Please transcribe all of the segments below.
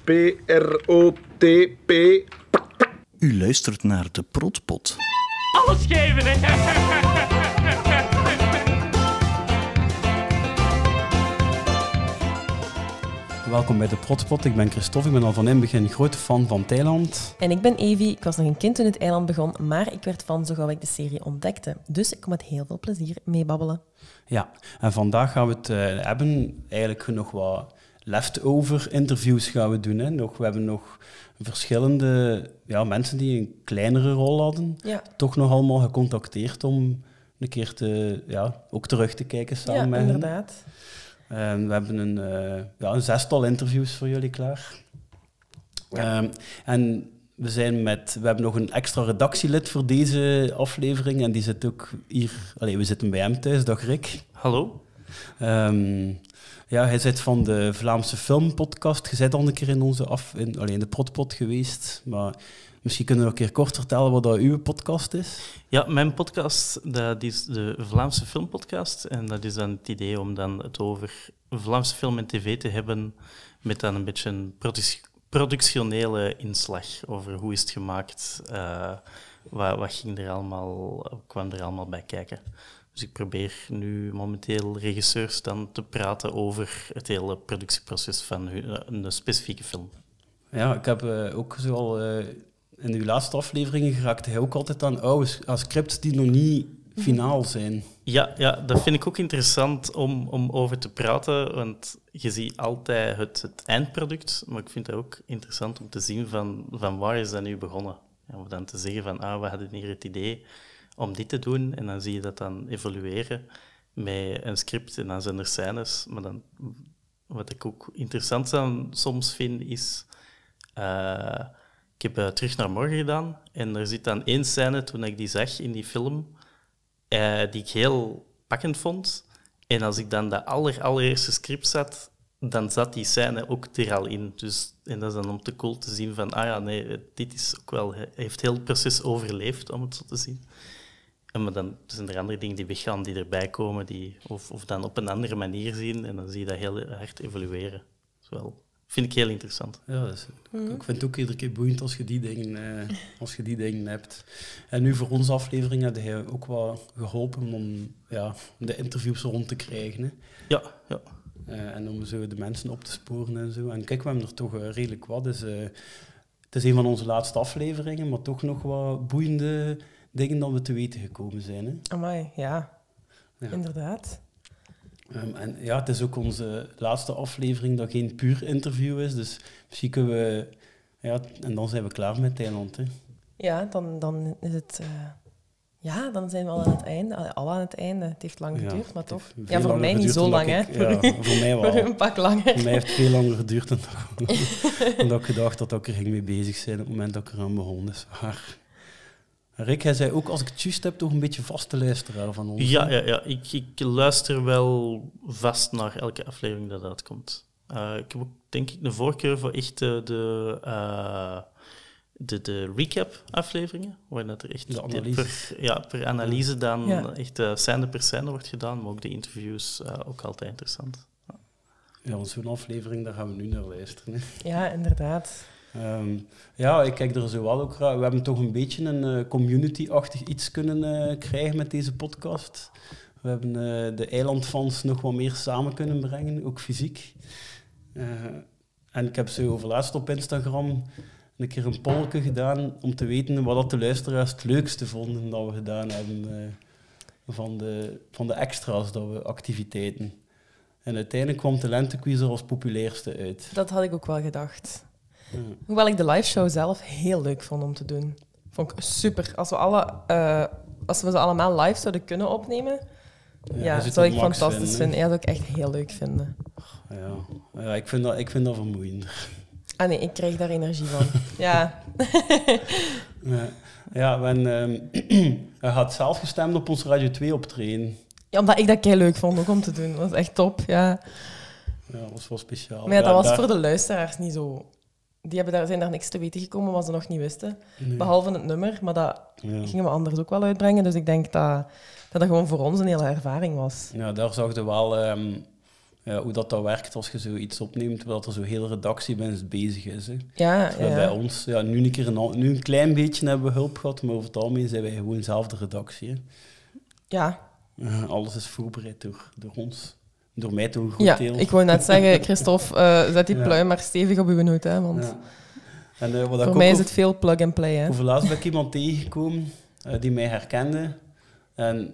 P-R-O-T-P. U luistert naar de Protpot. Alles geven, hè? Welkom bij de Protpot. Ik ben Christophe. Ik ben al van in het begin grote fan van Thailand. En ik ben Evie. Ik was nog een kind toen het eiland begon, maar ik werd fan zo gauw ik de serie ontdekte. Dus ik kom met heel veel plezier meebabbelen. Ja, en vandaag gaan we het hebben. Eigenlijk nog wat leftover interviews gaan we doen. Hè. We hebben nog verschillende mensen die een kleinere rol hadden. Ja. Toch nog allemaal gecontacteerd om een keer ook terug te kijken samen met hen. Inderdaad. We hebben een 6-tal interviews voor jullie klaar. Ja. En we hebben nog een extra redactielid voor deze aflevering. En die zit ook hier... we zitten bij hem thuis. Dag Rick. Hallo. Hij zit van de Vlaamse Filmpodcast. Je bent al een keer in in de Protpot geweest. Maar misschien kunnen we een keer kort vertellen wat dat uw podcast is. Ja, mijn podcast dat is de Vlaamse Filmpodcast. En dat is dan het idee om dan het over Vlaamse film en tv te hebben met dan een beetje een productionele inslag over hoe is het gemaakt, wat kwam er allemaal bij kijken. Dus ik probeer nu momenteel regisseurs dan te praten over het hele productieproces van een specifieke film. Ja, ik heb ook zoal in uw laatste afleveringen geraakte hij ook altijd aan scripts die nog niet finaal zijn. Ja, dat vind ik ook interessant om over te praten, want je ziet altijd het eindproduct, maar ik vind het ook interessant om te zien van waar is dat nu begonnen. En om dan te zeggen van, we hadden hier het idee om dit te doen, en dan zie je dat dan evolueren met een script en dan zijn er scènes. Maar dan, wat ik ook interessant soms vind, is... ik heb Terug naar Morgen gedaan, en er zit dan één scène, toen ik die zag in die film, die ik heel pakkend vond. En als ik dan de allereerste script zat, dan zat die scène ook er al in. En dat is dan om te cool te zien van, dit is ook wel... heeft heel het proces overleefd, om het zo te zien. Maar dan zijn er andere dingen die weggaan, die erbij komen, of dan op een andere manier zien, en dan zie je dat heel hard evolueren. Dat vind ik heel interessant. Ja, ik vind het ook iedere keer boeiend als je die dingen hebt. En nu voor onze aflevering heb hij ook wel geholpen om de interviews rond te krijgen. Hè. Ja. En om zo de mensen op te sporen en zo. En kijk, we hebben er toch redelijk wat. Dus, het is een van onze laatste afleveringen, maar toch nog wat boeiende dingen dat we te weten gekomen zijn. Hè. Amai, ja. Inderdaad. En het is ook onze laatste aflevering dat geen puur interview is, dus misschien kunnen we... en dan zijn we klaar met Thailand, hè. Ja, dan is het... dan zijn we al aan het einde. Al aan het einde. Het heeft lang geduurd, maar toch. Ja, voor mij niet zo lang, hè. Voor mij wel. Voor een pak langer. Voor mij heeft het veel langer geduurd dan dat ik gedacht dat ik er ging mee bezig zijn op het moment dat ik eraan begon. Dus Rick, hij zei ook, als ik het juist heb, toch een beetje vaste luisteraar van ons. Ja. Ik luister wel vast naar elke aflevering dat uitkomt. Ik heb ook, denk ik, de voorkeur voor echt de recap-afleveringen, waar dat er echt per analyse dan echt scène per scène wordt gedaan, maar ook de interviews ook altijd interessant. Ja, want zo'n aflevering, daar gaan we nu naar luisteren. Hè. Ja, inderdaad. Ik kijk er zo wel ook graag. We hebben toch een beetje een community-achtig iets kunnen krijgen met deze podcast. We hebben de eilandfans nog wat meer samen kunnen brengen, ook fysiek. En ik heb zo overlaatst op Instagram een keer een polletje gedaan om te weten wat dat de luisteraars het leukste vonden dat we gedaan hebben van de extra's, dat we activiteiten. En uiteindelijk kwam de lentequiz er als populairste uit. Dat had ik ook wel gedacht. Ja. Hoewel ik de liveshow zelf heel leuk vond om te doen. Vond ik super. Als we ze allemaal live zouden kunnen opnemen, zou ik fantastisch vinden. Ja, dat zou ik echt heel leuk vinden. Ja, ik vind dat vermoeiender. Nee, ik krijg daar energie van. Ja. Hij had zelf gestemd op ons Radio 2 optreden. Ja, omdat ik dat kei leuk vond ook om te doen. Dat was echt top, ja. Ja, dat was wel speciaal. Maar dat was voor de luisteraars niet zo... Die zijn daar niks te weten gekomen wat ze nog niet wisten. Nee. Behalve het nummer, maar dat gingen we anders ook wel uitbrengen. Dus ik denk dat gewoon voor ons een hele ervaring was. Ja, daar zag je wel hoe dat werkt als je zoiets opneemt, terwijl er zo'n hele redactie bezig is. Hè. Ja. Bij ons, nu een klein beetje hebben we hulp gehad, maar over het algemeen zijn wij gewoon zelf de redactie. Hè. Ja. Alles is voorbereid door ons. Door mij toch een goed deel. Ik wou net zeggen, Christophe, zet die pluim maar stevig op uw hoed, hè, want... Ja. En, voor mij is het veel plug-and-play. Hè. Overlaatst ben ik iemand tegengekomen die mij herkende. En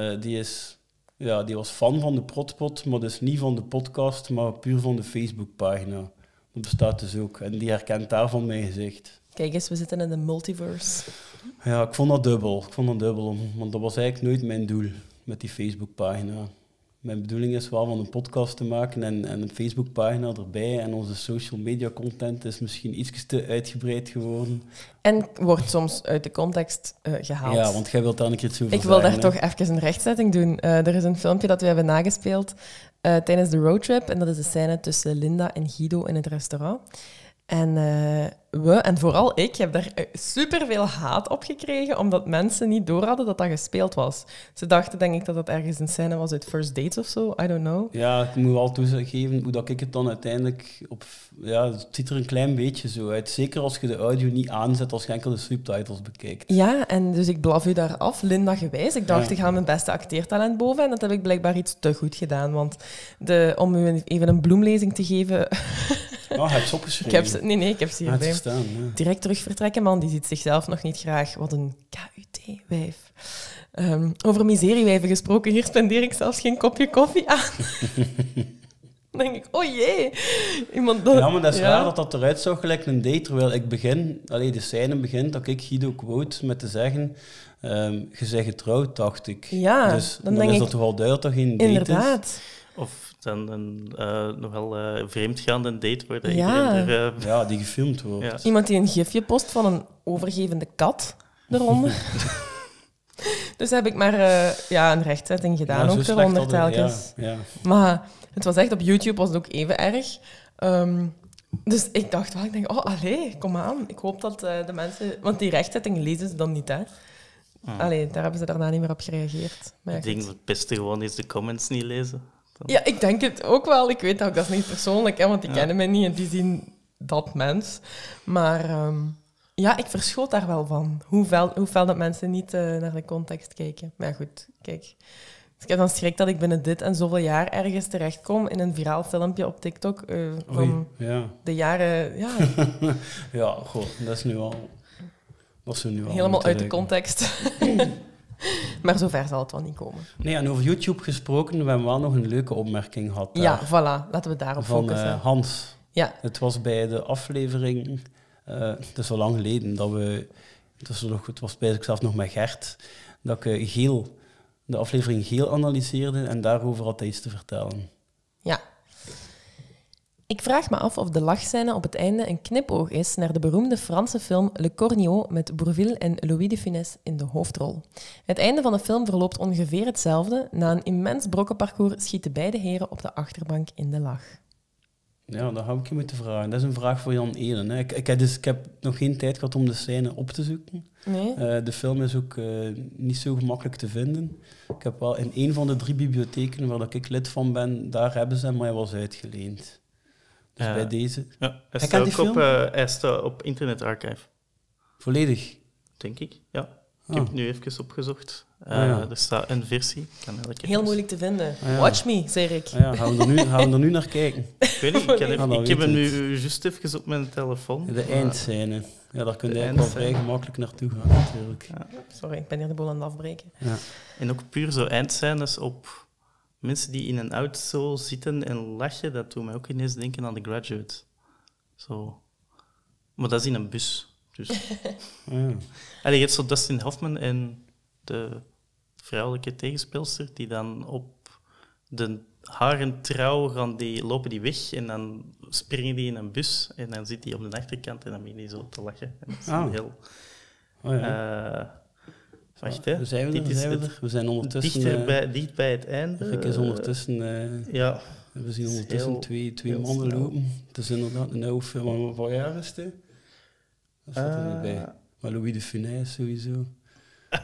die was fan van de Protpot, maar dus niet van de podcast, maar puur van de Facebookpagina. Dat bestaat dus ook. En die herkent daarvan mijn gezicht. Kijk eens, we zitten in de multiverse. Ja, ik vond dat dubbel. Want dat was eigenlijk nooit mijn doel met die Facebookpagina. Mijn bedoeling is wel van een podcast te maken en een Facebookpagina erbij. En onze social media content is misschien iets te uitgebreid geworden. En wordt soms uit de context gehaald. Ja, want jij wilt daar een keer iets over zeggen. Ik wil daar toch even een rechtzetting doen. Er is een filmpje dat we hebben nagespeeld tijdens de roadtrip. En dat is de scène tussen Linda en Guido in het restaurant. En en vooral ik, heb daar superveel haat op gekregen, omdat mensen niet doorhadden dat dat gespeeld was. Ze dachten, denk ik, dat dat ergens een scène was uit First Dates of zo. I don't know. Ja, ik moet wel toegeven hoe dat ik het dan uiteindelijk op... Ja, het ziet er een klein beetje zo uit. Zeker als je de audio niet aanzet, als je enkel de subtitles bekijkt. Ja, en dus ik blaf u daar af, Linda gewijs. Ik dacht, ik ga mijn beste acteertalent boven. En dat heb ik blijkbaar iets te goed gedaan. Want om u even een bloemlezing te geven... Oh, heb je het opgeschreven? Ik heb ze hierbij. Staan, ja. Direct terug vertrekken, man. Die ziet zichzelf nog niet graag. Wat een KUT-wijf. Over miseriewijven gesproken, hier spendeer ik zelfs geen kopje koffie aan. Dan denk ik, oh jee. Ja, maar dat is raar dat eruit zou gelijk een date, terwijl ik de scène begint, dat ik Guido quote met te zeggen, je bent getrouwd, dacht ik. Ja, dus dan is dat toch al duidelijk dat geen date inderdaad. is. Of dan een nogal vreemdgaande date waar iedereen er... Ja, die gefilmd wordt. Ja. Iemand die een gifje post van een overgevende kat eronder. Dus heb ik maar een rechtzetting gedaan, ook eronder telkens. Ja. Maar het was echt, op YouTube was het ook even erg. Dus ik dacht wel, kom aan. Ik hoop dat de mensen... Want die rechtzetting lezen ze dan niet, hè. Daar hebben ze daarna niet meer op gereageerd. Maar ik denk dat het beste gewoon is de comments niet lezen. Ja, ik denk het ook wel. Ik weet ook, dat is niet persoonlijk, hè, want die kennen mij niet en die zien dat mens. Maar ik verschoot daar wel van. Hoe fel dat mensen niet naar de context kijken. Maar goed, kijk. Dus ik heb dan schrik dat ik binnen dit en zoveel jaar ergens terechtkom in een viraal filmpje op TikTok van de jaren... Ja, ja, goh, dat is nu al... helemaal uit de context. Maar zover zal het wel niet komen. Nee, en over YouTube gesproken, we hebben wel nog een leuke opmerking gehad. Ja, voilà. Laten we daarop focussen. Van Hans. Ja. Het was bij de aflevering... het is al lang geleden dat we... Het was eigenlijk zelf nog met Gert, dat ik de aflevering Geel analyseerde en daarover had hij iets te vertellen. Ja. Ik vraag me af of de lachscène op het einde een knipoog is naar de beroemde Franse film Le Cornio met Bourvil en Louis de Funès in de hoofdrol. Het einde van de film verloopt ongeveer hetzelfde. Na een immens brokkenparcours schieten beide heren op de achterbank in de lach. Ja, dat heb ik je moeten vragen. Dat is een vraag voor Jan Eden. Hè. Ik heb nog geen tijd gehad om de scène op te zoeken. Nee? De film is ook niet zo gemakkelijk te vinden. Ik heb wel in een van de 3 bibliotheken waar ik lid van ben, daar hebben ze hem, maar hij was uitgeleend. Dus bij deze... Ja, hij staat op Internet Archive. Volledig? Denk ik, ja. Ik heb het nu even opgezocht. Er staat een versie. Heel moeilijk te vinden. Watch me, zeg ik. Gaan we er nu naar kijken? Ik weet niet, ik heb hem nu juist even op mijn telefoon. De eindscène. Ja, daar kun je eigenlijk wel vrij gemakkelijk naartoe gaan, natuurlijk. Ja. Sorry, ik ben hier de boel aan het afbreken. Ja. En ook puur zo eindscènes op mensen die in een auto zitten en lachen, dat doet mij ook ineens denken aan The Graduate. Zo. Maar dat is in een bus. Dus. Je hebt zo Dustin Hoffman en de vrouwelijke tegenspeelster die dan op de haren trouw lopen die weg en dan springen die in een bus en dan zit die op de achterkant en dan begint die zo te lachen. En dat is heel... wacht, hè. We zijn ondertussen... Dicht bij het einde. Ik is ondertussen... we zien ondertussen twee mannen lopen. Het is inderdaad een oude film. Wat jaar is het? Dat staat er niet bij. Maar Louis de Funès sowieso.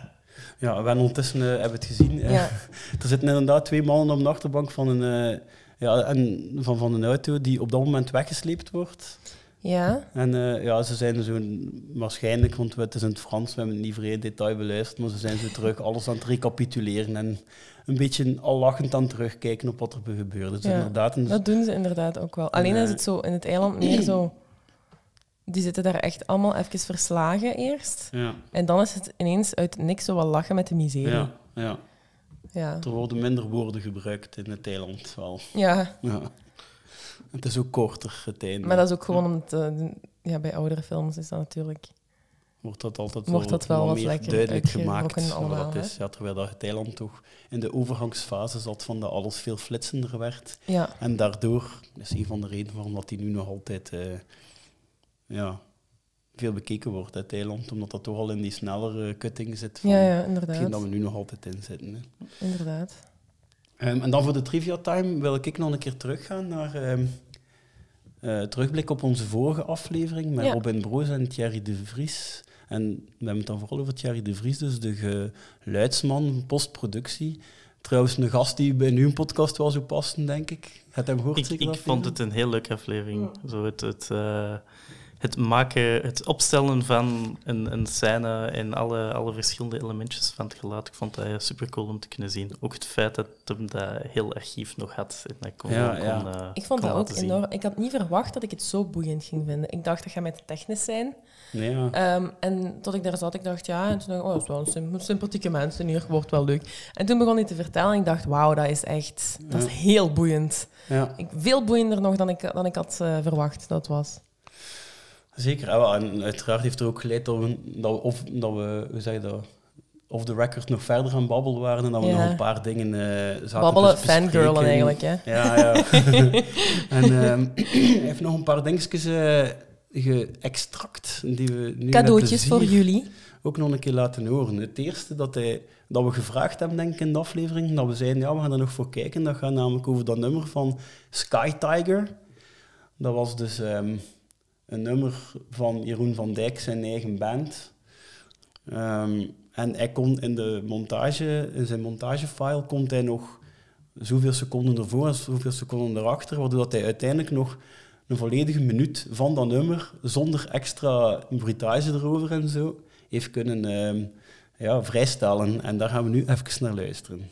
Ja, we hebben ondertussen hebben het gezien. Ja. Er zitten inderdaad 2 mannen op de achterbank van Ja, en van een auto die op dat moment weggesleept wordt. Ja. En ze zijn zo waarschijnlijk, want het is in het Frans, we hebben het niet vrij detail beluisterd, maar ze zijn zo terug alles aan het recapituleren en een beetje al lachend aan het terugkijken op wat er gebeurde. Dus inderdaad, dat doen ze inderdaad ook wel. Alleen is het zo in het eiland meer zo... Die zitten daar echt allemaal even verslagen eerst. Ja. En dan is het ineens uit niks zo wat lachen met de miserie. Ja. Er worden minder woorden gebruikt in het eiland wel. Ja. Het is ook korter, het einde. Maar dat is ook gewoon omdat... bij oudere films is dat natuurlijk... Wordt dat altijd wel wat meer lekker duidelijk gemaakt. Allemaal, dat is, terwijl dat het eiland toch in de overgangsfase zat van dat alles veel flitsender werd. Ja. En daardoor is een van de redenen waarom dat die nu nog altijd veel bekeken wordt, het eiland. Omdat dat toch al in die snellere cutting zit van inderdaad. hetgeen dat we nu nog altijd in zitten. Hè. Inderdaad. En dan voor de trivia time wil ik nog een keer teruggaan naar... terugblik op onze vorige aflevering met Robin Broos en Thierry de Vries. En we hebben het dan vooral over Thierry de Vries, dus de geluidsman, postproductie. Trouwens, een gast die bij uw podcast wel zou passen, denk ik. Heb je hem gehoord? Ik vond het een heel leuke aflevering. Zo het maken, het opstellen van een scène en alle verschillende elementjes van het geluid. Ik vond dat super cool om te kunnen zien. Ook het feit dat hem dat heel archief nog had. En dat kon ik vond dat ook enorm. Ik had niet verwacht dat ik het zo boeiend ging vinden. Ik dacht, dat gaat met technisch zijn. Ja. En tot ik daar zat, ik dacht, en toen dacht ik, dat is wel een sympathieke mensen hier, wordt wel leuk. En toen begon hij te vertellen en ik dacht, wauw, dat is echt, dat is heel boeiend. Ja. Veel boeiender nog dan ik had verwacht dat was. Zeker, en uiteraard heeft er ook geleid dat we hoe zeg je dat, off the record nog verder gaan babbelen waren en dat we nog een paar dingen zaten babbelen, fangirlen eigenlijk, hè? Ja. En hij heeft nog een paar dingetjes geëxtract die we nu cadeautjes voor jullie. Ook nog een keer laten horen. Het eerste dat we gevraagd hebben, denk ik, in de aflevering, dat we zeiden, we gaan er nog voor kijken. Dat gaat namelijk over dat nummer van Sky Tiger. Dat was dus... een nummer van Jeroen van Dijk, zijn eigen band. En hij kon in zijn montagefile komt hij nog zoveel seconden ervoor en zoveel seconden erachter, waardoor hij uiteindelijk nog een volledige minuut van dat nummer, zonder extra bruitage erover en zo, heeft kunnen vrijstellen. En daar gaan we nu even naar luisteren.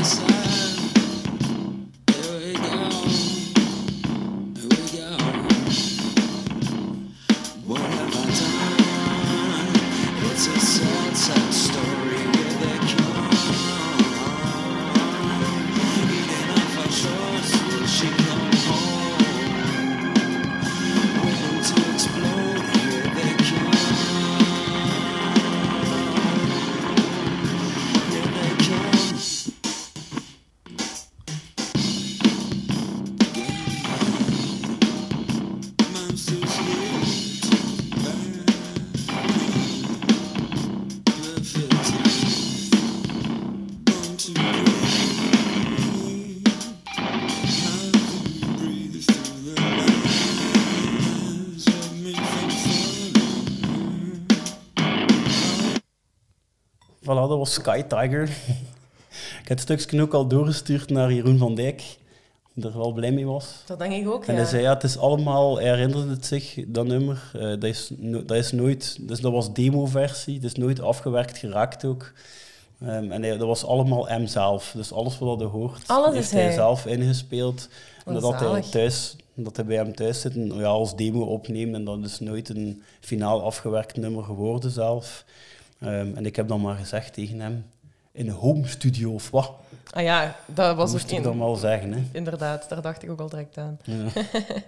Voilà, dat was Sky Tiger. Ik heb het stukje ook al doorgestuurd naar Jeroen van Dijk, die er wel blij mee was. Dat denk ik ook, En hij zei, het is allemaal, hij herinnerde het zich, dat nummer. Dat is nooit, dus dat was demo-versie, het is nooit afgewerkt geraakt ook. En dat was allemaal hem zelf. Dus alles wat hij hoort, heeft hij zelf ingespeeld. En dat hij bij hem thuis zit en als demo opneemt. En dat is nooit een finaal afgewerkt nummer geworden zelf. En ik heb dan maar gezegd tegen hem, in een home studio of wat. Ah ja, dat was moest ik dan wel zeggen. Hè? Inderdaad, daar dacht ik ook al direct aan. Ja.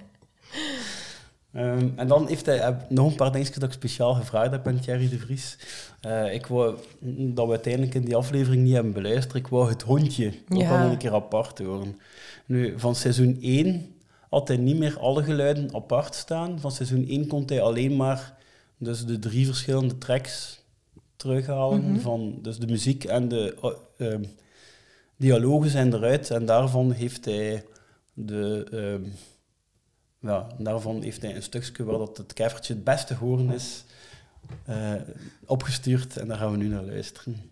En dan heeft hij nog een paar dingetjes dat ik speciaal gevraagd heb aan Thierry de Vries. Ik wou dat we uiteindelijk in die aflevering niet hebben beluisterd. Ik wou het hondje ook wel een keer apart horen. Nu, van seizoen 1 had hij niet meer alle geluiden apart staan. Van seizoen 1 kon hij alleen maar dus de 3 verschillende tracks terughalen. Mm-hmm. Dus de muziek en de dialogen zijn eruit. En daarvan heeft hij een stukje waar dat het kevertje het beste horen is opgestuurd. En daar gaan we nu naar luisteren.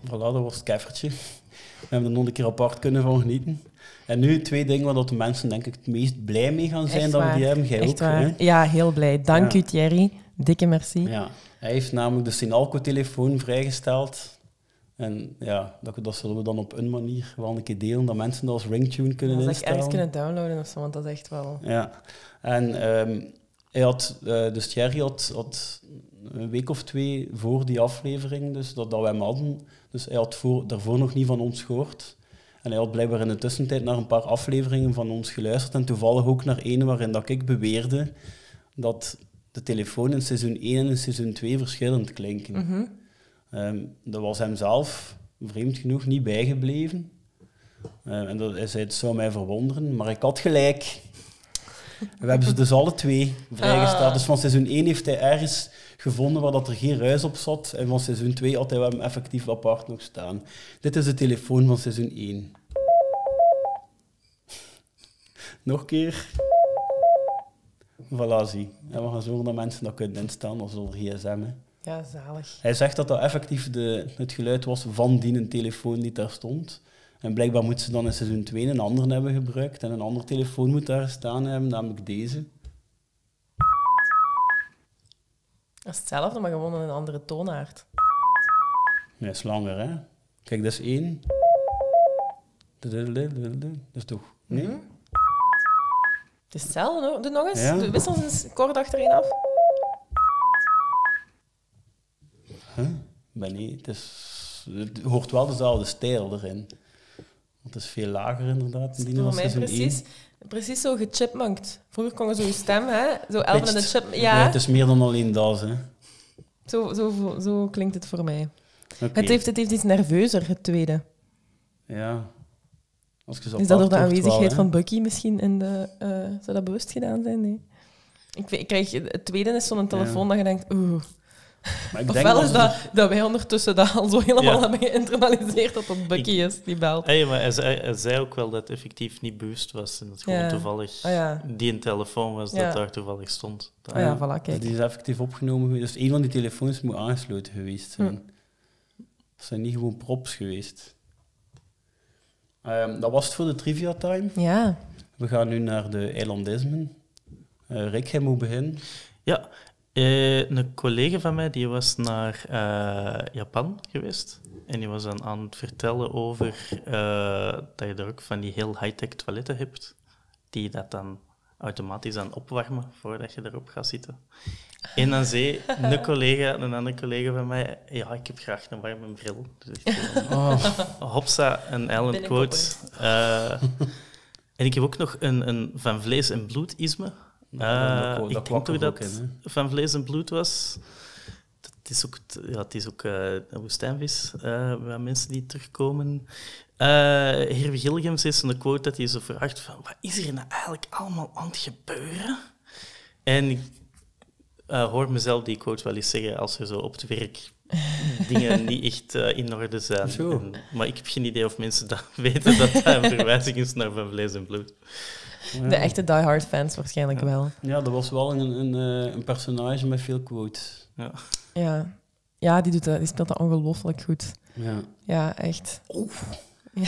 Voilà, dat was het keffertje. We hebben er nog een keer apart kunnen van genieten. En nu 2 dingen waar dat de mensen denk ik het meest blij mee gaan zijn dat we die hebben. Jij echt ook, waar. hè? Ja, heel blij. Dank u, Thierry. Dikke merci. Ja, hij heeft namelijk de Sinalco-telefoon vrijgesteld. En ja, dat zullen we dan op een manier wel een keer delen, dat mensen dat als ringtune kunnen Dat instellen. ik ergens kunnen downloaden of zo, want dat is echt wel... Ja, en hij had, dus Thierry had een week of 2 voor die aflevering, dus dat we hem hadden, dus hij had daarvoor nog niet van ons gehoord. En hij had blijkbaar in de tussentijd naar een paar afleveringen van ons geluisterd en toevallig ook naar één waarin dat ik beweerde dat de telefoon in seizoen 1 en in seizoen 2 verschillend klinken. Dat was hem zelf, vreemd genoeg, niet bijgebleven. En hij zei, het zou mij verwonderen, maar ik had gelijk. We hebben ze dus alle 2 vrijgesteld. Dus van seizoen 1 heeft hij ergens gevonden waar dat er geen ruis op zat. En van seizoen 2 had hij hem effectief apart nog staan. Dit is de telefoon van seizoen 1. Nog een keer. Voilà, zie. En we gaan zorgen dat mensen dat kunnen instellen als een gsm. Hè. Ja, zalig. Hij zegt dat dat effectief het geluid was van die telefoon die daar stond. En blijkbaar moeten ze dan in seizoen 2 een andere hebben gebruikt. En een andere telefoon moet daar staan hebben, namelijk deze. Dat is hetzelfde, maar gewoon een andere toonaard. Nee, is langer, hè? Kijk, dat is 1. Dat is toch... Nee? Het is hetzelfde, hoor. Doe nog eens. Ja. Wissel eens kort achtereen af. Nee, het hoort wel dezelfde stijl erin. Want het is veel lager inderdaad. Het is voor mij precies zo gechipmunkt. Vroeger kon je zo je stem, hè? Zo Elven en de Chip... Ja. Nee, het is meer dan alleen dat, hè. Zo klinkt het voor mij. Okay. Het heeft iets nerveuzer, het tweede. Ja. Als je zo Is dat door de apart aanwezigheid wel, van Bucky misschien in de... zou dat bewust gedaan zijn? Nee. Ik krijg, het tweede is zo'n telefoon dat je denkt... Oeh. Maar ik Ofwel denk is dat wij ondertussen dat al zo helemaal hebben geïnternaliseerd dat dat Bucky is die belt. Hey, maar hij zei ook wel dat het effectief niet bewust was. En dat het gewoon toevallig die een telefoon was dat daar toevallig stond. Voilà, kijk. Die is effectief opgenomen geweest. Dus een van die telefoons moet aangesloten geweest zijn. Dat zijn niet gewoon props geweest. Dat was het voor de trivia time. Ja. We gaan nu naar de eilandismen. Rick, jij moet beginnen. Ja. Een collega van mij die was naar Japan geweest. En die was dan aan het vertellen over dat je er ook van die heel high-tech toiletten hebt. Die dat dan automatisch aan opwarmen voordat je erop gaat zitten. En dan zei een andere collega van mij, ja, ik heb graag een warme bril. Dus ik hopsa, een island quote. En ik heb ook nog een van vlees en bloed-isme. Ik denk toch dat het van vlees en bloed was. Het is ook een woestijnvis, waar mensen die terugkomen. Heer Gilliams is een quote dat hij zo vraagt van, wat is er nou eigenlijk allemaal aan het gebeuren? En ik hoor mezelf die quote wel eens zeggen als er zo op het werk dingen niet echt in orde zijn. Maar ik heb geen idee of mensen dat weten, dat dat een verwijzing is naar van vlees en bloed. De echte diehard fans waarschijnlijk wel. Ja, dat was wel een personage met veel quotes. Ja, die speelt dat ongelooflijk goed. Ja, echt. Ja.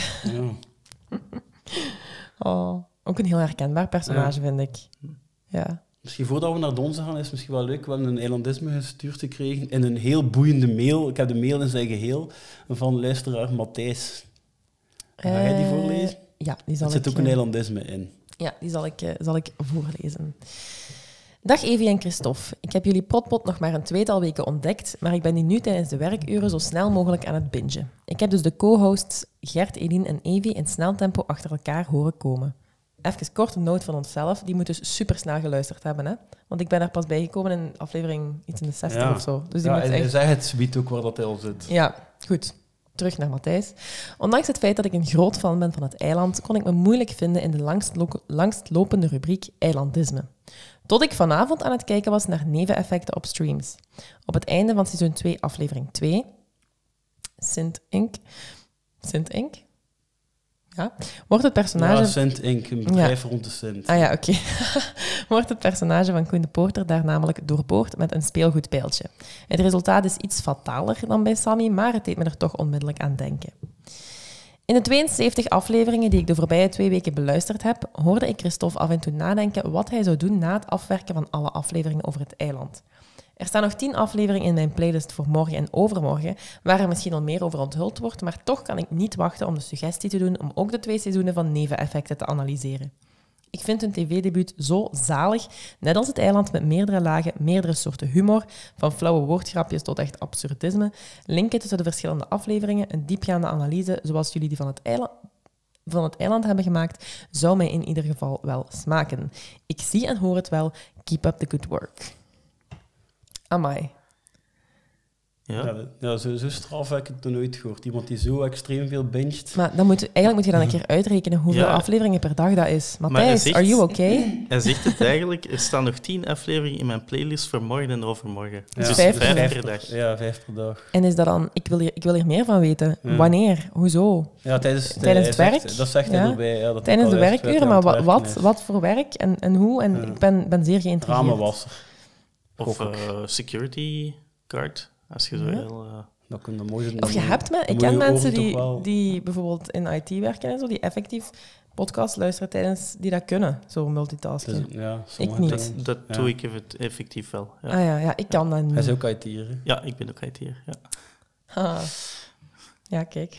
Ook een heel herkenbaar personage, vind ik. Ja. Misschien voordat we naar Donze gaan, is het misschien wel leuk. We hebben een eilandisme gestuurd gekregen in een heel boeiende mail. Ik heb de mail in zijn geheel van luisteraar Matthijs. Ga jij die voorlezen? Ja, die zal er zit ook een eilandisme in. Ja, die zal ik voorlezen. Dag Evie en Christophe. Ik heb jullie potpot nog maar een 2-tal weken ontdekt, maar ik ben die nu tijdens de werkuren zo snel mogelijk aan het bingen. Ik heb dus de co-hosts Gert, Eline en Evie in snel tempo achter elkaar horen komen. Even kort een noot van onszelf. Die moet dus supersnel geluisterd hebben, hè? Want ik ben er pas bijgekomen in aflevering iets in de 60 of zo. Dus die moet en zeg het subiet ook waar dat hij al zit. Ja, goed. Terug naar Matthijs. Ondanks het feit dat ik een groot fan ben van het eiland, kon ik me moeilijk vinden in de langstlopende rubriek eilandisme. Tot ik vanavond aan het kijken was naar neveneffecten op streams. Op het einde van seizoen 2, aflevering 2, Sint Inc. Ja. Wordt het personage... Ja, Sint Inc., een bedrijf rond de Sint. Ah ja, oké. Wordt het personage van Koen de Poorter daar namelijk doorboord met een speelgoedpijltje. Het resultaat is iets fataler dan bij Sammy, maar het deed me er toch onmiddellijk aan denken. In de 72 afleveringen die ik de voorbije 2 weken beluisterd heb, hoorde ik Christophe af en toe nadenken wat hij zou doen na het afwerken van alle afleveringen over het eiland. Er staan nog 10 afleveringen in mijn playlist voor morgen en overmorgen, waar er misschien al meer over onthuld wordt, maar toch kan ik niet wachten om de suggestie te doen om ook de 2 seizoenen van neveneffecten te analyseren. Ik vind hun tv-debuut zo zalig, net als het eiland met meerdere lagen, meerdere soorten humor, van flauwe woordgrapjes tot echt absurdisme, linken tussen de verschillende afleveringen, een diepgaande analyse, zoals jullie die van het eiland hebben gemaakt, zou mij in ieder geval wel smaken. Ik zie en hoor het wel. Keep up the good work. Amai. Ja, zo straf heb ik het nog nooit gehoord. Iemand die zo extreem veel binget. Maar dan eigenlijk moet je dan een keer uitrekenen hoeveel afleveringen per dag dat is. Matthijs, are you okay? Hij zegt het eigenlijk, er staan nog 10 afleveringen in mijn playlist voor morgen en overmorgen. Ja. Dus 5 per dag. Ja, 5 per dag. En is dat dan... Ik wil hier meer van weten. Ja. Wanneer? Hoezo? Ja, tijdens het werk? Dat zegt hij erbij. Ja, dat tijdens de werkuren, maar wat voor werk en hoe? En ik ben zeer geïnteresseerd. Ramenwasser. Of security guard. Als je zo heel... Dat kun je mooi zijn. Of je hebt ik ken mensen die bijvoorbeeld in IT werken en zo, die effectief podcast luisteren tijdens die dat kunnen, zo multitasken. Dus, ik niet. Dat doe ik effectief wel. Ja. Ah ja, ik kan dat niet. Hij is ook IT'er, hè? Ja, ik ben ook IT'er, ja. Ja, kijk.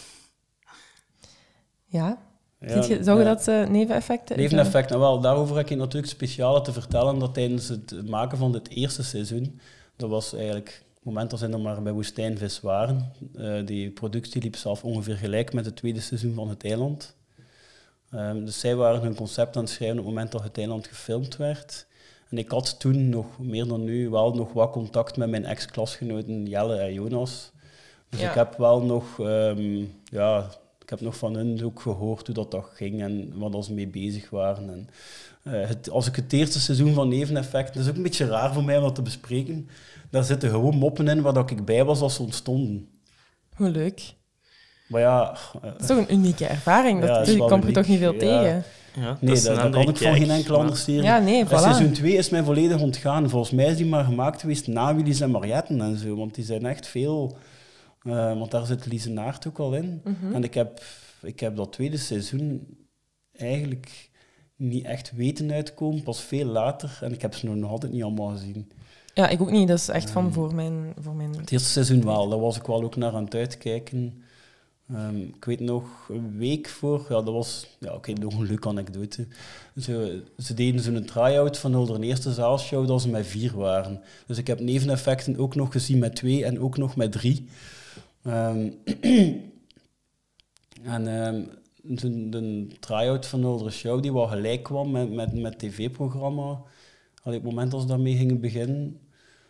Ja. Zou je dat neveneffecten? Neveneffecten, wel, daarover heb ik natuurlijk speciaal te vertellen dat tijdens het maken van dit eerste seizoen, dat was eigenlijk het moment dat ze nog maar bij Woestijnvis waren. Die productie liep zelf ongeveer gelijk met het tweede seizoen van Het Eiland. Dus zij waren hun concept aan het schrijven op het moment dat Het Eiland gefilmd werd. En ik had toen nog, meer dan nu, wel nog wat contact met mijn ex-klasgenoten Jelle en Jonas. Dus ik heb wel nog, ik heb nog van hen ook gehoord hoe dat ging en wat ze mee bezig waren. En, als ik het eerste seizoen van Neveneffecten, dat is ook een beetje raar voor mij om dat te bespreken, daar zitten gewoon moppen in waar ik bij was als ze ontstonden. Hoe leuk. Maar ja... dat is toch een unieke ervaring? Je komt er toch niet veel tegen? Ja, nee, dat kan ik van geen enkele andere serie. Ja, nee, voilà. Seizoen 2 is mij volledig ontgaan. Volgens mij is die maar gemaakt geweest na Willy's en Marietten en zo, want die zijn echt veel... want daar zit Lise Naert ook al in. Mm-hmm. En ik heb dat tweede seizoen eigenlijk niet echt weten uitkomen, pas veel later. En ik heb ze nog altijd niet allemaal gezien. Ja, ik ook niet. Dat is echt van voor mijn... Het eerste seizoen wel. Daar was ik wel ook naar aan het uitkijken. Ik weet nog, een week voor... Ja, dat was... Ja, oké, nog een leuke anekdote. Ze deden zo'n try-out van hun eerste zaalshow dat ze met 4 waren. Dus ik heb Neveneffecten ook nog gezien met 2 en ook nog met 3. De try-out van de show die wel gelijk kwam met het tv-programma. Op het moment dat ze daarmee gingen beginnen,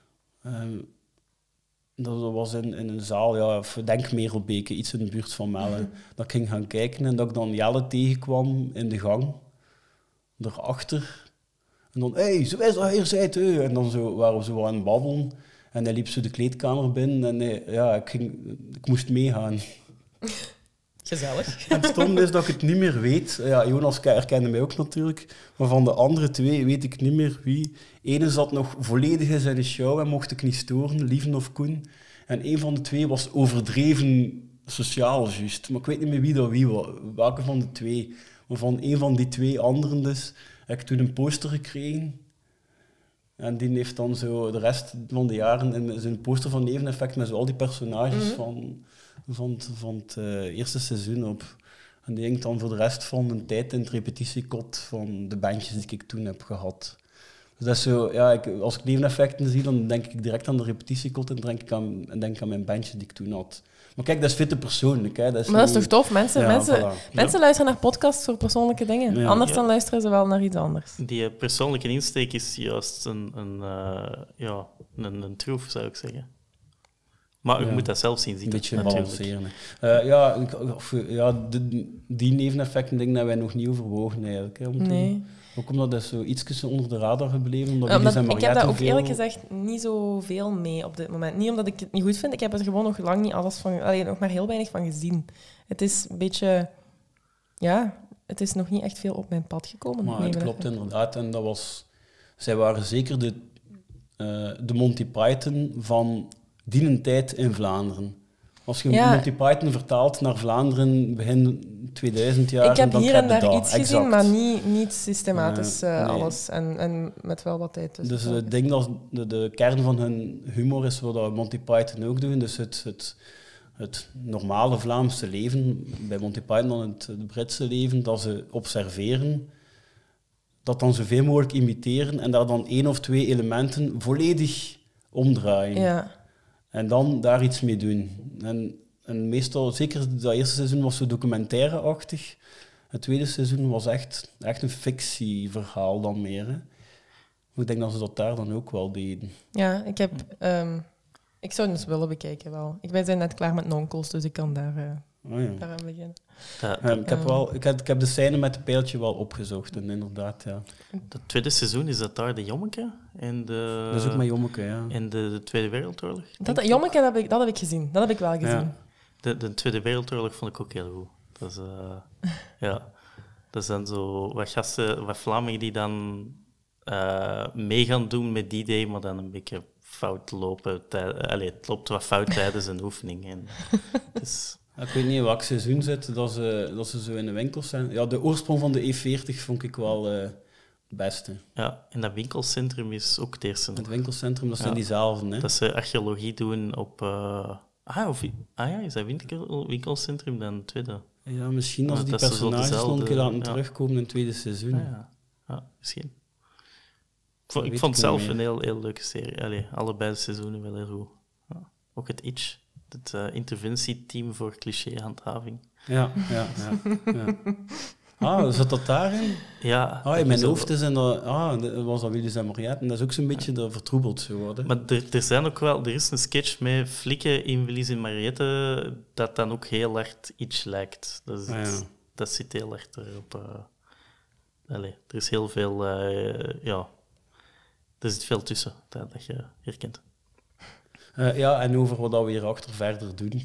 dat was in een zaal, ja, denk Merelbeke, iets in de buurt van Melle. Dat ik ging gaan kijken en dat ik dan Jelle tegenkwam in de gang, daarachter. En dan, hey, zo is dat hier, zijt u. En dan waren we zo aan het babbelen. En hij liep zo de kleedkamer binnen en ik moest meegaan. Gezellig. En het stom is dat ik het niet meer weet. Ja, Jonas herkende mij ook natuurlijk. Maar van de andere 2 weet ik niet meer wie. Ene zat nog volledig in zijn show en mocht ik niet storen, Lieven of Koen. En een van de 2 was overdreven sociaal, juist. Maar ik weet niet meer wie was. Welke van de 2. Maar van een van die 2 anderen dus heb ik toen een poster gekregen. En die heeft dan zo de rest van de jaren in zijn poster van Neveneffect met zo al die personages van het eerste seizoen op. En die hangt dan voor de rest van een tijd in het repetitiekot van de bandjes die ik toen heb gehad. Dus dat is zo, ja, als ik Neveneffecten zie, dan denk ik direct aan de repetitiekot en denk aan mijn bandjes die ik toen had. Maar kijk, dat is veel te persoonlijk. Hè. Dat is maar dat is toch tof? Mensen luisteren naar podcasts voor persoonlijke dingen. Ja. Anders dan luisteren ze wel naar iets anders. Die persoonlijke insteek is juist een troef, zou ik zeggen. Maar je moet dat zelf zien. Een beetje balanceren. Die neveneffecten denk ik dat wij nog niet overwogen eigenlijk. Hè, nee. Ook omdat dat zo iets onder de radar gebleven. Omdat ik heb daar ook eerlijk gezegd niet zoveel mee op dit moment. Niet omdat ik het niet goed vind, ik heb er gewoon nog lang niet alles van... nog maar heel weinig van gezien. Het is een beetje... ja, het is nog niet echt veel op mijn pad gekomen. Maar het klopt inderdaad. En zij waren zeker de Monty Python van die tijd in Vlaanderen. Als je Monty Python vertaalt naar Vlaanderen begin 2000 jaar, ik heb dan hier en daar iets gezien, exact. maar niet systematisch alles. En met wel wat tijd. Dus ik denk dat de kern van hun humor is wat Monty Python ook doen. Dus het normale Vlaamse leven, bij Monty Python dan het Britse leven, dat ze observeren, dat dan zoveel mogelijk imiteren en daar dan 1 of 2 elementen volledig omdraaien. Ja. En dan daar iets mee doen. En meestal, zeker dat eerste seizoen was zo documentaire-achtig. Het tweede seizoen was echt een fictieverhaal dan meer. Hè. Ik denk dat ze dat daar dan ook wel deden. Ja, ik zou het eens willen bekijken wel. Ik ben net klaar met Nonkels, dus ik kan daar aan beginnen. Ik heb de scène met het pijltje wel opgezocht, en inderdaad, ja. Het tweede seizoen, is dat daar de Jommeke? Dat is ook met Jommeke, ja. In de Tweede Wereldoorlog? Jommeke, dat heb ik gezien. Dat heb ik wel gezien. Ja. De Tweede Wereldoorlog vond ik ook heel goed. Dat is, dat zijn zo wat gasten, wat Vlamingen die dan mee gaan doen met die day, maar dan een beetje fout lopen. Het loopt wat fout tijdens een oefening. En, dus... Ik weet niet in welk seizoen zit, dat ze zo in de winkels zijn. Ja, de oorsprong van de E40 vond ik wel het beste. Ja, en dat winkelcentrum is ook het eerste. Het winkelcentrum, dat zijn diezelfde. Hè? Dat ze archeologie doen op... is dat winkelcentrum dan het tweede? Ja, misschien als die personages nog een keer laten terugkomen in het tweede seizoen. Ja, misschien. Ik vond het zelf een heel leuke serie. Allebei de seizoenen wel heel goed. Ja. Ook het Itch. Het interventieteam voor clichéhandhaving. Ja. Zat dat daarin? Ja. In mijn hoofd is dat was dat Willis en Mariette. En dat is ook zo'n beetje vertroebeld geworden. Maar er is een sketch met flikken in Willis en Mariette dat dan ook heel hard iets lijkt. Dat zit heel erg erop. Er is heel veel... er zit veel tussen dat je herkent. En over wat we hierachter verder doen.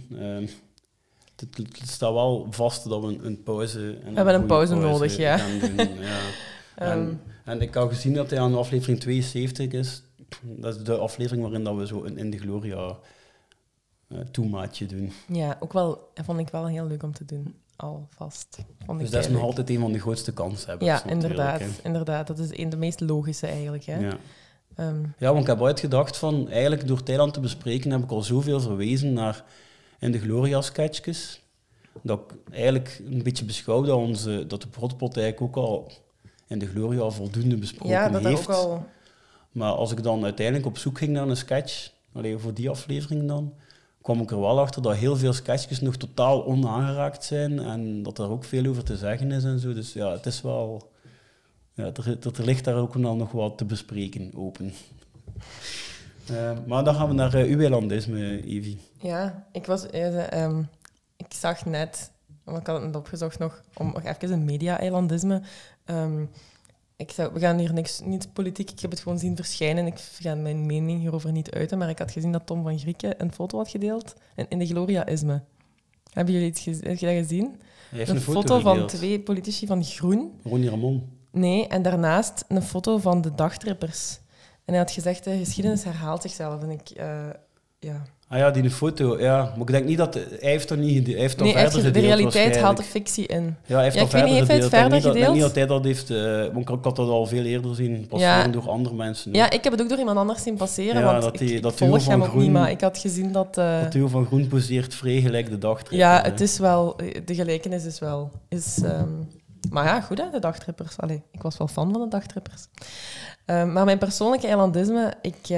Het staat wel vast dat we een pauze... We hebben een pauze nodig, ja. Gaan doen, ja. En ik had gezien dat hij aan aflevering 72 is. Dat is de aflevering waarin dat we zo een In de Gloria toemaatje doen. Ja, ook wel, vond ik wel heel leuk om te doen. Alvast. Dus dat is nog altijd een van de grootste kanshebbers. Ja, inderdaad. Dat is de meest logische eigenlijk. Hè. Ja. Want ik heb uitgedacht van, eigenlijk door Thailand te bespreken heb ik al zoveel verwezen naar In de Gloria-sketchjes, dat ik eigenlijk een beetje beschouw dat de Protpot eigenlijk ook al In de Gloria voldoende besproken heeft. Ook al... Maar als ik dan uiteindelijk op zoek ging naar een sketch, voor die aflevering dan, kwam ik er wel achter dat heel veel sketchjes nog totaal onaangeraakt zijn en dat er ook veel over te zeggen is en zo. Dus ja, het is wel... Ja, er ligt daar ook nog wat te bespreken, open. Maar dan gaan we naar uw eilandisme, Evie. Ja, ik zag net, want ik had het net opgezocht om nog even een media-eilandisme. We gaan hier niets politiek, ik heb het gewoon zien verschijnen. Ik ga mijn mening hierover niet uiten, maar ik had gezien dat Tom van Grieken een foto had gedeeld in de Gloria-isme. Heb je dat gezien? Hij heeft een foto van 2 politici van Groen. Ronnie Ramon. Nee, en daarnaast een foto van de dagtrippers. En hij had gezegd, de geschiedenis herhaalt zichzelf. En die foto, ja. Maar ik denk niet dat... Hij heeft dat niet gedeeld. Hij heeft verder gedeeld, de realiteit haalt de fictie in. Ja, hij heeft dat verder gedeeld. Heeft hij het verder gedeeld? Ik denk niet dat hij dat heeft... Want ik had dat al veel eerder zien passeren door andere mensen. Ja, ik heb het ook door iemand anders zien passeren, ja, want ik volg hem ook niet, maar ik had gezien dat... Dat Theo van Groen poseert vrij gelijk de dagtrippers. Ja, het is wel... De gelijkenis is wel... Maar ja, goed hè, de dagtrippers. Ik was wel fan van de dagtrippers. Maar mijn persoonlijke eilandisme...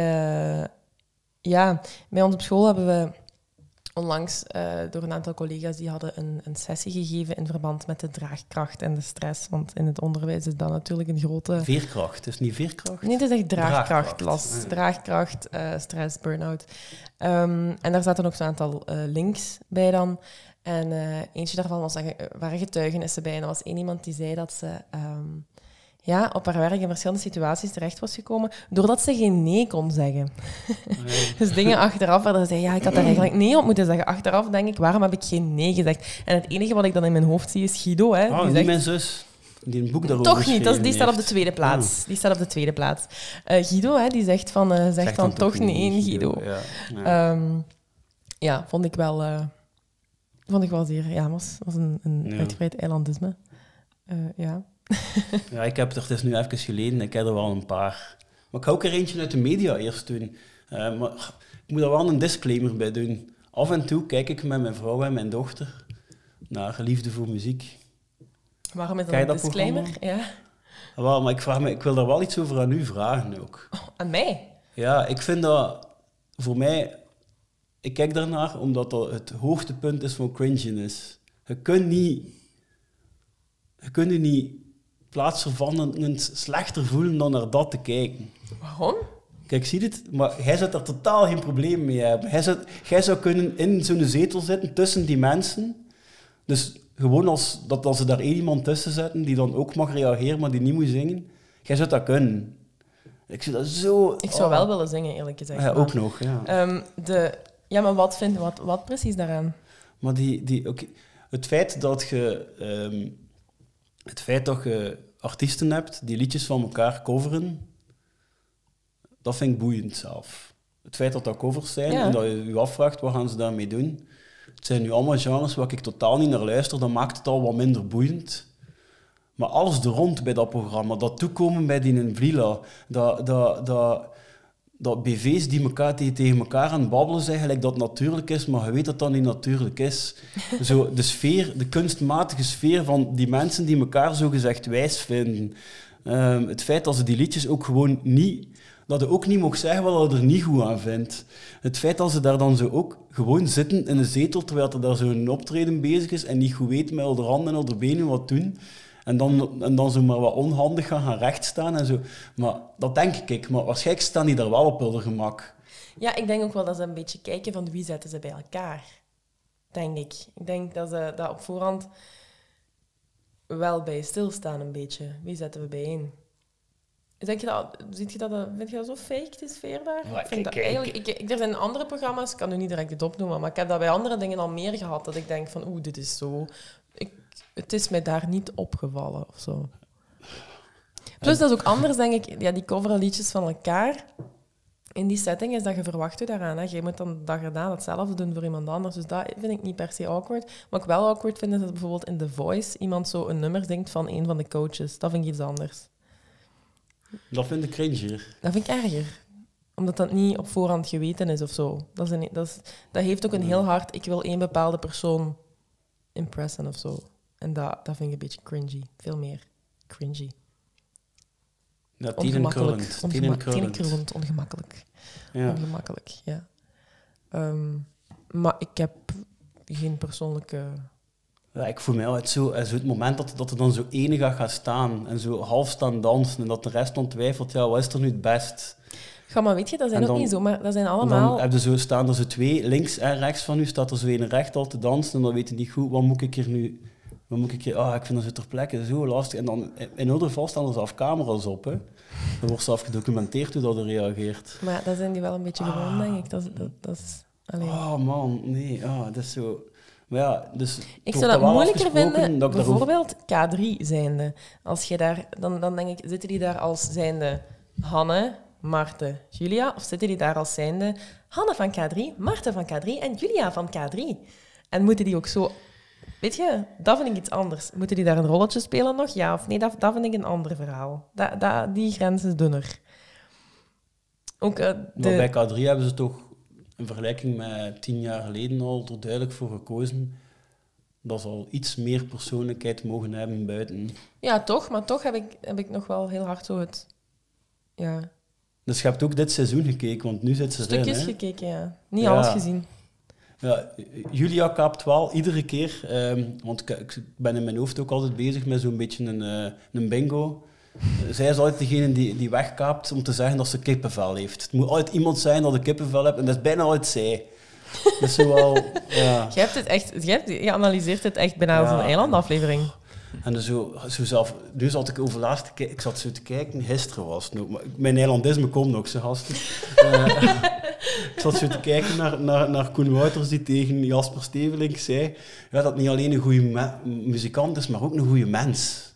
bij ons op school hebben we onlangs door een aantal collega's die hadden een sessie gegeven in verband met de draagkracht en de stress. Want in het onderwijs is dat natuurlijk een grote... Veerkracht, het is niet veerkracht? Nee, het is echt draagkracht. Draagkracht, stress, burn-out. En daar zaten ook zo'n aantal links bij dan. En eentje daarvan waren getuigenissen bij. En er was één iemand die zei dat ze op haar werk in verschillende situaties terecht was gekomen, doordat ze geen nee kon zeggen. Dus dingen achteraf, waar ze zei, ik had daar eigenlijk nee op moeten zeggen. Achteraf denk ik, waarom heb ik geen nee gezegd? En het enige wat ik dan in mijn hoofd zie is Guido. Hè, die zegt, niet mijn zus. Die een boek daarover toch niet, die staat op de tweede plaats. Die staat op de tweede plaats. Guido, hè, die zegt dan toch nee, Guido. Ja, vond ik wel zeer... Ja, was een uitgebreid eilandisme. Ja. Ja, het is nu even geleden. Ik heb er wel een paar. Maar ik ga ook er eentje uit de media eerst doen. Maar ik moet er wel een disclaimer bij doen. Af en toe kijk ik met mijn vrouw en mijn dochter naar Liefde voor Muziek. Waarom is dat een disclaimer? Ja. Wel, maar ik wil daar wel iets over aan u vragen ook. Oh, aan mij? Ja, ik vind dat voor mij... Ik kijk daarnaar omdat dat het hoogtepunt is van cringiness. Je kunt je niet plaatsvervangend slechter voelen dan naar dat te kijken. Waarom? Kijk, zie je het? Maar jij zou daar totaal geen probleem mee hebben. Jij zou kunnen in zo'n zetel zitten tussen die mensen. Dus gewoon als ze daar één iemand tussen zetten die dan ook mag reageren, maar die niet moet zingen. Jij zou dat kunnen. Ik zou dat zo... Ik zou wel willen zingen, eerlijk gezegd. Ja, ook nog, ja. Maar wat precies daaraan? Maar het feit dat je artiesten hebt die liedjes van elkaar coveren, dat vind ik boeiend zelf. Het feit dat covers zijn en dat je je afvraagt, wat gaan ze daarmee doen? Het zijn nu allemaal genres waar ik totaal niet naar luister, dan maakt het al wat minder boeiend. Maar alles er rond bij dat programma, dat toekomen bij die in Vlila, dat BV's die tegen elkaar aan het babbelen zijn, gelijk dat natuurlijk is, maar je weet dat dat niet natuurlijk is. Zo, de kunstmatige sfeer van die mensen die elkaar zogezegd wijs vinden. Het feit dat ze die liedjes ook gewoon niet... Dat je ook niet mag zeggen wat je er niet goed aan vindt. Het feit dat ze daar dan zo ook gewoon zitten in een zetel, terwijl er daar zo'n optreden bezig is en niet goed weten met hun handen en hun benen wat doen. En dan zo maar wat onhandig gaan rechtstaan en zo. Maar dat denk ik. Maar waarschijnlijk staan die daar wel op hun gemak. Ja, ik denk ook wel dat ze een beetje kijken van wie zetten ze bij elkaar. Denk ik. Ik denk dat ze dat op voorhand wel bij stilstaan een beetje. Wie zetten we bijeen? Vind je dat zo fake, die sfeer daar? Er zijn andere programma's, ik kan nu niet direct het opnoemen, maar ik heb dat bij andere dingen al meer gehad, dat ik denk van, dit is zo... Het is mij daar niet opgevallen of zo. Plus, dat is ook anders, denk ik. Ja, die coveren liedjes van elkaar. In die setting is dat je verwacht je daaraan. Hè. Je moet dan dag erna hetzelfde doen voor iemand anders. Dus dat vind ik niet per se awkward. Wat ik wel awkward vind, is dat bijvoorbeeld in The Voice iemand zo een nummer zingt van een van de coaches. Dat vind ik iets anders. Dat vind ik cringer. Dat vind ik erger. Omdat dat niet op voorhand geweten is of zo. Dat heeft ook een heel hard... Ik wil één bepaalde persoon impressen of zo. En dat vind ik een beetje cringy. Veel meer cringy. Ja, ongemakkelijk. Ongemakkelijk. Ja. Ongemakkelijk, ja. Maar ik heb geen persoonlijke... Ja, ik voel mij altijd zo het moment dat er dan zo ene gaat staan en zo half staan dansen en dat de rest dan twijfelt, wat is er nu het best? Ja, maar weet je, dat zijn ook niet zo, maar dat zijn allemaal... Dan staan er zo twee, links en rechts van u staat er zo een recht al te dansen en dan weet je niet goed, wat moet ik hier nu... ik vind dat zo ter plekke zo lastig. En dan, in ieder geval staan er zelf camera's op. Hè. Er wordt zelf gedocumenteerd hoe dat er reageert. Maar dat zijn die wel een beetje gewoon, denk ik. Dat is alleen... Oh man, nee. dat is zo... Maar ja, dus ik zou dat moeilijker vinden, bijvoorbeeld K3 zijnde. Als je daar... Dan denk ik, zitten die daar als zijnde Hanne, Marten, Julia? Of zitten die daar als zijnde Hanne van K3, Marten van K3 en Julia van K3? En moeten die ook zo... Weet je, dat vind ik iets anders. Moeten die daar een rolletje spelen nog? Ja of nee? Dat vind ik een ander verhaal. Die grens is dunner. Ook, Maar bij K3 hebben ze toch, in vergelijking met 10 jaar geleden al, er duidelijk voor gekozen dat ze al iets meer persoonlijkheid mogen hebben buiten. Ja, toch. Maar toch heb ik nog wel heel hard zo het... Ja. Dus je hebt ook dit seizoen gekeken, want nu zit ze erin. Stukjes gekeken, ja. Niet alles gezien. Ja, Julia kaapt wel iedere keer, want ik ben in mijn hoofd ook altijd bezig met zo'n beetje een bingo. Zij is altijd degene die wegkaapt om te zeggen dat ze kippenvel heeft. Het moet altijd iemand zijn dat een kippenvel heeft en dat is bijna altijd zij. Dat is zo wel, ja. Je analyseert het echt bijna als een eilandaflevering. En zo zelf... Nu zat ik overlaatst te kijken... Ik zat zo te kijken, gisteren was het nog. Maar mijn Nederlandisme komt nog, ze gasten. Ik zat zo te kijken naar Koen Wouters die tegen Jasper Stevelink zei dat niet alleen een goede muzikant is, maar ook een goede mens.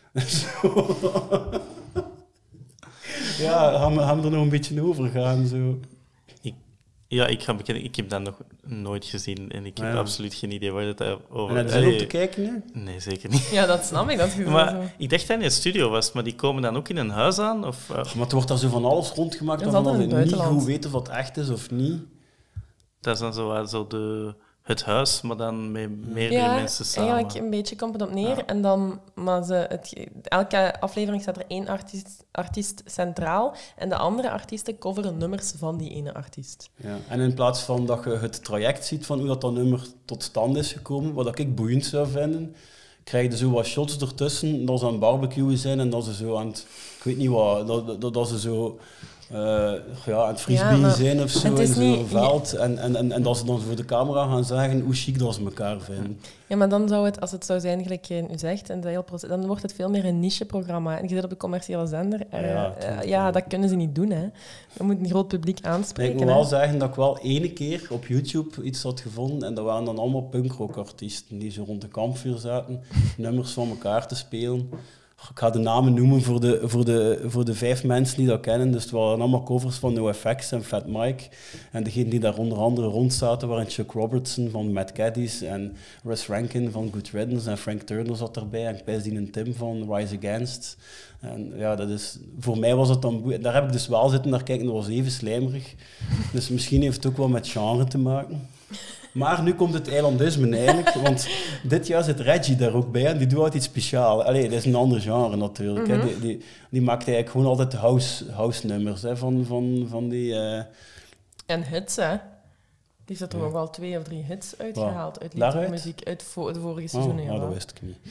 Ja, gaan we er nog een beetje over gaan, zo. Ik ga bekennen, ik heb dat nog nooit gezien en ik heb absoluut geen idee waar het over... En heb je zin om te kijken nu? Nee, zeker niet. Ja, dat snap ik. Dat maar zo. Ik dacht dat hij in een studio was, maar die komen dan ook in een huis aan? Of, Maar het wordt daar zo van alles rondgemaakt, dat we niet goed weten of het echt is of niet. Dat is dan zo het huis, maar dan met meerdere mensen samen. Ja, eigenlijk een beetje komt het op neer. Ja. En dan, maar elke aflevering staat er 1 artiest centraal en de andere artiesten coveren nummers van die ene artiest. Ja. En in plaats van dat je het traject ziet van hoe dat nummer tot stand is gekomen, wat ik boeiend zou vinden, krijg je zo wat shots ertussen dat ze aan het barbecuen zijn en dat ze zo aan het... Ik weet niet wat, dat ze zo... aan het frisbee zijn of zo in zo'n veld. En dat ze dan voor de camera gaan zeggen hoe chic dat ze elkaar vinden. Ja, maar dan zou het, als het zou zijn, gelijk u zegt, en dat heel proces, dan wordt het veel meer een niche-programma. En je zit op de commerciële zender. Dat kunnen ze niet doen. Hè. Je moet een groot publiek aanspreken. Ik moet wel zeggen dat ik wel ene keer op YouTube iets had gevonden. En dat waren dan allemaal punkrock-artiesten die zo rond de kampvuur zaten, nummers van elkaar te spelen. Ik ga de namen noemen voor de 5 mensen die dat kennen. Dus het waren allemaal covers van NoFX en Fat Mike. En degenen die daar onder andere rond zaten waren Chuck Robertson van Mad Caddies en Russ Rankin van Good Riddance en Frank Turner zat erbij en Pesdien en Tim van Rise Against. En ja, dat is, voor mij was dat dan... Daar heb ik dus wel zitten naar kijken, dat was even slijmerig. Dus misschien heeft het ook wel met genre te maken. Maar nu komt het eilandisme eigenlijk, want dit jaar zit Reggie daar ook bij en die doet altijd iets speciaals. Allee, dat is een ander genre natuurlijk. Mm-hmm. Hè. Die maakt eigenlijk gewoon altijd house nummers hè, van die... En hits, hè? Die heeft er ook al 2 of 3 hits uitgehaald uit liedmuziek uit de vorige seizoenen. Oh, dat wist ik niet.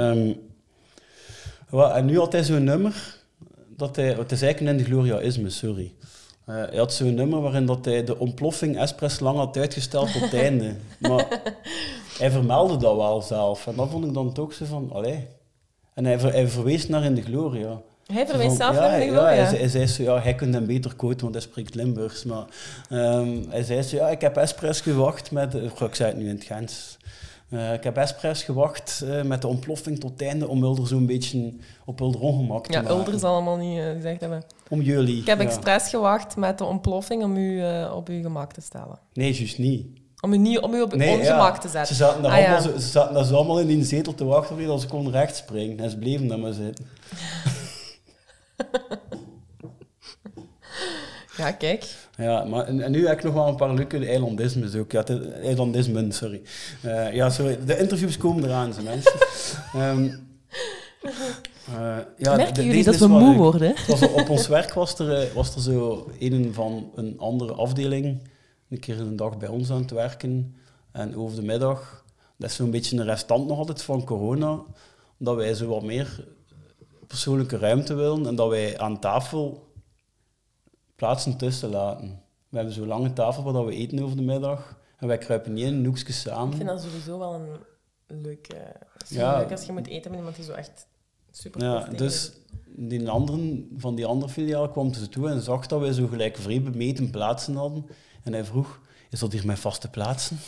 Ja. En nu had hij zo'n nummer, het is eigenlijk een In de Gloriaïsme, sorry. Hij had zo'n nummer waarin dat hij de ontploffing expres lang had uitgesteld tot het einde. Maar hij vermeldde dat wel zelf. En dat vond ik dan toch zo van, allee. En hij verwees naar In de Gloria. Hij verwees zelf naar In de Gloria? Ja, hij zei zo, hij kunt hem beter quoten, want hij spreekt Limburgs. Maar hij zei zo, ik heb expres gewacht met... Ik zei het nu in het Gens. Ik heb expres gewacht met de ontploffing tot het einde om Ulder zo'n beetje op Ulder ongemak te maken. Ja, Ulder zal allemaal niet gezegd hebben. Om jullie. Ik heb expres gewacht met de ontploffing om u op uw gemak te stellen. Nee, juist niet. Om u op ongemak te zetten. Ze zaten daar zo allemaal in die zetel te wachten dat ze konden recht springen. En ze bleven daar maar zitten. Ja, kijk. Ja, maar en nu heb ik nog wel een paar leuke eilandismes ook. Ja, eilandismen, sorry. Sorry. De interviews komen eraan, zo mensen. Merken jullie dat we moe worden? Op ons werk was er zo een van een andere afdeling een keer een dag bij ons aan het werken. En over de middag, dat is zo'n beetje een restant nog altijd van corona, dat wij zo wat meer persoonlijke ruimte willen en dat wij aan tafel plaatsen tussen laten. We hebben zo'n lange tafel waar we eten over de middag en wij kruipen niet in een hoekje samen. Ik vind dat sowieso wel een leuk... leuk als je moet eten met iemand die zo echt super tof dus die anderen van die andere filiaal kwam ze toe en zag dat wij zo gelijk vrij bemeten plaatsen hadden. En hij vroeg, is dat hier mijn vaste plaatsen?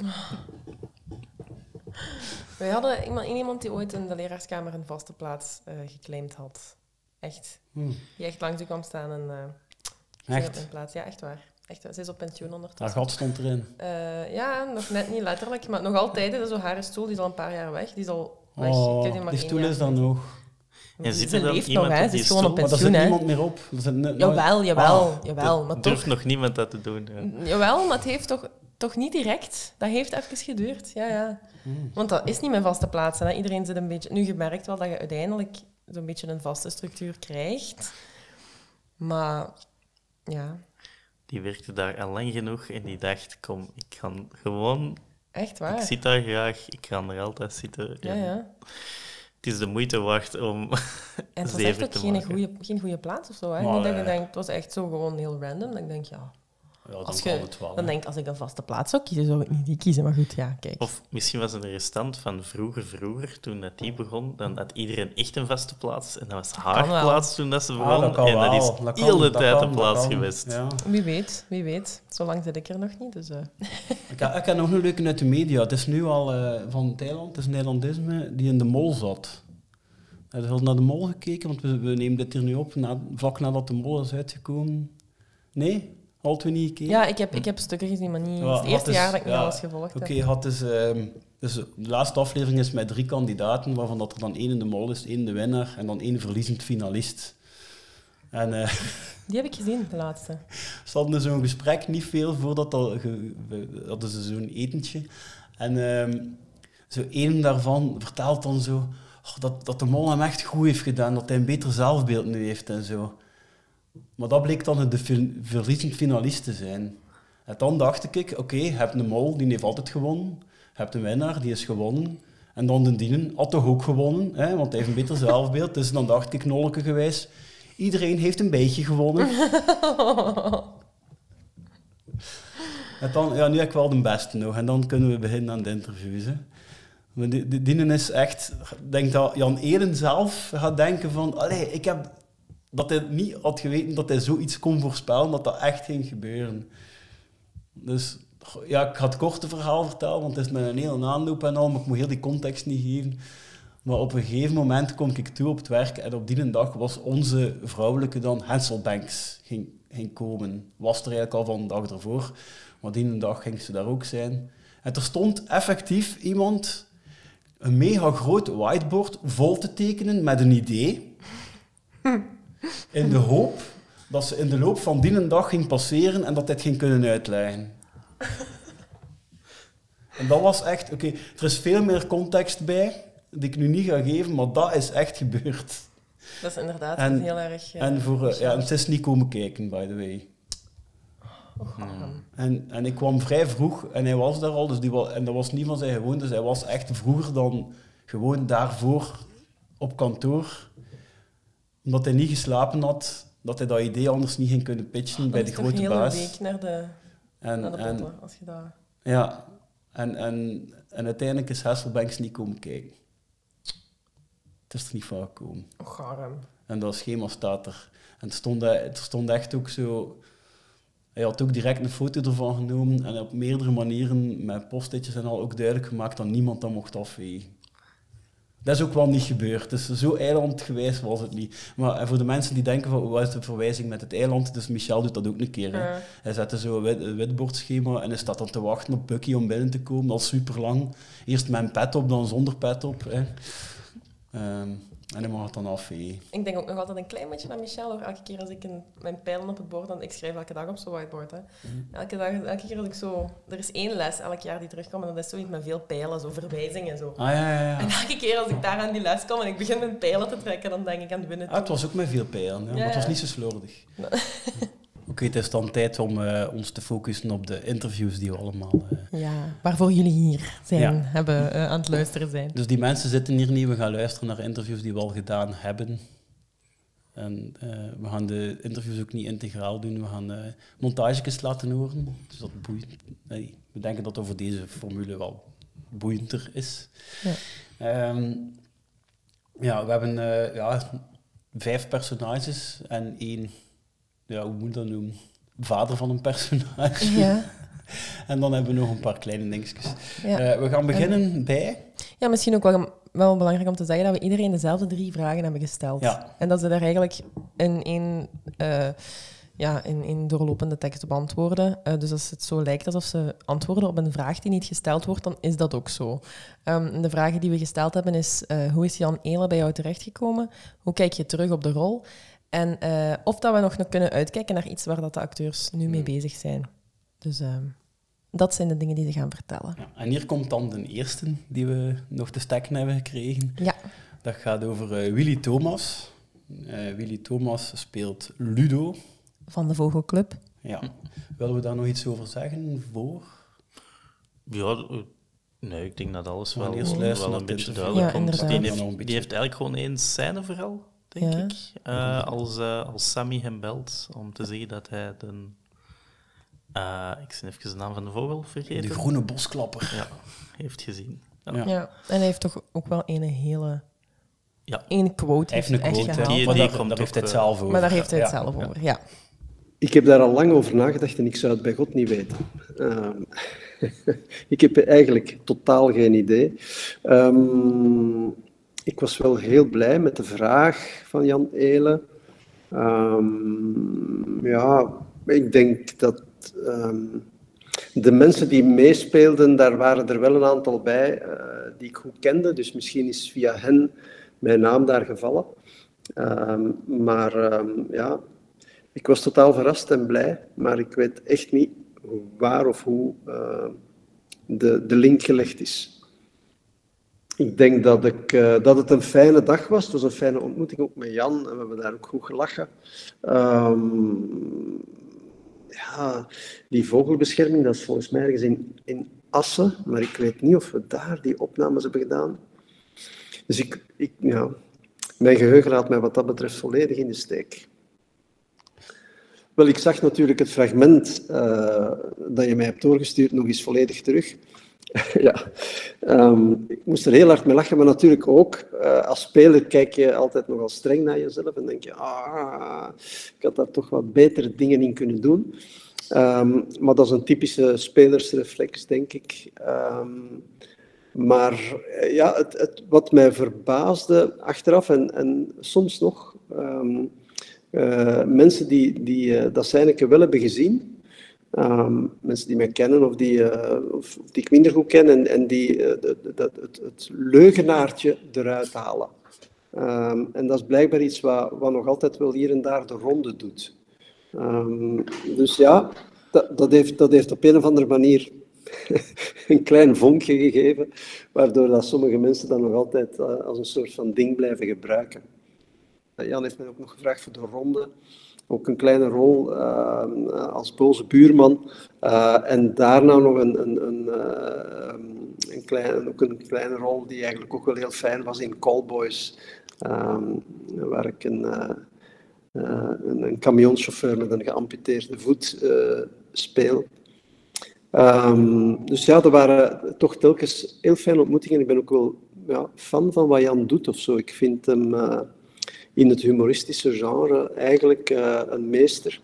Wij hadden iemand die ooit in de leraarskamer een vaste plaats geclaimd had. Echt. Die echt langs u kwam staan en... Echt? In plaats. Ja, echt waar. Ze is op pensioen ondertussen. Haar gat stond erin. Ja, nog net niet letterlijk, maar nog altijd. Dat is zo haar stoel, die is al een paar jaar weg. Die is al weg. Die stoel is dan nog... En zit er dan leeft iemand nog, op ze die is gewoon stoel? op pensioen. Maar daar zit niemand meer op. Jawel. Maar durft nog niemand dat te doen. Ja. Jawel, maar het heeft toch niet direct. Dat heeft even geduurd. Ja. Want dat is niet mijn vaste plaats. Hè. Iedereen zit een beetje... Nu, je merkt wel dat je uiteindelijk zo'n beetje een vaste structuur krijgt. Maar... Ja. Die werkte daar al lang genoeg en die dacht, kom, ik kan gewoon... Echt waar? Ik zit daar graag, ik kan er altijd zitten. Ja. Het is de moeite waard om en het was echt ook geen goede plaats of zo. Hè? Niet dat je denkt, het was echt zo gewoon heel random. Dat ik denk, ja... Dan denk ik, als ik een vaste plaats zou kiezen, zou ik niet die kiezen. Maar goed, ja, kijk. Of misschien was het een restant van vroeger, toen dat die begon, dan had iedereen echt een vaste plaats. En dat was haar plaats toen dat ze begon. Dat kan en dat is heel de tijd een plaats geweest. Ja. Wie weet. Zolang zit ik er nog niet, dus... Ik heb nog een leuke uit de media. Het is nu al van Thailand, het is een Nederlandisme, die in de Mol zat. Heb je al naar de Mol gekeken? Want we nemen dit hier nu op, vlak nadat de Mol is uitgekomen. Nee? Hadden we niet gekeken? Ja, ik heb stukken gezien, maar niet het eerste jaar dat ik niet alles gevolgd heb. Oké, dus de laatste aflevering is met 3 kandidaten, waarvan dat er dan 1 in de Mol is, 1 de winnaar en dan 1 verliezend finalist. En, die heb ik gezien, de laatste. Ze hadden zo'n gesprek, niet veel voordat hadden ze zo'n etentje. En zo één daarvan vertelt dan zo dat de Mol hem echt goed heeft gedaan, dat hij een beter zelfbeeld nu heeft en zo. Maar dat bleek dan de verliezend finalist te zijn. En dan dacht ik, oké, je hebt een Mol, die heeft altijd gewonnen. Je hebt een winnaar, die is gewonnen. En dan de Dienen had toch ook gewonnen, hè, want hij heeft een beter zelfbeeld. Dus dan dacht ik, nolkegewijs, iedereen heeft een beetje gewonnen. En dan, ja, nu heb ik wel de beste nog. En dan kunnen we beginnen aan de interviews. Hè. Maar de Dienen is echt... Ik denk dat Jan Eden zelf gaat denken van... Allee, ik heb... Dat hij niet had geweten dat hij zoiets kon voorspellen, dat dat echt ging gebeuren. Dus ja, ik ga het korte verhaal vertellen, want het is met een hele aanloop en al, maar ik moet heel die context niet geven. Maar op een gegeven moment kom ik toe op het werk en op die dag was onze vrouwelijke dan Henselbanks ging komen. Was er eigenlijk al van de dag ervoor, maar die dag ging ze daar ook zijn. En er stond effectief iemand een mega groot whiteboard vol te tekenen met een idee. In de hoop dat ze in de loop van die dag ging passeren en dat hij het ging kunnen uitleggen. En dat was echt... Oké, er is veel meer context bij, die ik nu niet ga geven, maar dat is echt gebeurd. Dat is inderdaad heel erg... en het is niet komen kijken, by the way. En ik kwam vrij vroeg en hij was daar al, dus en dat was niet van zijn gewoon, dus hij was echt vroeger dan gewoon daarvoor op kantoor, omdat hij niet geslapen had, dat hij dat idee anders niet ging kunnen pitchen bij de grote baas. Dan is het een hele week naar de botten, als je dat... Ja, en uiteindelijk is Hasselbanks niet komen kijken. Het is er niet van gekomen. Och, arm. En dat schema staat er. En het stond echt ook zo... Hij had ook direct een foto ervan genomen en op meerdere manieren met post-itjes en al ook duidelijk gemaakt dat niemand dat mocht afvegen. Dat is ook wel niet gebeurd. Dus zo eilandgewijs was het niet. Maar voor de mensen die denken van, wat is de verwijzing met het eiland? Dus Michel doet dat ook een keer. Hè. Hij zette zo een witbordschema en hij staat dan te wachten op Bucky om binnen te komen. Al super lang. Eerst met een pet op, dan zonder pet op. Hè. En hij mag het dan afvegen. Ik denk ook nog altijd een klein beetje aan Michel, hoor. Elke keer als ik mijn pijlen op het bord... Ik schrijf elke dag op zo'n whiteboard. Hè. Elke keer als ik zo... Er is 1 les elk jaar die terugkomt en dat is zoiets met veel pijlen, zo verwijzingen en zo. Ja. En elke keer als ik daar aan die les kom en ik begin mijn pijlen te trekken, dan denk ik aan het winnen. Het was ook met veel pijlen, maar het was niet zo slordig. Oké, het is dan tijd om ons te focussen op de interviews die we allemaal... waarvoor jullie hier zijn, aan het luisteren zijn. Dus die mensen zitten hier niet. We gaan luisteren naar interviews die we al gedaan hebben. En we gaan de interviews ook niet integraal doen. We gaan montages laten horen. Dus dat boeit. Nee, we denken dat dat voor deze formule wel boeiender is. Ja, we hebben 5 personages en 1... Ja, hoe moet je dat noemen? Vader van een personage. Ja. En dan hebben we nog een paar kleine dingetjes. Ja. We gaan beginnen bij... Ja, misschien ook wel belangrijk om te zeggen dat we iedereen dezelfde 3 vragen hebben gesteld. Ja. En dat ze daar eigenlijk in doorlopende tekst beantwoorden. Dus als het zo lijkt alsof ze antwoorden op een vraag die niet gesteld wordt, dan is dat ook zo. De vragen die we gesteld hebben is... hoe is Jan Eelen bij jou terechtgekomen? Hoe kijk je terug op de rol? En of dat we nog kunnen uitkijken naar iets waar dat de acteurs nu mee bezig zijn. Dus dat zijn de dingen die ze gaan vertellen. Ja, en hier komt dan de eerste die we nog te stekken hebben gekregen. Ja. Dat gaat over Willy Thomas. Willy Thomas speelt Ludo. Van de Vogelclub. Ja. Willen we daar nog iets over zeggen voor? Ja, nee, ik denk dat alles wel een beetje Ja, duidelijk komt. Ja, die heeft eigenlijk gewoon 1 scène vooral. Denk ik. Als Sammy hem belt om te zeggen dat hij Ik ben even de naam van de vogel vergeten. De groene bosklapper. Ja, heeft gezien. Ja, en hij heeft toch ook wel een hele... Ja. Eén quote Hij heeft een quote, echt hè. gehaald. Maar Die daar komt heeft ook, hij het zelf over. Maar daar heeft hij het zelf over, ja. Ik heb daar al lang over nagedacht en ik zou het bij God niet weten. Ik heb eigenlijk totaal geen idee. Ik was wel heel blij met de vraag van Jan Eelen. Ja, ik denk dat de mensen die meespeelden, daar waren er wel een aantal bij die ik goed kende. Dus misschien is via hen mijn naam daar gevallen. Maar ja, ik was totaal verrast en blij. Maar ik weet echt niet waar of hoe de link gelegd is. Ik denk dat het een fijne dag was. Het was een fijne ontmoeting ook met Jan. En we hebben daar ook goed gelachen. Ja, die vogelbescherming, dat is volgens mij ergens in Assen. Maar ik weet niet of we daar die opnames hebben gedaan. Dus ja, mijn geheugen laat mij wat dat betreft volledig in de steek. Wel, ik zag natuurlijk het fragment dat je mij hebt doorgestuurd nog eens volledig terug. Ja, ik moest er heel hard mee lachen, maar natuurlijk ook als speler kijk je altijd nogal streng naar jezelf en denk je, ik had daar toch wat betere dingen in kunnen doen. Maar dat is een typische spelersreflex, denk ik. Maar ja, wat mij verbaasde achteraf en soms nog, mensen die dat Seineke wel hebben gezien, mensen die mij kennen of die ik minder goed ken en die het leugenaartje eruit halen. En dat is blijkbaar iets wat nog altijd wel hier en daar de ronde doet. Dus ja, dat heeft op een of andere manier een klein vonkje gegeven, waardoor dat sommige mensen dat nog altijd als een soort van ding blijven gebruiken. Jan heeft mij ook nog gevraagd voor de ronde. Ook een kleine rol als boze buurman. En daarna nog een kleine rol die eigenlijk ook wel heel fijn was in Callboys. Waar ik een camionchauffeur met een geamputeerde voet speel. Dus ja, er waren toch telkens heel fijne ontmoetingen. Ik ben ook wel fan van wat Jan doet of zo. Ik vind hem in het humoristische genre eigenlijk een meester.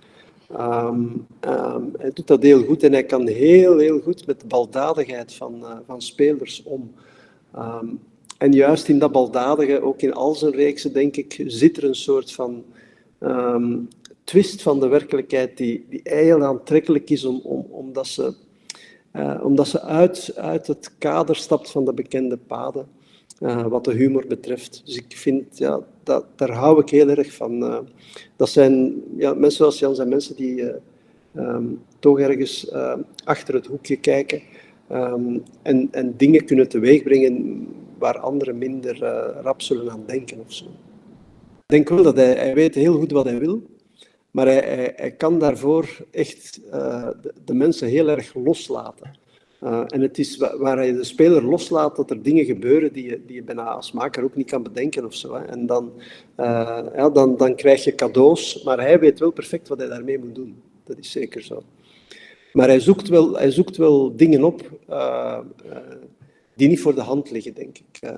Hij doet dat heel goed en hij kan heel goed met de baldadigheid van spelers om. En juist in dat baldadige, ook in al zijn reeksen, denk ik, zit er een soort van twist van de werkelijkheid die heel aantrekkelijk is, omdat ze uit het kader stapt van de bekende paden, wat de humor betreft. Dus ik vind, ja, daar hou ik heel erg van. Dat zijn, ja, mensen zoals Jan zijn mensen die toch ergens achter het hoekje kijken en dingen kunnen teweegbrengen waar anderen minder rap zullen aan denken of zo. Ik denk wel dat hij weet heel goed wat hij wil, maar hij kan daarvoor echt de mensen heel erg loslaten. En het is waar je de speler loslaat dat er dingen gebeuren die je bijna als maker ook niet kan bedenken of zo. Hè. En dan krijg je cadeaus, maar hij weet wel perfect wat hij daarmee moet doen. Dat is zeker zo. Maar hij zoekt wel dingen op die niet voor de hand liggen, denk ik.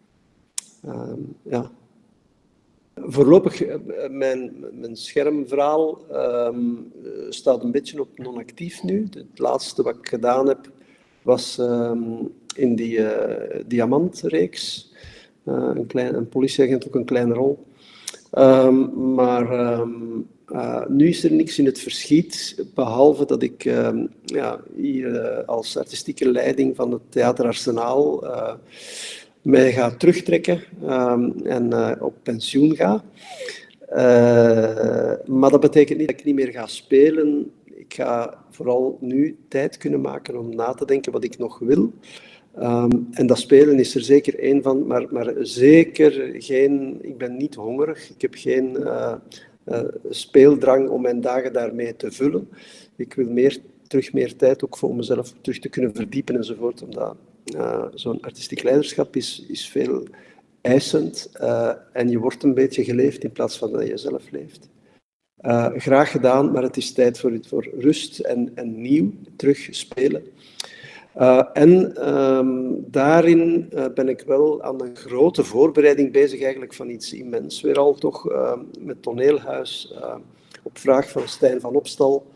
Ja. Voorlopig, mijn schermverhaal staat een beetje op non-actief nu. Het laatste wat ik gedaan heb was in die Diamantreeks. Een politieagent, ook een kleine rol. Maar nu is er niks in het verschiet, behalve dat ik hier als artistieke leiding van het Theater Arsenaal mij ga terugtrekken en op pensioen ga. Maar dat betekent niet dat ik niet meer ga spelen. Ik ga vooral nu tijd kunnen maken om na te denken wat ik nog wil. En dat spelen is er zeker één van, maar zeker geen... Ik ben niet hongerig. Ik heb geen speeldrang om mijn dagen daarmee te vullen. Ik wil terug meer tijd ook voor mezelf terug te kunnen verdiepen enzovoort, omdat zo'n artistiek leiderschap is veel eisend en je wordt een beetje geleefd in plaats van dat je zelf leeft. Graag gedaan, maar het is tijd voor rust en nieuw terug spelen. Daarin ben ik wel aan een grote voorbereiding bezig eigenlijk van iets immens. Weer al toch met Toneelhuis, op vraag van Stijn van Opstal.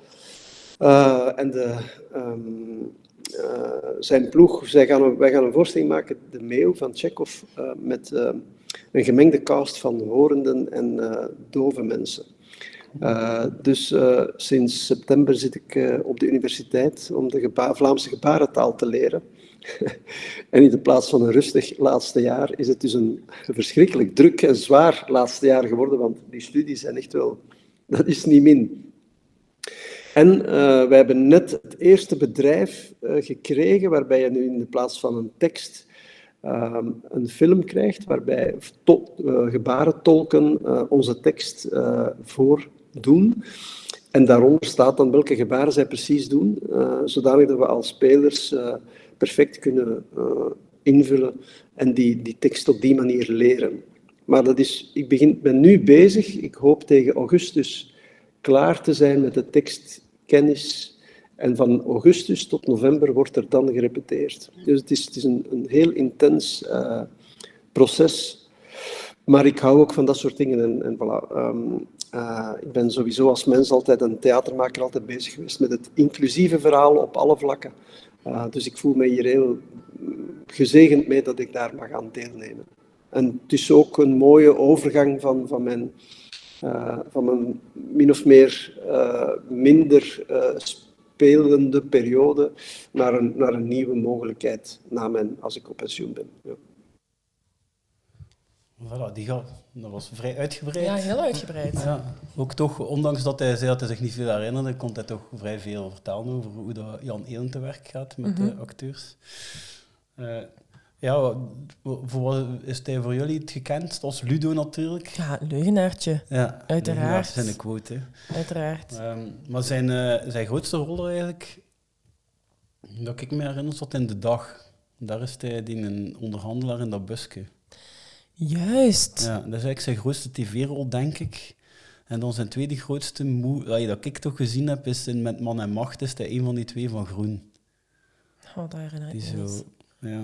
Zijn ploeg, wij gaan een voorstelling maken, De Meeuw van Tchekhov, met een gemengde cast van horenden en dove mensen. Dus sinds september zit ik op de universiteit om de Vlaamse gebarentaal te leren. En in de plaats van een rustig laatste jaar is het dus een verschrikkelijk druk en zwaar laatste jaar geworden, want die studies zijn echt wel... Dat is niet min. En wij hebben net het eerste bedrijf gekregen waarbij je nu in de plaats van een tekst een film krijgt, waarbij gebarentolken onze tekst voordoen. En daaronder staat dan welke gebaren zij precies doen, zodanig dat we als spelers perfect kunnen invullen en die tekst op die manier leren. Maar ik ben nu bezig, ik hoop tegen augustus klaar te zijn met de tekstkennis. En van augustus tot november wordt er dan gerepeteerd. Dus het is een heel intens proces. Maar ik hou ook van dat soort dingen. En voilà. Ik ben sowieso als mens altijd een theatermaker altijd bezig geweest met het inclusieve verhaal op alle vlakken. Dus ik voel me hier heel gezegend mee dat ik daar mag aan deelnemen. En het is ook een mooie overgang van mijn min of meer minder spelende periode naar een nieuwe mogelijkheid als ik op pensioen ben. Ja. Voilà, dat was vrij uitgebreid. Ja, heel uitgebreid. Ja, ook toch, ondanks dat hij zei dat hij zich niet veel herinnerde, kon hij toch vrij veel vertellen over hoe dat Jan Eelen te werk gaat met de acteurs. Is hij voor jullie het gekend als Ludo natuurlijk? Ja, leugenaartje. Ja, uiteraard. Dat zijn een quote. Hè. Uiteraard. Maar zijn grootste rol er eigenlijk, dat ik me herinner, zat in De Dag. Daar is hij een onderhandelaar in dat busje. Juist. Ja, dat is eigenlijk zijn grootste tv-rol, denk ik. En dan zijn tweede grootste dat ik toch gezien heb, is Met Man en Macht, is hij een van die twee van Groen. Oh, daar herinner ik me zo, ja.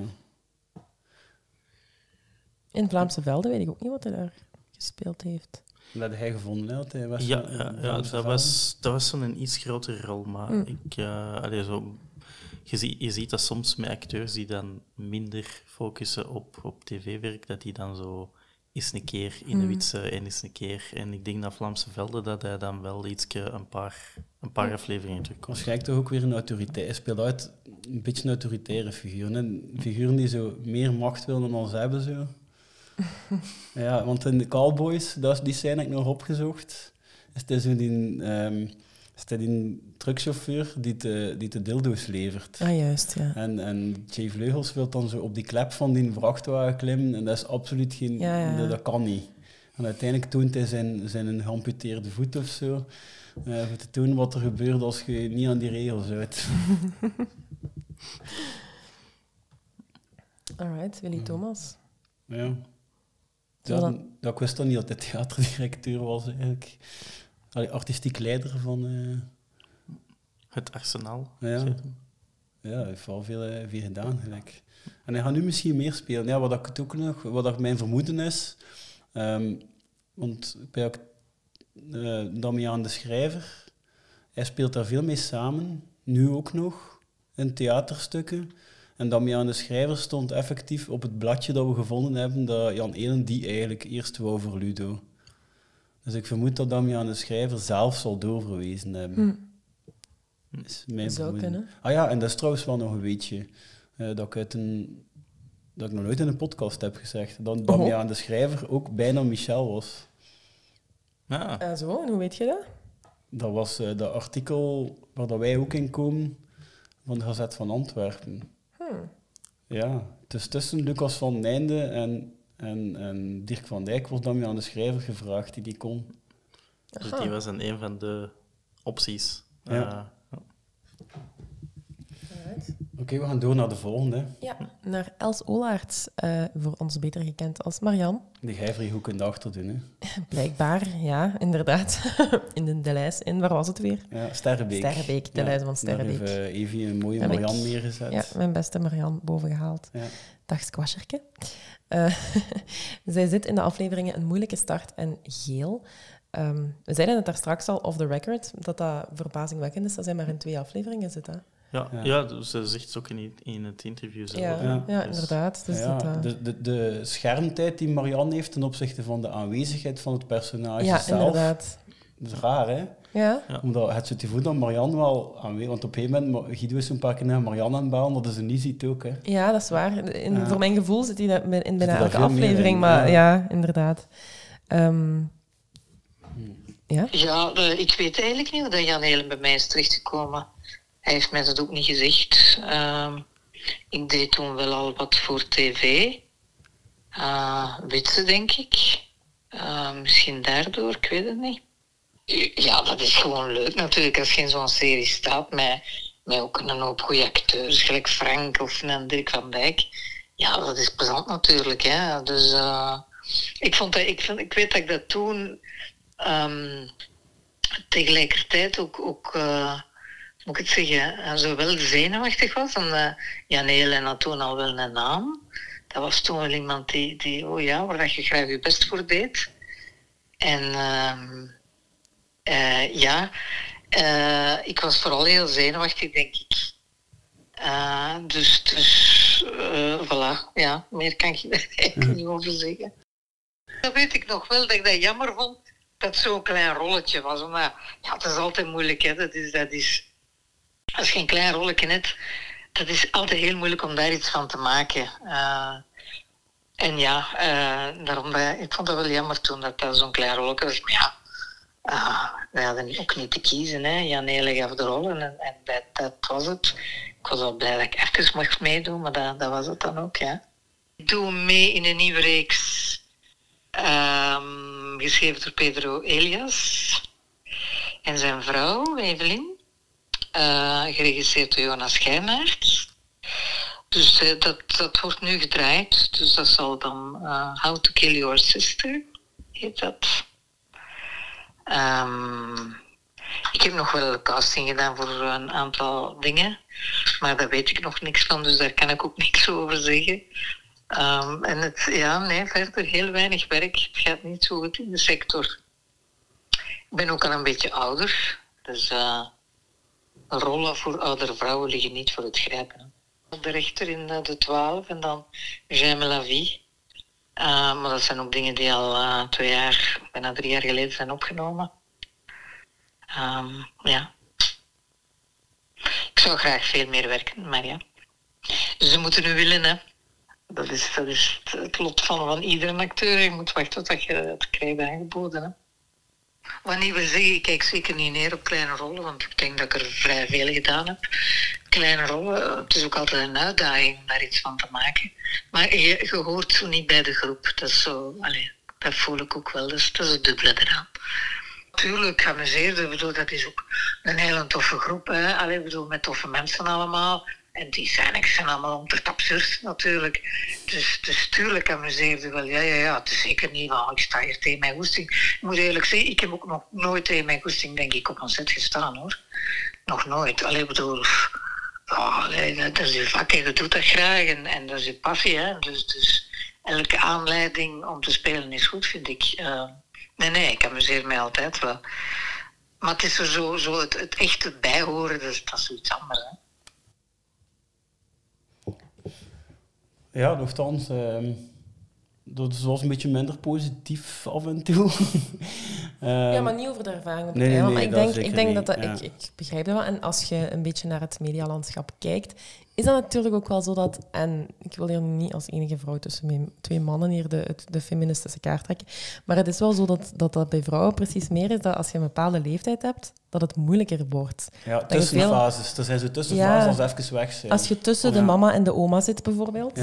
In Vlaamse Velden weet ik ook niet wat hij daar gespeeld heeft. Dat had hij gevonden, hè? Hij was dat was zo'n iets grotere rol, maar je ziet dat soms met acteurs die dan minder focussen op tv-werk, dat die dan zo eens een keer in de witse en eens een keer. En ik denk dat Vlaamse Velden dat hij dan wel een paar afleveringen terugkomt. Waarschijnlijk toch ook weer een autoriteit. Hij speelt uit een beetje een autoritaire figuur. Hè? Figuren die zo meer macht willen dan ze hebben. Zo. Ja, want in de Cowboys, die zijn ik nog opgezocht. Is het zo die truckchauffeur die de dildo's levert. Ah, juist, ja. En Jay Vleugels wil dan zo op die klep van die vrachtwagen klimmen en dat is absoluut geen... Ja. Dat kan niet. En uiteindelijk toont hij zijn geamputeerde voet of zo. Voor te tonen wat er gebeurt als je niet aan die regels houdt. Alright, Willy Thomas. Ja. Ik wist dan niet dat hij theaterdirecteur was eigenlijk. Artistiek leider van... Het Arsenaal. Ja, hij heeft wel veel gedaan. Gelijk. En hij gaat nu misschien meer spelen. Ja, wat mijn vermoeden is... want bij Damiaan de Schrijver, hij speelt daar veel mee samen, nu ook nog, in theaterstukken. En Damiaan de Schrijver stond effectief op het bladje dat we gevonden hebben, dat Jan Eelen die eigenlijk eerst wou voor Ludo. Dus ik vermoed dat Damiaan de Schrijver zelf zal doorverwezen hebben. Dat is mijn vermoeden. Kunnen. Ah ja, en dat is trouwens wel nog een weetje dat ik nog nooit in een podcast heb gezegd. Dat Damiaan de Schrijver ook bijna Michel was. Zo, en hoe weet je dat? Dat was dat artikel waar dat wij ook in komen van de Gazet van Antwerpen. Ja, dus tussen Lucas van Nijnde en Dirk van Dijk wordt Damiaan de Schrijver gevraagd die kon. Dus die was een van de opties. Ja. Oké, we gaan door naar de volgende. Ja, naar Els Olaerts, voor ons beter gekend als Marianne. Die gijverhoek in de achterdoen, hè? Blijkbaar, ja, inderdaad. In de lijst. En waar was het weer? Ja, Sterrenbeek. Sterrenbeek, de lijst van Sterrenbeek. Daar heeft Evie een mooie Marianne neergezet. Ja, mijn beste Marianne bovengehaald. Ja. Dag squasherke. Zij zit in de afleveringen Een moeilijke start en Geel. We zeiden het daar straks al off the record, dat verbazingwekkend is dat zij maar in 2 afleveringen zit. Hè? Ja, ze zegt het ook in het interview zelf. Ja, inderdaad. Dus de schermtijd die Marianne heeft ten opzichte van de aanwezigheid van het personage zelf. Inderdaad. Dat is raar, hè? Ja. Omdat het zo te voelen dat Marianne wel aanwezig... Want op een gegeven moment, Guido is zo'n paar keer naar Marianne aan het bellen, dat ze niet ziet ook, hè? Ja, dat is waar. Voor mijn gevoel zit hij in bijna elke aflevering, maar ja, inderdaad. Ja, ik weet eigenlijk niet hoe dat Jan Helen bij mij is terechtgekomen. Hij heeft mij dat ook niet gezegd. Ik deed toen wel al wat voor tv. Witse, denk ik. Misschien daardoor, ik weet het niet. Ja, dat is gewoon leuk natuurlijk als je in zo'n serie staat met ook een hoop goede acteurs, gelijk Frank of een Dirk van Dijk. Ja, dat is plezant natuurlijk. Hè. Dus ik weet dat ik dat toen tegelijkertijd ook moet ik het zeggen, zo wel zenuwachtig was. En Jan Helen had toen al wel een naam. Dat was toen wel iemand die waar dat je graag je best voor deed. En ik was vooral heel zenuwachtig, denk ik. Voilà, ja, meer kan je er eigenlijk niet over zeggen. Dat weet ik nog wel, dat ik dat jammer vond, dat zo'n klein rolletje was. Omdat, het is altijd moeilijk, hè. Dat is, als je een klein rolletje hebt, dat is altijd heel moeilijk om daar iets van te maken. Daarom, ik vond het wel jammer toen dat zo'n klein rolletje was. Maar we hadden ook niet te kiezen. Hè. Jan Helen gaf de rollen en dat was het. Ik was wel blij dat ik even mocht meedoen, maar dat was het dan ook. Ja. Ik doe mee in een nieuwe reeks, geschreven door Pedro Elias en zijn vrouw, Evelien. Geregisseerd door Jonas Geijnaert. Dus dat wordt nu gedraaid. Dus dat zal dan How to Kill Your Sister, heet dat. Ik heb nog wel casting gedaan voor een aantal dingen. Maar daar weet ik nog niks van, dus daar kan ik ook niks over zeggen. Verder heel weinig werk. Het gaat niet zo goed in de sector. Ik ben ook al een beetje ouder. Dus rollen voor oudere vrouwen liggen niet voor het grijpen. De rechter in de 12 en dan J'aime la vie. Maar dat zijn ook dingen die al 2 jaar, bijna 3 jaar geleden zijn opgenomen. Ik zou graag veel meer werken, maar ja. Dus ze moeten nu willen, hè. Dat is het lot van iedere acteur. Je moet wachten tot je het krijgt aangeboden, hè. Wanneer we zeggen, ik kijk zeker niet neer op kleine rollen, want ik denk dat ik er vrij veel gedaan heb. Kleine rollen, het is ook altijd een uitdaging om daar iets van te maken. Maar je hoort zo niet bij de groep. Dat is zo, dat voel ik ook wel. Dus dat is het dubbele eraan. Natuurlijk, amuseerde, dat is ook een hele toffe groep. Hè. Met toffe mensen allemaal. En die zijn allemaal absurd natuurlijk. Dus tuurlijk amuseerde wel. Ja, het is zeker niet van, ik sta hier tegen mijn goesting. Ik moet eerlijk zeggen, ik heb ook nog nooit tegen mijn goesting, denk ik, op een set gestaan, hoor. Nog nooit. Dat is je vak en je doet dat graag en dat is je passie, hè. Dus elke aanleiding om te spelen is goed, vind ik. Nee, ik amuseer mij altijd wel. Maar het is er zo het echte bijhoren, dus dat is iets anders, hè. Ja, nogthans, dat was een beetje minder positief af en toe. Ja, maar niet over de ervaring op het eiland. Maar ik denk dat ik begrijp dat wel. En als je een beetje naar het medialandschap kijkt, is dat natuurlijk ook wel zo dat... En ik wil hier niet als enige vrouw tussen 2 mannen hier de feministische kaart trekken. Maar het is wel zo dat bij vrouwen precies meer is dat als je een bepaalde leeftijd hebt, dat het moeilijker wordt. Ja, tussenfases. Er zijn zo tussenfases als even weg zijn. Als je tussen de mama en de oma zit bijvoorbeeld,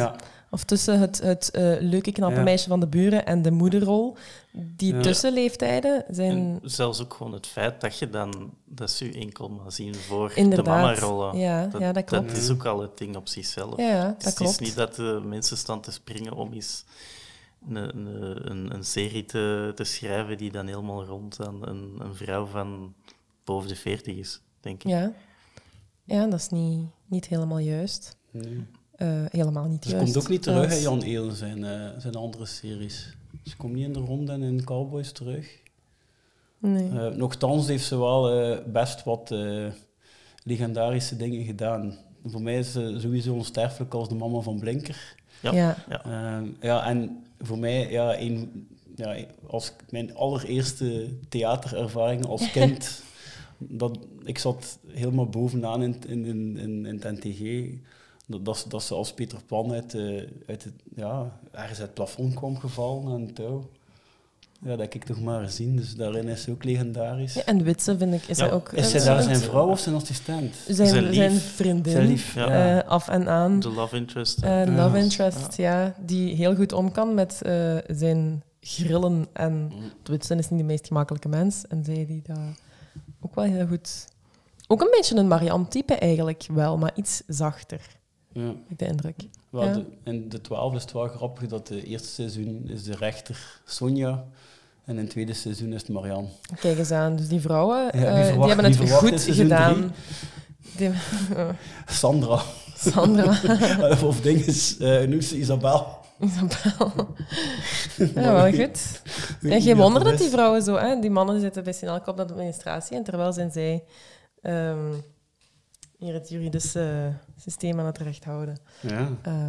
Of tussen het leuke, knappe Ja. meisje van de buren en de moederrol. Die Ja. tussenleeftijden zijn... En zelfs ook gewoon het feit dat je dan dat ze je enkel maar zien voor Inderdaad. de mama-rollen. Ja, dat klopt. Dat is ook al het ding op zichzelf. Ja, dat Dus het klopt. is niet dat de mensen staan te springen om eens een serie te schrijven die dan helemaal rond aan een vrouw van boven de 40 is, denk ik. Ja, dat is niet helemaal juist. Nee. Helemaal niet Ze juist. komt ook niet terug, hè, zelfs. Jan Eelen, zijn andere series. Ze komt niet in de ronde en in Cowboys terug. Nee. Nochtans heeft ze wel best wat legendarische dingen gedaan. Voor mij is ze sowieso onsterfelijk als de mama van Blinker. Ja. En voor mij, als mijn allereerste theaterervaring als kind, ik zat helemaal bovenaan in het NTG, dat ze als Peter Pan ergens uit het plafond kwam gevallen aan een touw. Ja, dat heb ik toch maar gezien, dus daarin is ze ook legendarisch. Ja, en Witse, vind ik, is hij ook... Is zij daar zijn vrouw of zijn assistent? Zijn vriendin. Zijn lief, af en aan. De love interest. Love interest, ja. Die heel goed om kan met zijn grillen. En Witsen is niet de meest gemakkelijke mens. En zij die dat ook wel heel goed... Ook een beetje een Marianne-type eigenlijk wel, maar iets zachter. Ja. Heb ik de indruk. Wel, Ja. in de 12 is het wel grappig dat de eerste seizoen is de rechter Sonja en in het tweede seizoen is het Marianne. Kijk eens aan. Dus die vrouwen, Ja, die hebben het verwacht in goed seizoen gedaan. 3. Sandra. Of dinges, noem ze Isabel. Isabel. Ja, wel goed. En geen wonder dat die vrouwen zo... Hè, die mannen zitten bij elk op de administratie en terwijl zijn zij hier het juridische systeem aan het recht houden. Ja.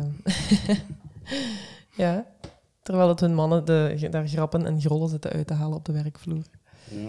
Ja. Terwijl het hun mannen daar grappen en grollen zitten uit te halen op de werkvloer. Ja.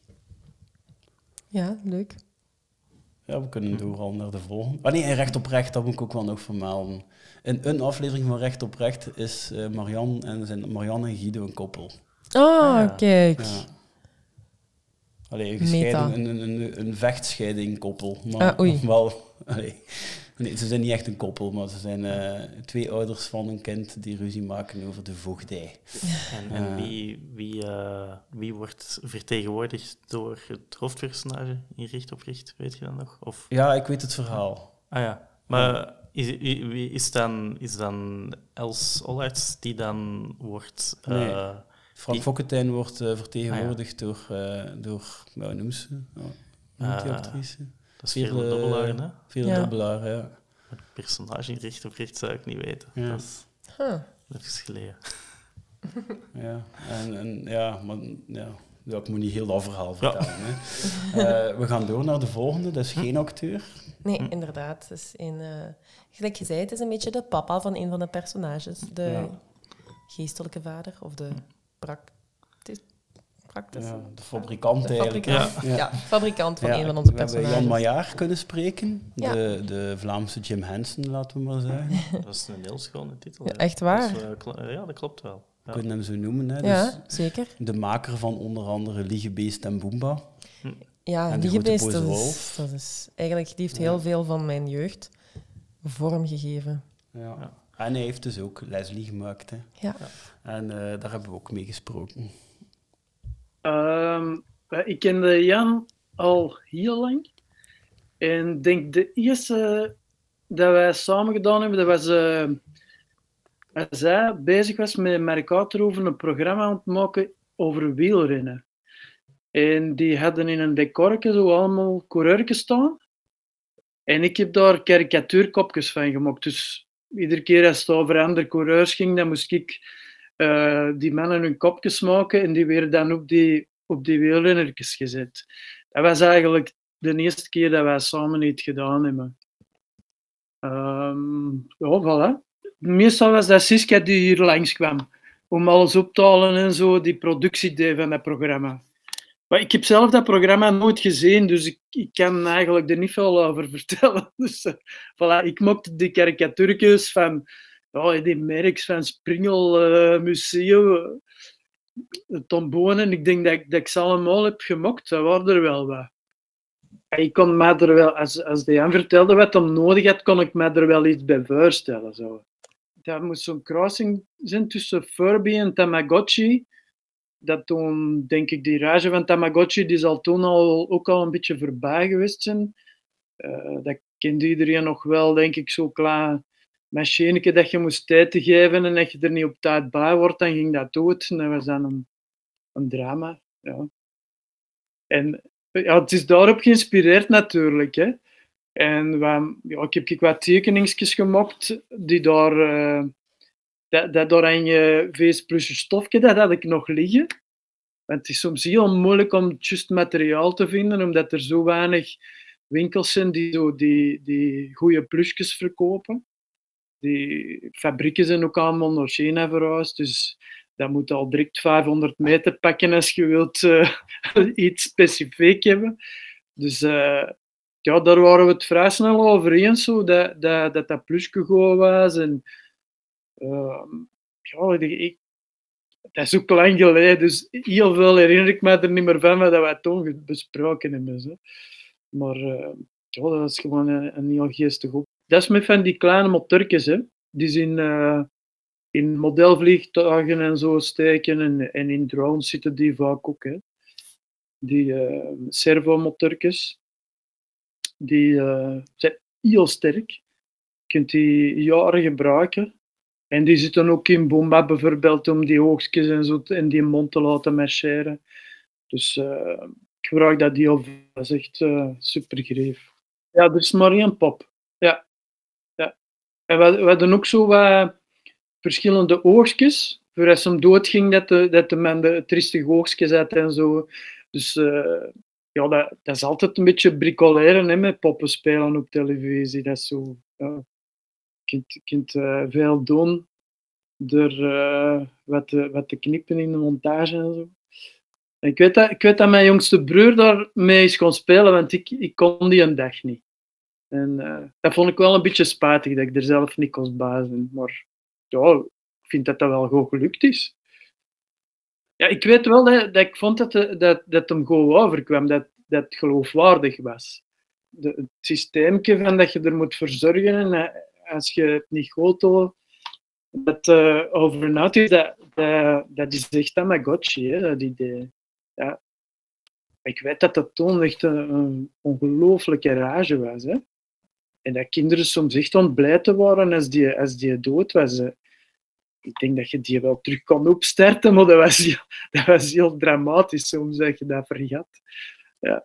Ja, leuk. Ja, we kunnen doorgaan naar de volgende. Ah nee, Recht op Recht, dat moet ik ook wel nog vermelden. In een aflevering van Recht op Recht is Marianne en Guido een koppel. Kijk. Ja. Allee, een vechtscheiding koppel. Maar oei. wel, nee, ze zijn niet echt een koppel, maar ze zijn twee ouders van een kind die ruzie maken over de voogdij. En wie wordt vertegenwoordigd door het hoofdpersonage in Recht op Recht? Weet je dat nog? Of... Ja, ik weet het verhaal. Ah ja, maar wie is dan Els Ollarts die dan wordt... Nee. Frank Fokkentijn wordt vertegenwoordigd door hoe noemt ze? Hoe noemt die actrice? Dat is Veerle Dobbelaar, hè? Veerle Dobbelaar, ja. Het personage in Recht op Recht zou ik niet weten. Ja. Dat is geleden. Ja, ik moet niet heel dat verhaal vertellen. Hè. We gaan door naar de volgende, dat is geen acteur. Nee, inderdaad. Het is gelijk je zei, het is een beetje de papa van een van de personages. De geestelijke vader, of de de fabrikant eigenlijk. Ja, fabrikant van een van onze personages. We hebben Jan Maillard kunnen spreken, Ja. de Vlaamse Jim Henson, laten we maar zeggen. Dat is een heel schone titel. Ja, echt waar? Ja, dat klopt wel. We kunnen hem zo noemen. Hè. Ja, dus zeker. de maker van onder andere Liegebeest en Boomba. Ja, en Liegebeest, dat is eigenlijk, die heeft heel veel van mijn jeugd vormgegeven. Ja. En hij heeft dus ook Leslie gemaakt. Hè. Ja. En daar hebben we ook mee gesproken. Ik kende Jan al heel lang. En ik denk de eerste dat wij samen gedaan hebben, dat was als hij bezig was met Mark Outerhoven een programma aan het maken over wielrennen. En die hadden in een decorje zo allemaal coureurtjes staan. En ik heb daar karikatuurkopjes van gemaakt. Dus iedere keer als het over andere coureurs ging, dan moest ik die mannen hun kopjes maken en die werden dan op die wielrennertjes gezet. Dat was eigenlijk de eerste keer dat wij samen iets gedaan hebben. Voilà. Meestal was dat Siska die hier langskwam om alles op te halen en zo, die productie deed van dat programma. Maar ik heb zelf dat programma nooit gezien, dus ik kan eigenlijk er niet veel over vertellen. Dus voilà, ik maakte die karikatuurtjes van die merks van Springel Museum, Tom Bonen. Ik denk dat ik ze allemaal heb gemaakt. Dat waren er wel wat. Ik kon mij er wel, als de Jan vertelde wat hij nodig had, kon ik mij er wel iets bij voorstellen. Zo. Ik dat moest zo'n kruising zijn tussen Furby en Tamagotchi. Dat toen, denk ik, die rage van Tamagotchi, die zal toen ook al een beetje voorbij geweest zijn. Dat kent iedereen nog wel, denk ik, zo'n klein machineke dat je moest tijd te geven en dat je er niet op tijd bij wordt, dan ging dat dood. En dat was dan een drama. Ja. En ja, het is daarop geïnspireerd natuurlijk. Hè. En ik heb wat tekeningsjes gemaakt die daar... dat oranje veesplusje stofje, dat had ik nog liggen. Want het is soms heel moeilijk om het juist materiaal te vinden, omdat er zo weinig winkels zijn die goede plusjes verkopen. Die fabrieken zijn ook allemaal naar China verhuisd, dus dat moet al direct 500 meter pakken als je wilt iets specifiek hebben. Dus ja, daar waren we het vrij snel over eens, zo, dat plusje goed was. En, ja, dat is ook lang geleden, dus heel veel herinner ik me er niet meer van wat wij toen besproken hebben. Zo. Maar ja, dat is gewoon een heel geestig op. Dat is met van die kleine motorjes, hè. Die zien in modelvliegtuigen en zo steken en in drones zitten die vaak ook. Hè. Die servomotorjes, die zijn heel sterk. Je kunt die jaren gebruiken. En die zitten ook in bomba bijvoorbeeld om die oogstjes en zo en die mond te laten marcheren. Dus ik gebruik dat heel veel. Dat is echt super greef. Ja, er is maar één pop. Ja. En we hadden ook zo wat verschillende oogstjes. Voor als hem doodging, dat de man de triestige oogstjes had en zo. Dus ja, dat is altijd een beetje bricoleren, hè, met poppen spelen op televisie. Dat is zo... Ja. Je kunt veel doen door wat te knippen in de montage en zo. En ik weet dat mijn jongste broer daarmee is gaan spelen, want ik kon die een dag niet. En dat vond ik wel een beetje spijtig, dat ik er zelf niet kon bij zijn. Maar ja, ik vind dat wel goed gelukt is. Ja, ik weet wel dat ik vond dat hem goed overkwam, dat het geloofwaardig was. Het systeemje van dat je er moet verzorgen en als je het niet goed doet, dat overnight is, dat is echt Tamagotchi, hè, dat idee. Ja. Ik weet dat toen echt een ongelooflijke rage was. Hè. En dat kinderen soms echt ontblijten waren als die dood was. Ik denk dat je die wel terug kon opstarten, maar dat was heel dramatisch soms dat je dat vergat. Ja.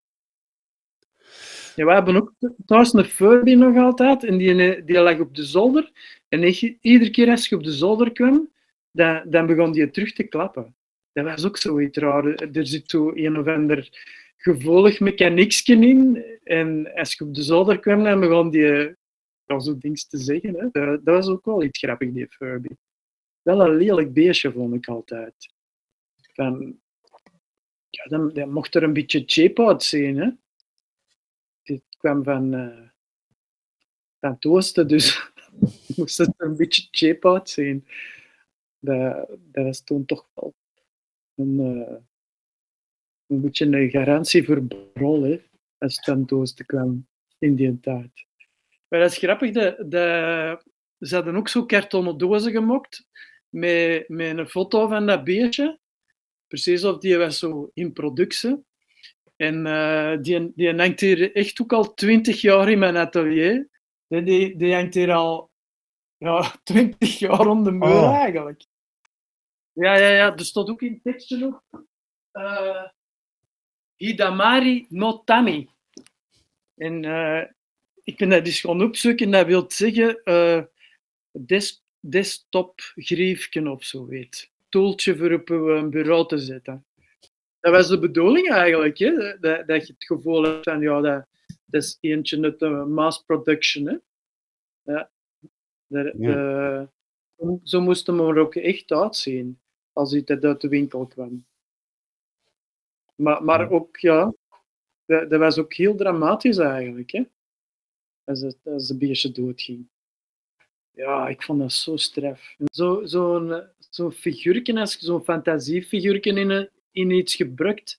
Ja, we hebben ook thuis een Furby nog altijd en die lag op de zolder. En iedere keer als je op de zolder kwam, dan begon die terug te klappen. Dat was ook zoiets raar. Er zit zo een of ander gevoelig mechaniekje in. En als je op de zolder kwam, dan begon die zo dingen te zeggen. Hè. Dat was ook wel iets grappig, die Furby. Wel een lelijk beestje, vond ik altijd. Dan mocht er een beetje cheap uitzien, hè. Het kwam van het oosten, dus moest het er een beetje cheap uitzien. Dat was toen toch wel een beetje een garantie voor brol, hè, als het van het oosten kwam in die tijd. Maar dat is grappig, ze hadden ook zo kartonnen dozen gemaakt met een foto van dat beestje. Precies of die was zo in productie. En die hangt hier echt ook al 20 jaar in mijn atelier. Die hangt hier al 20 jaar om de muur eigenlijk. Ja, er staat ook in tekstje nog. Hidamari no Tami. En ik ben dat dus gaan opzoeken. Dat wil zeggen desktop-griefje of zo, weet. Toeltje voor op een bureau te zetten. Dat was de bedoeling eigenlijk, hè? Dat je het gevoel hebt van, ja, dat is eentje uit de mass production. Hè? Ja. Zo moest hem er ook echt uitzien, als hij uit de winkel kwam. Maar ook, ja, dat was ook heel dramatisch eigenlijk, hè? Als de beestje doodging. Ja, ik vond dat zo straf. Zo'n figuurtje, als je zo'n fantasiefiguurtje in iets gebruikt,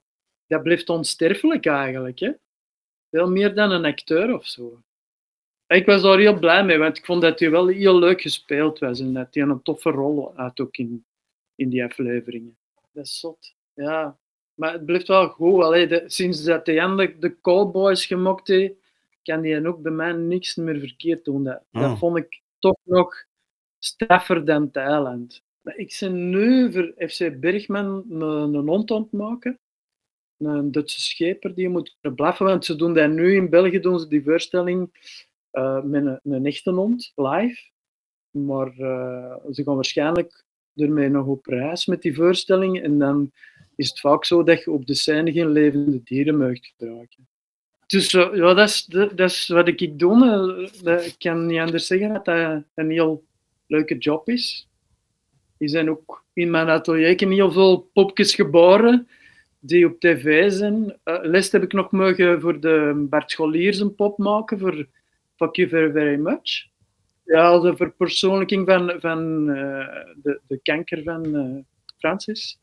dat blijft onsterfelijk eigenlijk. Hè? Veel meer dan een acteur of zo. Ik was daar heel blij mee, want ik vond dat hij wel heel leuk gespeeld was en dat hij een toffe rol had ook in die afleveringen. Dat is zot. Ja, maar het blijft wel goed. Allee, sinds dat hij eindelijk de Cowboys gemokt heeft, kan hij ook bij mij niks meer verkeerd doen. Dat vond ik toch nog straffer dan Thailand. Maar ik ben nu voor FC Bergman een hond aan het maken. Een Duitse scheper die moet blaffen, want ze doen dat nu in België, doen ze die voorstelling met een echte hond, live. Maar ze gaan waarschijnlijk ermee nog op reis met die voorstelling en dan is het vaak zo dat je op de scène geen levende dieren mag gebruiken. Dus ja, dat is wat ik doe. Ik kan niet anders zeggen dat dat een heel leuke job is. Er zijn ook in mijn atelier heel veel popjes geboren die op tv zijn. Les heb ik nog mogen voor de Bart Scholiers een pop maken, voor Fuck You Very Very Much. Ja, de verpersoonlijking van de kanker van Francis.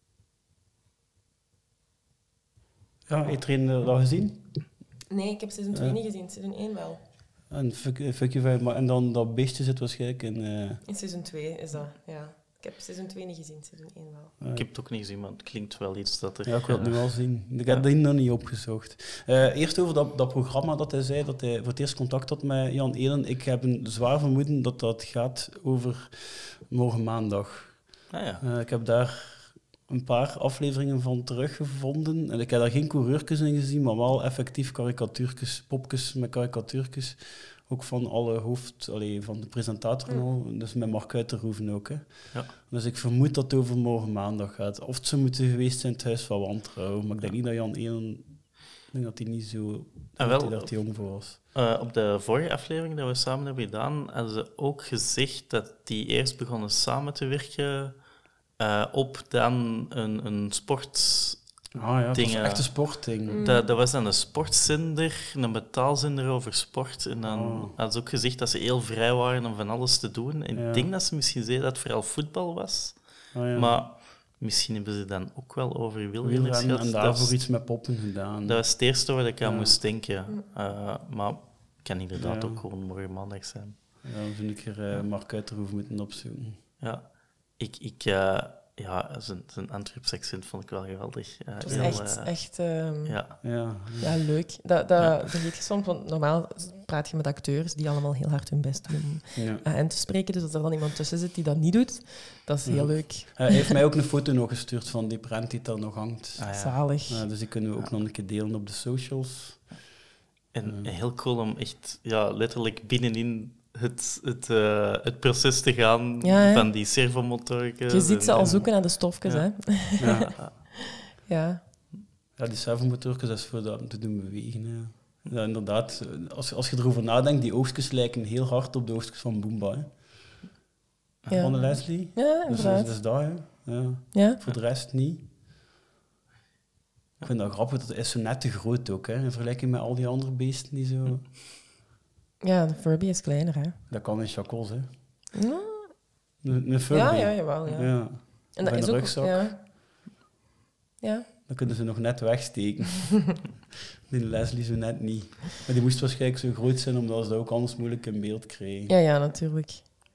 Ja, heeft er een dat gezien? Nee, ik heb seizoen 2 niet gezien, seizoen 1 wel. En fuck you very much. En dan dat beestje zit waarschijnlijk in... In seizoen 2 is dat, ja. Ik heb seizoen 2 niet gezien, seizoen 1 wel. Ik heb het ook niet gezien, maar het klinkt wel iets dat er... Ja, ik wil het nu wel zien. Ik heb die nog niet opgezocht. Eerst over dat programma dat hij zei, dat hij voor het eerst contact had met Jan Elen. Ik heb een zwaar vermoeden dat dat gaat over morgen maandag. Ik heb daar een paar afleveringen van teruggevonden. En ik heb daar geen coureurtjes in gezien, maar wel effectief karikatuurtjes, popjes met karikatuurtjes. Ook van alle van de presentator en al. Dus met Mark Uiterhoeven ook. Hè. Ja. Dus ik vermoed dat het over morgen maandag gaat. Of het zou moeten geweest zijn het Huis van Wantrouwen. Maar ik denk niet dat Jan Elen... Ik denk dat hij niet zo... dat hij daar te jong voor was. Op de vorige aflevering dat we samen hebben gedaan, hadden ze ook gezegd dat die eerst begonnen samen te werken op dan een sport... dat was echt een sportding. Dat was dan een sportzender, een betaalzender over sport. En dan hadden ze ook gezegd dat ze heel vrij waren om van alles te doen. En ik denk dat ze misschien zeiden dat het vooral voetbal was. Maar misschien hebben ze dan ook wel over wielrenners gehad. En daarvoor iets met poppen gedaan. Dat was het eerste waar ik aan moest denken. Maar het kan inderdaad ook gewoon morgen maandag zijn. Ja, dan vind ik er Mark Uiterhoeven moeten opzoeken. Ja, zijn Antwerpse accent vond ik wel geweldig. Het was echt leuk. Dat vergeet je soms, want normaal praat je met acteurs die allemaal heel hard hun best doen en te spreken. Dus als er dan iemand tussen zit die dat niet doet, dat is heel leuk. Hij heeft mij ook een foto nog gestuurd van die prent die daar nog hangt. Zalig. Dus die kunnen we ook nog een keer delen op de socials. En heel cool om echt letterlijk binnenin het proces te gaan van die servomotorken. Je ziet ze al zoeken naar de stofjes, hè. Ja, die servomotorken, dat is voor dat te doen bewegen. Hè. Ja, inderdaad, als je erover nadenkt, die oogstjes lijken heel hard op de oogstjes van Boomba. Hè. Van de Leslie. Ja, inderdaad. Dus dat, hè. Ja. Voor de rest niet. Ik vind dat grappig, dat is zo net te groot ook, hè, in vergelijking met al die andere beesten die zo... Ja, de Furby is kleiner, hè. Dat kan in chacos, hè. Ja. Een Furby. Ja, jawel, ja. En dat in is de ook... rugzak. Ja. Dan kunnen ze nog net wegsteken. Die Leslie zo net niet. Maar die moest waarschijnlijk zo groot zijn, omdat ze dat ook anders moeilijk in beeld kregen. Ja, natuurlijk.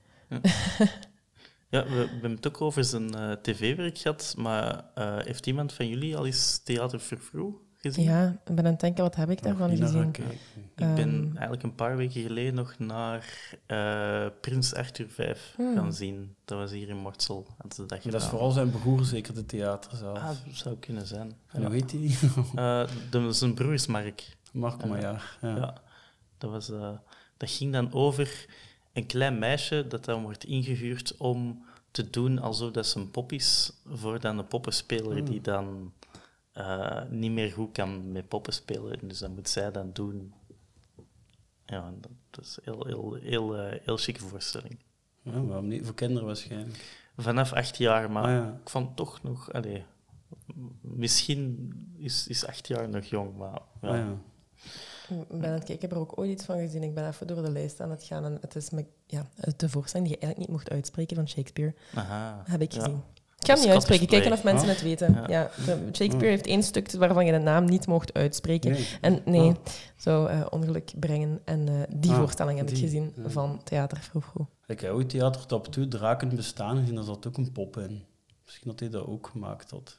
Ja, we hebben het ook over zijn tv-werk gehad, maar heeft iemand van jullie al eens Theater Vervroeg gezien? Ja, ik ben aan het denken, wat heb ik daarvan gezien? Ik ben eigenlijk een paar weken geleden nog naar Prins Arthur 5 gaan zien. Dat was hier in Mortsel. Dat is vooral zijn broer, zeker de theater zelf. Dat zou kunnen zijn. En hoe heet hij? Zijn broer is Mark. Mark Maillard. Ja. Dat ging dan over een klein meisje dat dan wordt ingehuurd om te doen alsof dat ze een pop is voor dan een poppenspeler die dan niet meer goed kan met poppen spelen. Dus dat moet zij dan doen. Ja, dat is een heel chique voorstelling. Ja, waarom niet? Voor kinderen waarschijnlijk. Vanaf 8 jaar, maar ik vond toch nog... misschien is 8 jaar nog jong, maar... Ja. Ik heb er ook ooit iets van gezien. Ik ben even door de lijst aan het gaan. En het is de voorstelling die je eigenlijk niet mocht uitspreken van Shakespeare. Aha, heb ik gezien. Ik ga hem niet uitspreken. Scottish Kijken of play. mensen het weten. Ja. Ja. Shakespeare heeft 1 stuk waarvan je de naam niet mocht uitspreken. Nee. En zou ongeluk brengen. En die voorstelling heb ik die. gezien van Theater Froufrou. Ik heb ooit Theater Top 2 Draken bestaan gezien, daar zat ook een pop in. Misschien dat hij dat ook gemaakt had.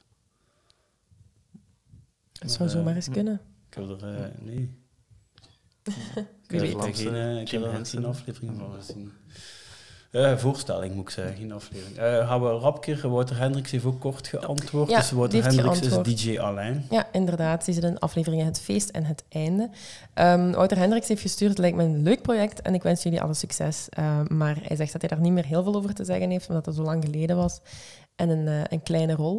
Dat zou zomaar eens kunnen. Ik heb er... nee. Wie weet. Ik heb er geen aflevering van gezien. Voorstelling moet ik zeggen, geen aflevering. Gaan we rap keer. Wouter Hendricks heeft ook kort geantwoord. Ja, dus Wouter die heeft Hendricks geantwoord. is DJ Alain. Ja, inderdaad. Die zit in afleveringen Het Feest en Het Einde. Wouter Hendricks heeft gestuurd, het lijkt me een leuk project en ik wens jullie alle succes. Maar hij zegt dat hij daar niet meer heel veel over te zeggen heeft, omdat dat zo lang geleden was. En een kleine rol.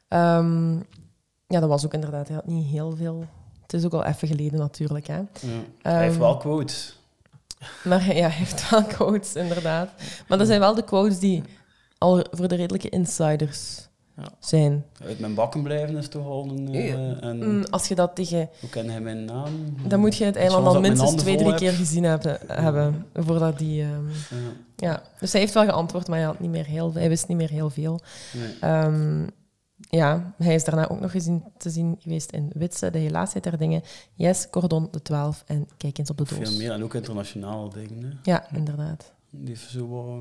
Ja, dat was ook inderdaad. Hij had niet heel veel... Het is ook al even geleden natuurlijk. Hè. Ja. Hij heeft wel quotes. Maar ja, hij heeft wel quotes, inderdaad. Maar dat zijn wel de quotes die al voor de redelijke insiders zijn. Uit mijn bakken blijven is toch al een... en Als je dat tegen... hoe ken hij mijn naam? Dan moet je het eiland Zoals al dat mijn minstens handen 2-3 vol keer gezien hebben voordat die... Ja. Dus hij heeft wel geantwoord, maar hij wist niet meer heel veel. Nee. Ja, hij is daarna ook nog te zien geweest in Witse, De Helaasheid der Dingen, Yes, Cordon de 12 en Kijk eens op de doos. Veel meer, en ook internationale dingen. Hè. Ja, inderdaad. Die heeft zo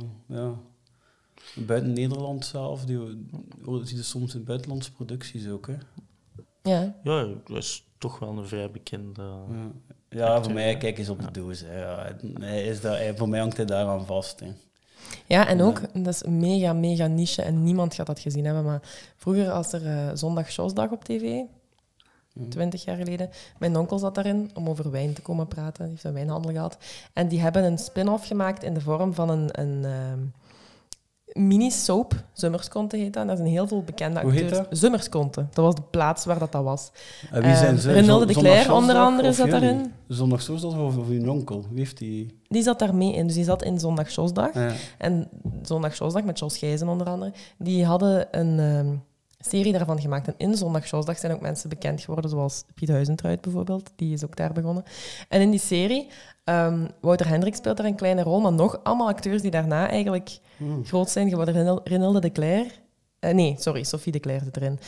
buiten Nederland zelf, die zie je soms in buitenlandse producties ook. Hè. Ja. Ja, dat is toch wel een vrij bekende... Ja, voor mij, kijk eens op de doos. Hè. Ja, voor mij hangt hij daaraan vast. Hè. Ja, en ook, dat is mega, mega niche en niemand gaat dat gezien hebben, maar vroeger als er Zondag Sjosdag op tv, 20 jaar geleden, mijn onkel zat daarin om over wijn te komen praten, die heeft een wijnhandel gehad, en die hebben een spin-off gemaakt in de vorm van een mini-soap, Zummerskonte heet dat, en daar zijn heel veel bekende Hoe heet acteurs. dat? Zummerskonte, dat was de plaats waar dat was. En wie zijn ze? Renilde de Cler Zondag onder Sjosdag andere of zat jullie? daarin. Zondag Sjosdag of uw onkel? Wie heeft die... Die zat daar mee in, dus die zat in Zondag Sjosdag. Ja. En Zondag Sjosdag, met Jos Gijzen onder andere, die hadden een serie daarvan gemaakt. En in Zondag Sjosdag zijn ook mensen bekend geworden, zoals Piet Huizentruid bijvoorbeeld, die is ook daar begonnen. En in die serie, Wouter Hendricks speelt daar een kleine rol, maar nog allemaal acteurs die daarna eigenlijk groot zijn geworden. Renilde de Cler, Sophie de Cler zit erin.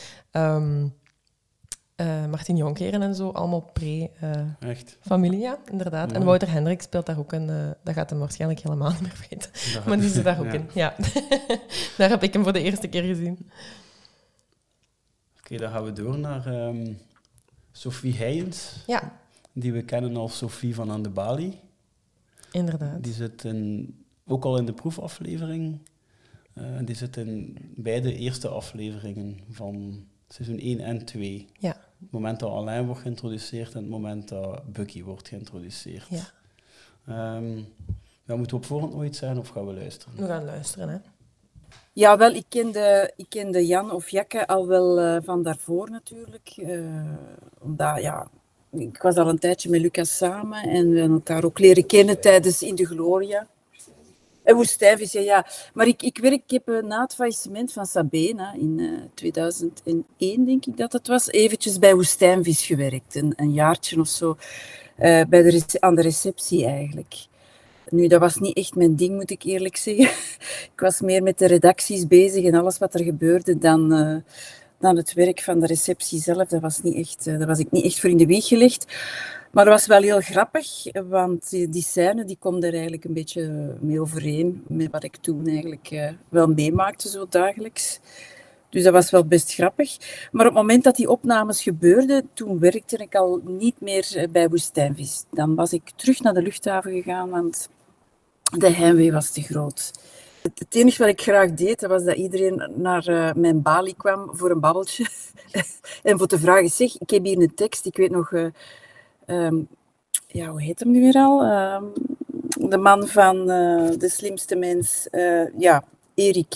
Martin Jonkeren en zo, allemaal pre-familie, ja, inderdaad. Ja. En Wouter Hendricks speelt daar ook een... dat gaat hem waarschijnlijk helemaal niet meer weten. Maar die zit daar ook in, ja. Daar heb ik hem voor de eerste keer gezien. Oké, dan gaan we door naar Sophie Heijens. Ja. Die we kennen als Sophie van Aan de Balie. Inderdaad. Die zit ook al in de proefaflevering. Die zit in beide eerste afleveringen van seizoen 1 en 2. Ja. Het moment dat Alain wordt geïntroduceerd en het moment dat Bucky wordt geïntroduceerd. Ja. Moeten we op voorhand nog iets zeggen of gaan we luisteren? We gaan luisteren, hè. Ja, wel, ik kende Jan of Jakke al wel van daarvoor natuurlijk. Omdat, ja, ik was al een tijdje met Lucas samen en we hebben elkaar ook leren kennen tijdens In de Gloria. En Woestijnvis, ja. Maar ik heb na het faillissement van Sabena in 2001, denk ik dat het was, eventjes bij Woestijnvis gewerkt. Een jaartje of zo, aan de receptie eigenlijk. Nu, dat was niet echt mijn ding, moet ik eerlijk zeggen. Ik was meer met de redacties bezig en alles wat er gebeurde dan het werk van de receptie zelf. Daar was ik niet echt voor in de wieg gelegd. Maar dat was wel heel grappig, want die scène die komt er eigenlijk een beetje mee overeen met wat ik toen eigenlijk wel meemaakte, zo dagelijks. Dus dat was wel best grappig. Maar op het moment dat die opnames gebeurden, toen werkte ik al niet meer bij Woestijnvis. Dan was ik terug naar de luchthaven gegaan, want de heimwee was te groot. Het enige wat ik graag deed, dat was dat iedereen naar mijn balie kwam voor een babbeltje. En voor te vragen, zeg, ik heb hier een tekst, ik weet nog... hoe heet hem nu weer al? De man van De Slimste Mens, Erik.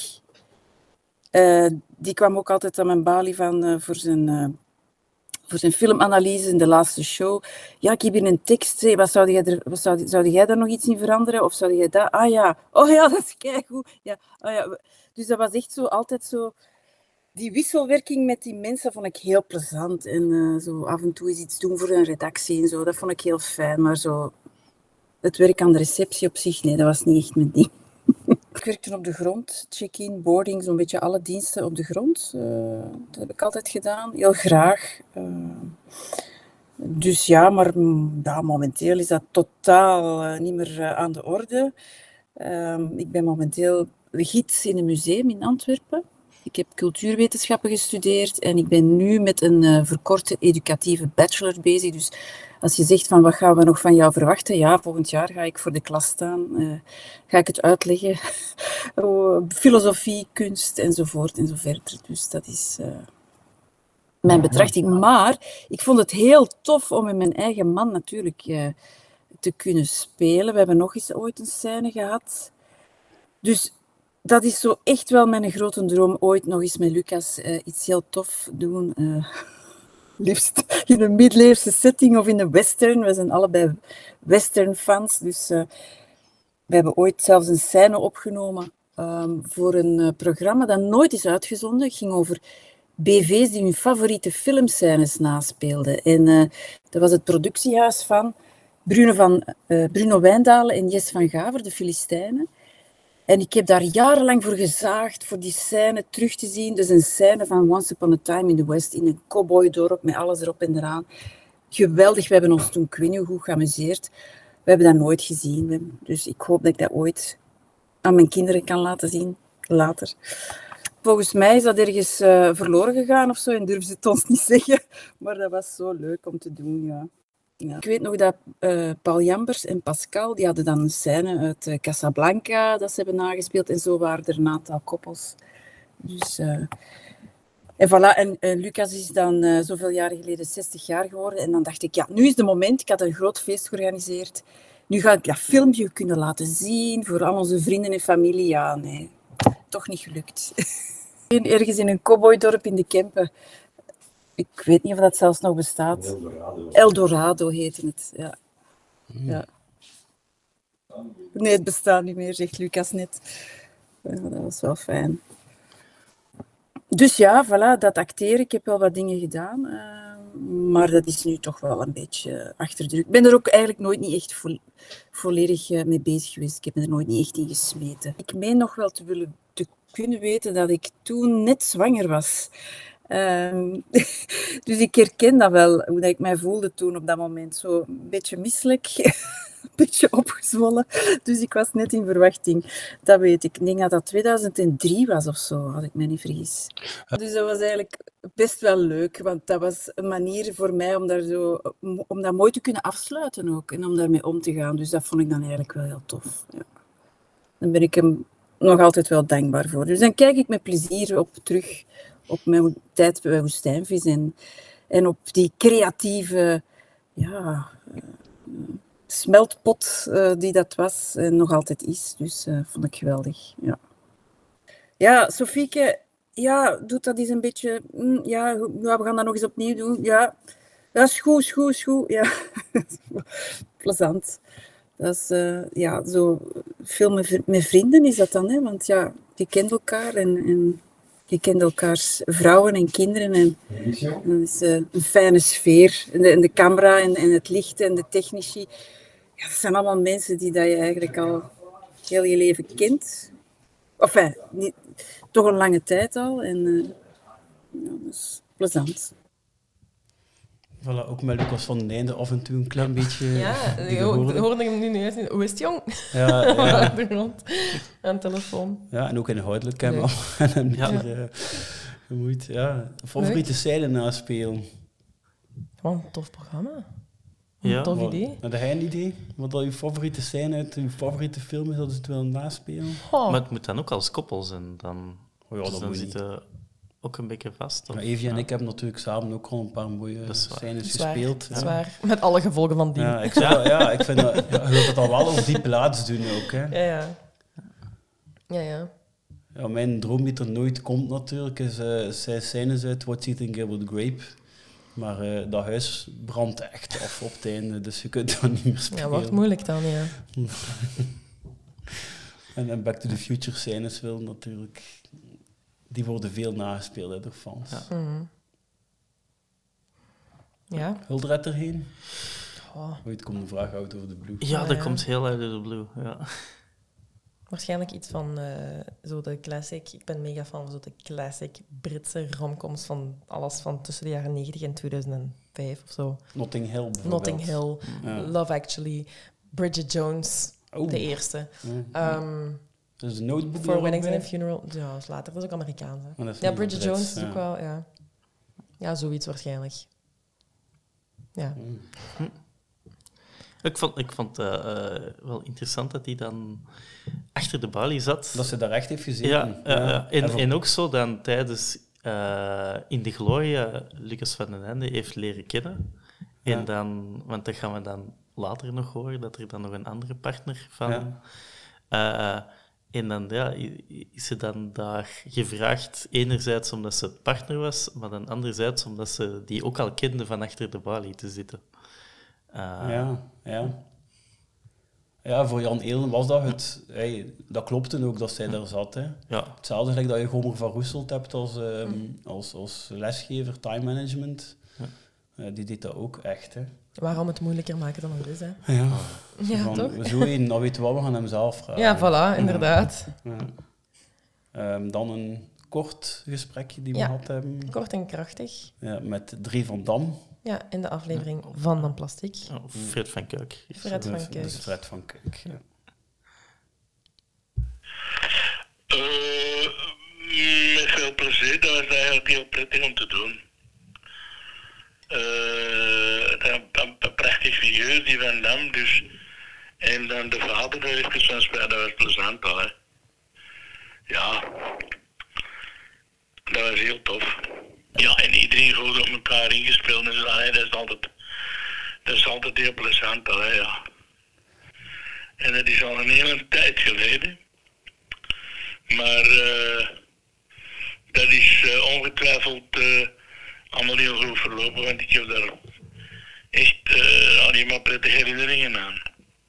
Die kwam ook altijd aan mijn balie voor zijn filmanalyse in de laatste show. Ja, ik heb hier een tekst. Hey, zou jij daar nog iets in veranderen? Of zou jij dat? Ah ja. Oh ja, dat is keigoed. Ja, oh ja. Dus dat was echt zo, altijd zo... Die wisselwerking met die mensen vond ik heel plezant. En zo af en toe eens iets doen voor een redactie en zo. Dat vond ik heel fijn. Maar zo... Het werk aan de receptie op zich, nee, dat was niet echt mijn ding. werkte op de grond, check-in, boarding, zo'n beetje alle diensten op de grond. Dat heb ik altijd gedaan, heel graag. Dus ja, maar momenteel is dat totaal niet meer aan de orde. Ik ben momenteel gids in een museum in Antwerpen. Ik heb cultuurwetenschappen gestudeerd en ik ben nu met een verkorte educatieve bachelor bezig. Dus als je zegt van wat gaan we nog van jou verwachten, ja, volgend jaar ga ik voor de klas staan, ga ik het uitleggen. Filosofie, kunst enzovoort en zo verder. Dus dat is mijn betrachting. Maar ik vond het heel tof om met mijn eigen man natuurlijk te kunnen spelen. We hebben nog eens ooit een scène gehad. Dus dat is zo echt wel mijn grote droom, ooit nog eens met Lucas iets heel tof doen. Liefst in een middeleeuwse setting of in een western. We zijn allebei western-fans, dus we hebben ooit zelfs een scène opgenomen voor een programma dat nooit is uitgezonden. Het ging over BV's die hun favoriete filmscènes naspeelden. En dat was het productiehuis van Bruno Wijndalen en Jes van Gaver, de Filistijnen. En ik heb daar jarenlang voor gezaagd, voor die scène terug te zien. Dus een scène van Once Upon a Time in the West, in een cowboydorp, met alles erop en eraan. Geweldig, we hebben ons toen, ik weet niet hoe goed, geamuseerd. We hebben dat nooit gezien. Dus ik hoop dat ik dat ooit aan mijn kinderen kan laten zien, later. Volgens mij is dat ergens verloren gegaan of zo, en durven ze het ons niet zeggen. Maar dat was zo leuk om te doen, ja. Ja. Ik weet nog dat Paul Jambers en Pascal, die hadden dan een scène uit Casablanca dat ze hebben nagespeeld. En zo waren er een aantal koppels. Dus, en voilà, en Lucas is dan zoveel jaren geleden 60 jaar geworden. En dan dacht ik, ja, nu is het moment. Ik had een groot feest georganiseerd. Nu ga ik dat filmpje kunnen laten zien voor al onze vrienden en familie. Ja, nee, toch niet gelukt. Ergens in een cowboydorp in de Kempen. Ik weet niet of dat zelfs nog bestaat. Eldorado heette het, ja. Ja. Nee, het bestaat niet meer, zegt Lucas net. Ja, dat was wel fijn. Dus ja, voilà, dat acteren. Ik heb wel wat dingen gedaan. Maar dat is nu toch wel een beetje achter de rug. Ik ben er ook eigenlijk nooit niet echt volledig mee bezig geweest. Ik heb me er nooit niet echt in gesmeten. Ik meen nog wel te kunnen weten dat ik toen net zwanger was. Dus ik herken dat wel, hoe dat ik mij voelde toen op dat moment. Zo een beetje misselijk, een beetje opgezwollen. Dus ik was net in verwachting, dat weet ik. Ik denk dat dat 2003 was of zo, als ik me niet vergis. Dus dat was eigenlijk best wel leuk, want dat was een manier voor mij om dat mooi te kunnen afsluiten ook. En om daarmee om te gaan. Dus dat vond ik dan eigenlijk wel heel tof. Ja. Dan ben ik hem nog altijd wel dankbaar voor. Dus dan kijk ik met plezier terug op mijn tijd bij Woestijnvis en op die creatieve smeltpot die dat was en nog altijd is. Dus vond ik geweldig. Ja, Sofieke, doet dat eens een beetje. We gaan dat nog eens opnieuw doen. Ja, dat is goed. Ja, plezant. Dat is zo veel met vrienden is dat dan, hè? Want ja, je kent elkaar en je kent elkaars vrouwen en kinderen en dat is een fijne sfeer. En de camera en het licht en de technici, dat zijn allemaal mensen die dat je eigenlijk al heel je leven kent. Enfin, toch een lange tijd al en dat is plezant. Voilà, ook met Lucas van den Einde af en toe een klein beetje... Ja, ik hoorde hem nu juist. Hoe is het, jong? Ja. Aan de grond, aan de telefoon. Ja, en ook inhoudelijk hebben we hem niet gemoeid. Ja, favoriete scène naspelen. Wat een tof programma. Een tof idee. Had jij een idee? Wat al je favoriete scène uit je favoriete film is dat ze het willen naspelen? Maar het moet dan ook als koppel zijn. Dan dat zitten ook een beetje vast. Maar Evie en ik hebben natuurlijk samen ook al een paar mooie scènes gespeeld. Dat is waar. Met alle gevolgen van die. Ja, ik vind dat... je wilt het al wel op die plaats doen ook, hè. Ja. Ja, mijn droom die er nooit komt natuurlijk is scènes uit What's Eating Gilbert Grape. Maar dat huis brandt echt af op het einde, dus je kunt dat niet meer spelen. Ja, wordt moeilijk dan, ja. En Back to the Future scènes wil natuurlijk... Die worden veel nagespeeld door fans. Ja. Mm-hmm. Ja. Hildred erheen? Ooit komt een vraag uit over de Blue. Ja, dat komt heel uit de Blue, ja. Waarschijnlijk iets van zo de classic. Ik ben mega fan van zo de classic Britse romcoms van alles van tussen de jaren 90 en 2005 of zo. Notting Hill bijvoorbeeld. Notting Hill, Love Actually, Bridget Jones, de eerste. Dus de Notebook. For Weddings and a Funeral. Ja, dat is later. Dat is ook Amerikaans. Ja, Bridget Jones is ook wel, ja. Ja, zoiets waarschijnlijk. Ja. Ik vond het wel interessant dat hij dan achter de balie zat. Dat ze daar echt heeft gezeten. Ja. En ook zo dan tijdens In de Gloria Lucas van den Ende heeft leren kennen. En dan, want dat gaan we dan later nog horen, dat er dan nog een andere partner van... en dan is ze dan daar gevraagd, enerzijds omdat ze partner was, maar dan anderzijds omdat ze die ook al kende van achter de balie te zitten. Ja, voor Jan Eelen was dat het... dat klopte ook dat zij daar zat. Hè. Ja. Hetzelfde gelijk dat je Gomer van Roeselt hebt als lesgever, time management. Ja. Die deed dat ook echt. Hè. Waarom het moeilijker maken dan het is, hè? Ja, toch? Zo één, dan weten we wat, we gaan hem zelf vragen. Ja, voilà, inderdaad. Dan een kort gesprekje die we gehad hebben. Kort en krachtig. Ja, met Drie van Dam. Ja, in de aflevering van Dan Plastic. Fred van Kuik. Fred van Kuik. Dus Fred van Kuik, ja. Met veel plezier, dat was eigenlijk heel prettig om te doen. Een prachtig figuur, die Van Dam, dus. En dan de vader daar even van spelen, dat was plezant al, hè. Ja, dat was heel tof. Ja, en iedereen goed op elkaar ingespeeld en zo, hè. Dat is altijd heel plezant al, hè, ja. En dat is al een hele tijd geleden. Maar dat is ongetwijfeld allemaal heel goed verlopen, want ik heb daar echt alleen maar prettige herinneringen aan.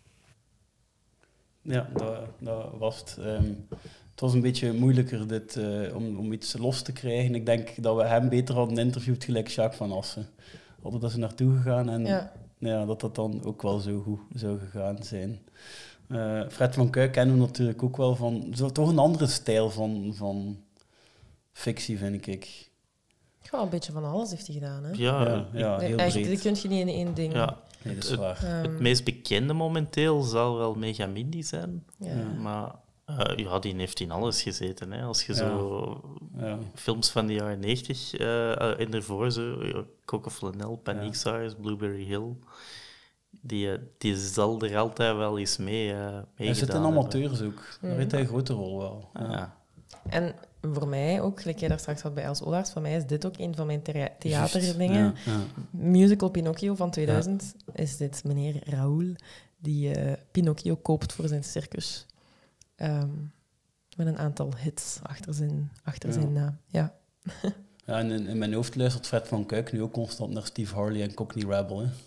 Ja, dat was het. Het was een beetje moeilijker dit, om iets los te krijgen. Ik denk dat we hem beter hadden interviewd, gelijk Jacques van Assen. Hadden dat ze naartoe gegaan en dat dan ook wel zo goed zou gegaan zijn. Fred van Kuik kennen we natuurlijk ook wel van... Toch een andere stijl van fictie, vind ik. Ja, een beetje van alles heeft hij gedaan, hè? Ja, heel breed. Die kun je niet in één ding. Ja, nee, dat is waar. Het meest bekende momenteel zal wel Megamindi zijn. Ja. Maar die heeft in alles gezeten. Hè. Als je zo films van de jaren 90 en daarvoor, zo, Coco Flanel, Paniekzaaiers, Blueberry Hill... Die zal er altijd wel eens mee hij zit in amateurs ook. Daar heeft hij een grote rol wel. Ja. En voor mij ook, gelijk jij daar straks had bij Els Olaerts, voor mij is dit ook een van mijn theaterdingen. Musical Pinocchio van 2000 is dit meneer Raoul die Pinocchio koopt voor zijn circus. Met een aantal hits achter zijn naam. Ja. Ja, en in mijn hoofd luistert Fred van Kuik nu ook constant naar Steve Harley en Cockney Rebel. Hè.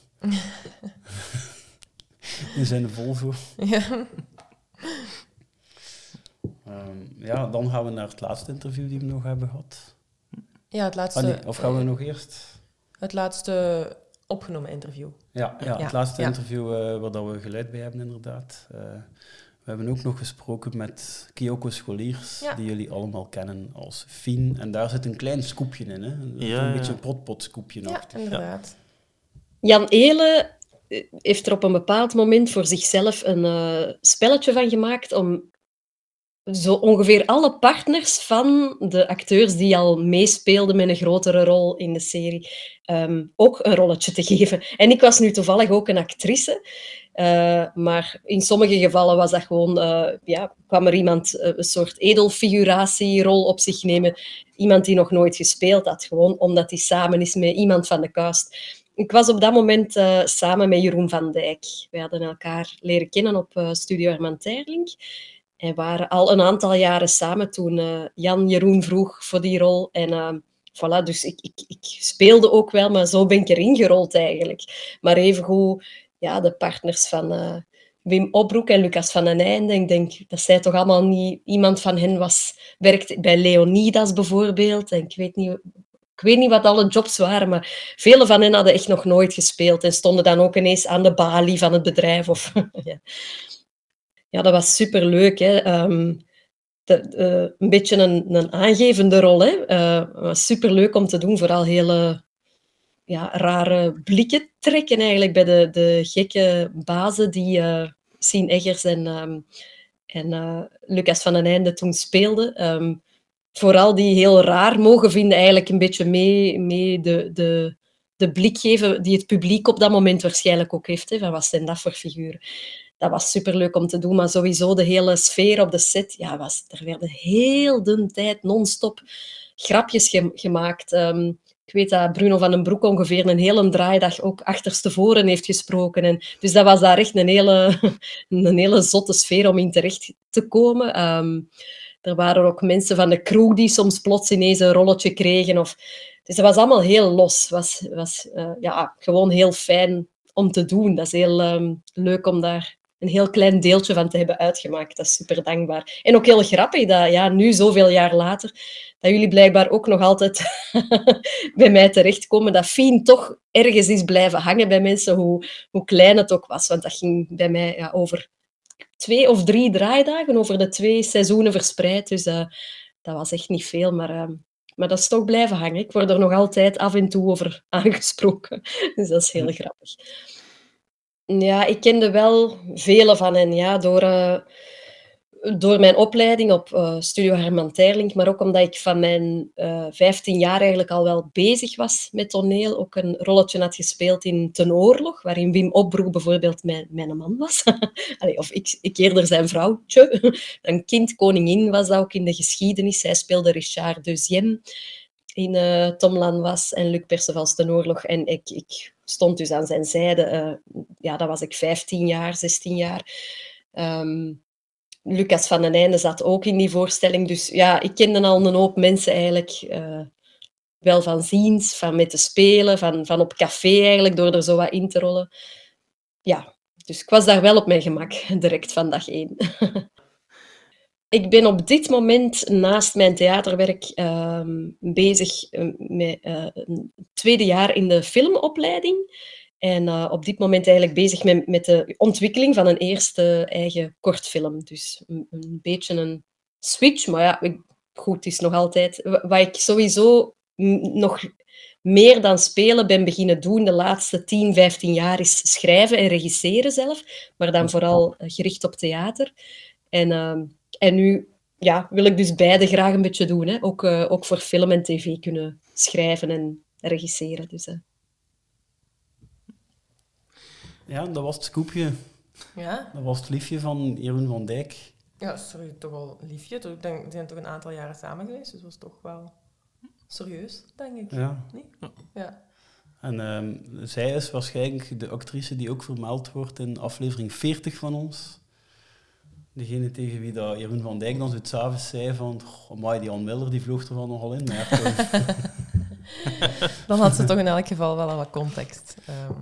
In zijn Volvo. Ja. Dan gaan we naar het laatste interview die we nog hebben gehad. Ja, het laatste... Of gaan we nog eerst? Het laatste opgenomen interview. Ja, het laatste interview waar we geluid bij hebben, inderdaad. We hebben ook nog gesproken met Kyoko Scholiers, die jullie allemaal kennen als Fien. En daar zit een klein scoopje in, hè? Een beetje een protpot scoopje. Ja, inderdaad. Jan Eelen heeft er op een bepaald moment voor zichzelf een spelletje van gemaakt om zo ongeveer alle partners van de acteurs die al meespeelden met een grotere rol in de serie ook een rolletje te geven. En ik was nu toevallig ook een actrice, maar in sommige gevallen was dat gewoon, kwam er iemand een soort edelfiguratierol op zich nemen. Iemand die nog nooit gespeeld had, gewoon omdat hij samen is met iemand van de cast. Ik was op dat moment samen met Jeroen van Dijk. We hadden elkaar leren kennen op Studio Herman Terling. En waren al een aantal jaren samen toen Jan Jeroen vroeg voor die rol. En voilà, dus ik speelde ook wel, maar zo ben ik erin gerold eigenlijk. Maar evengoed, de partners van Wim Opbroek en Lucas van den Einde. Ik denk dat zij toch allemaal niet... Iemand van hen werkte bij Leonidas bijvoorbeeld. En ik weet niet wat alle jobs waren, maar vele van hen hadden echt nog nooit gespeeld en stonden dan ook ineens aan de balie van het bedrijf. ja, dat was superleuk. Hè. Een beetje een aangevende rol. Hè. Het was superleuk om te doen, vooral hele rare blikken trekken eigenlijk bij de gekke bazen die Sien Eggers en Lucas van den Einde toen speelden. Vooral die heel raar mogen vinden, eigenlijk een beetje mee de blik geven die het publiek op dat moment waarschijnlijk ook heeft. Hè, van wat zijn dat voor figuren? Dat was superleuk om te doen, maar sowieso de hele sfeer op de set, er werden heel de tijd non-stop grapjes gemaakt. Ik weet dat Bruno van den Broek ongeveer een hele draaidag ook achterstevoren heeft gesproken. Dus dat was daar echt een hele zotte sfeer om in terecht te komen. Er waren ook mensen van de crew die soms plots ineens een rolletje kregen. Dus dat was allemaal heel los. Het was gewoon heel fijn om te doen. Dat is heel leuk om daar een heel klein deeltje van te hebben uitgemaakt. Dat is super dankbaar. En ook heel grappig dat nu, zoveel jaar later, dat jullie blijkbaar ook nog altijd bij mij terechtkomen. Dat Fien toch ergens is blijven hangen bij mensen, hoe klein het ook was. Want dat ging bij mij over 2 of 3 draaidagen, over de 2 seizoenen verspreid. Dus dat was echt niet veel, maar dat is toch blijven hangen. Ik word er nog altijd af en toe over aangesproken. Dus dat is heel grappig. Ja, ik kende wel vele van hen, door mijn opleiding op Studio Herman Terling, maar ook omdat ik van mijn 15 jaar eigenlijk al wel bezig was met toneel. Ook een rolletje had gespeeld in Ten Oorlog, waarin Wim Opbroek bijvoorbeeld mijn man was. Of ik eerder zijn vrouwtje. Een kind koningin was dat ook in de geschiedenis. Zij speelde Richard Deuxième in Tom Lanois en Luc Percevals Ten Oorlog. En ik stond dus aan zijn zijde. Dat was ik 15 jaar, 16 jaar. Lucas van den Einde zat ook in die voorstelling. Dus ja, ik kende al een hoop mensen eigenlijk wel van ziens, van met te spelen, van op café eigenlijk, door er zo wat in te rollen. Ja, dus ik was daar wel op mijn gemak, direct van dag 1. Ik ben op dit moment naast mijn theaterwerk bezig met een tweede jaar in de filmopleiding. En op dit moment eigenlijk bezig met de ontwikkeling van een eerste eigen kortfilm. Dus een beetje een switch, maar goed, het is nog altijd... Wat ik sowieso nog meer dan spelen ben beginnen doen de laatste 10, 15 jaar is schrijven en regisseren zelf, maar dan vooral gericht op theater. En nu wil ik dus beide graag een beetje doen. Hè. Ook voor film en tv kunnen schrijven en regisseren. Dus, Ja, dat was het scoopje. Ja? Dat was het liefje van Jeroen van Dijk. Ja, sorry, toch wel liefje. We zijn toch een aantal jaren samen geweest, dus dat was toch wel serieus, denk ik. Ja. Nee? Ja. En zij is waarschijnlijk de actrice die ook vermeld wordt in aflevering 40 van ons. Degene tegen wie dat Jeroen van Dijk dan zo 's avonds zei van... Amai, die Jan Miller die vloog er wel nogal in. Dan had ze toch in elk geval wel wat context.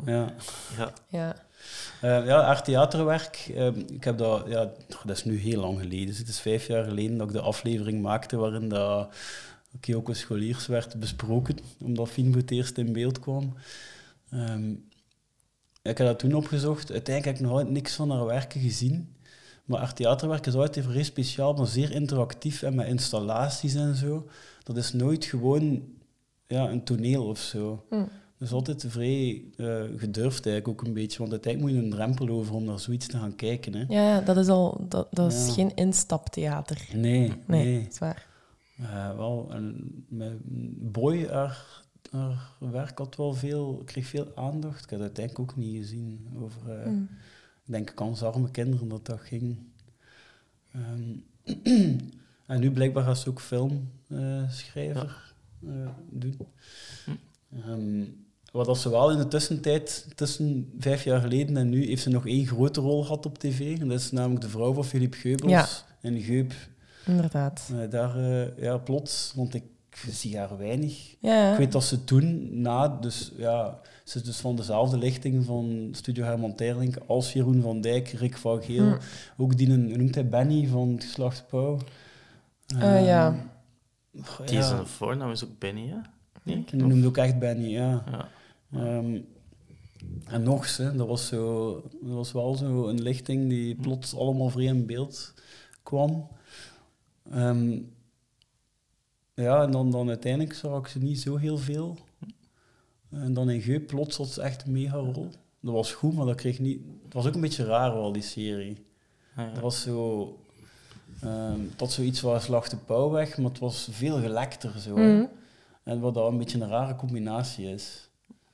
Haar theaterwerk, ik heb dat is nu heel lang geleden. Dus het is 5 jaar geleden dat ik de aflevering maakte waarin dat Kyoko Scholiers werd besproken, omdat Fien voor het eerst in beeld kwam. Ik heb dat toen opgezocht. Uiteindelijk heb ik nog altijd niks van haar werken gezien. Maar haar theaterwerk is altijd vrij speciaal, maar zeer interactief en met installaties en zo. Dat is nooit gewoon een toneel of zo. Dat is altijd vrij gedurfd eigenlijk ook een beetje, want uiteindelijk moet je een drempel over om naar zoiets te gaan kijken. Hè. Ja, dat is al... Dat is geen instaptheater. Nee. Dat is waar. Met Boy, haar werk had wel kreeg veel aandacht. Ik heb het uiteindelijk ook niet gezien over... Ik denk kansarme kinderen dat ging. En nu blijkbaar gaat ze ook filmschrijver doen. Wat ze wel in de tussentijd, tussen 5 jaar geleden en nu, heeft ze nog 1 grote rol gehad op tv. En dat is namelijk de vrouw van Philippe Geubels. En Geup. Inderdaad. Daar plots, want ik zie haar weinig. Ja. Ik weet dat ze toen, ze is dus van dezelfde lichting van Studio Herman Terling als Jeroen van Dijk, Rick van Geel. Ook die, noemt hij Benny van het geslacht Pauw. Die zijn voornaam is ook Benny, hè? Nee? Die noemt ook echt Benny, ja. En nog eens, dat was wel zo een lichting die plots allemaal vrij in beeld kwam. Ja, en dan uiteindelijk zag ik ze niet zo heel veel. En dan in Geup plots had ze echt een mega rol. Dat was goed, maar dat kreeg niet... Het was ook een beetje raar wel, die serie. Dat was zo... tot zoiets was Slag de Pauw weg, maar het was veel gelekter zo. En wat dat een beetje een rare combinatie is.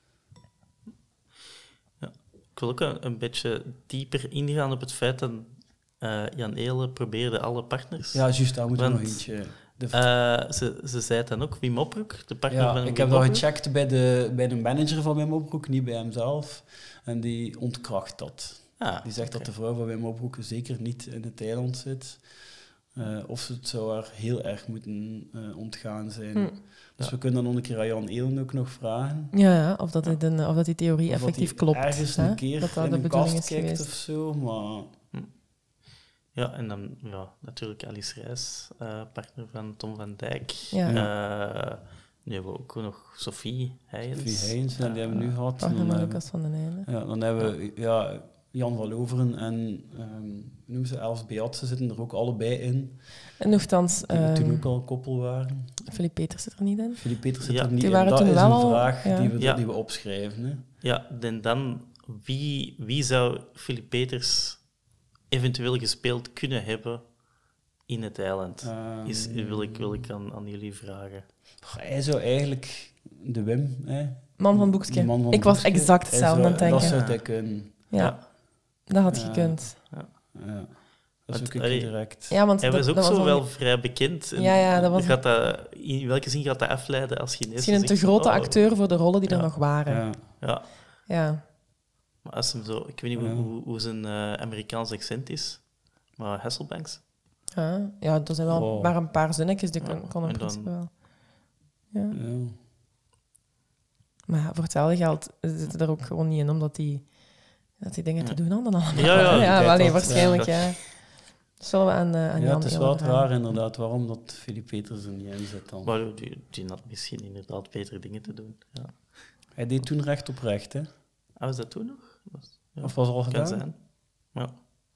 Ja. Ik wil ook een beetje dieper ingaan op het feit dat Jan Eelen probeerde alle partners. Ja, juist, daar moeten we nog eentje... Ze zei het dan ook, Wim Opbroek, de partner van Wim ik heb Opbroek. dat gecheckt bij de manager van Wim Opbroek, niet bij hemzelf. En die ontkracht dat. Die zegt dat de vrouw van Wim Opbroek zeker niet in het eiland zit. Of ze het zou haar heel erg moeten ontgaan zijn. Dus we kunnen dan nog een keer aan Jan Eelen ook nog vragen. Ja, of dat die theorie effectief klopt. Ergens een keer dat in de een bedoeling kast is kijkt geweest. of zo, maar... Ja, en dan natuurlijk Alice Rijs, partner van Tom van Dijk. Ja. Nu hebben we ook nog Sophie Heijens. Sophie Heijens, die hebben we nu gehad. Partner van Lucas van den Einde. Ja, dan hebben we Jan van Loveren en noemen ze Els Beat, ze zitten er ook allebei in. En nogthans... Die toen ook al een koppel waren. Philippe Peters zit er niet in. Philippe Peters zit er niet die in. Waren Dat toen is wel een al, vraag die we opschrijven. Hè. Ja, en dan wie zou Philippe Peters eventueel gespeeld kunnen hebben in het eiland? Wil ik aan jullie vragen. Hij zou eigenlijk de Wim... Man van Boekske. Ik was exact hetzelfde aan het denken. Dat zou hij kunnen. Ja, dat had gekund. Ja. Dat is ook direct. Ja, want hij was ook zo wel vrij bekend. Dat was... In welke zin gaat dat afleiden als Chinees? Misschien een te grote acteur voor de rollen die er nog waren. Ja. Maar als hem zo... Ik weet niet hoe zijn Amerikaans accent is, maar Hasselbanks. Ja, er zijn wel maar een paar zinnetjes die kon in principe wel. Ja. Maar voor hetzelfde geld zitten er ook gewoon niet in, omdat die dingen te doen hadden allemaal. Ja, waarschijnlijk, ja. Zullen we aan Jan Ja, het is wel vragen? raar inderdaad, waarom dat Philippe Peters er niet in zit dan. Maar die had misschien inderdaad betere dingen te doen. Ja. Hij deed toen recht op recht, hè? Was dat toen nog? Of was het al gedaan? Kan zijn. Ja.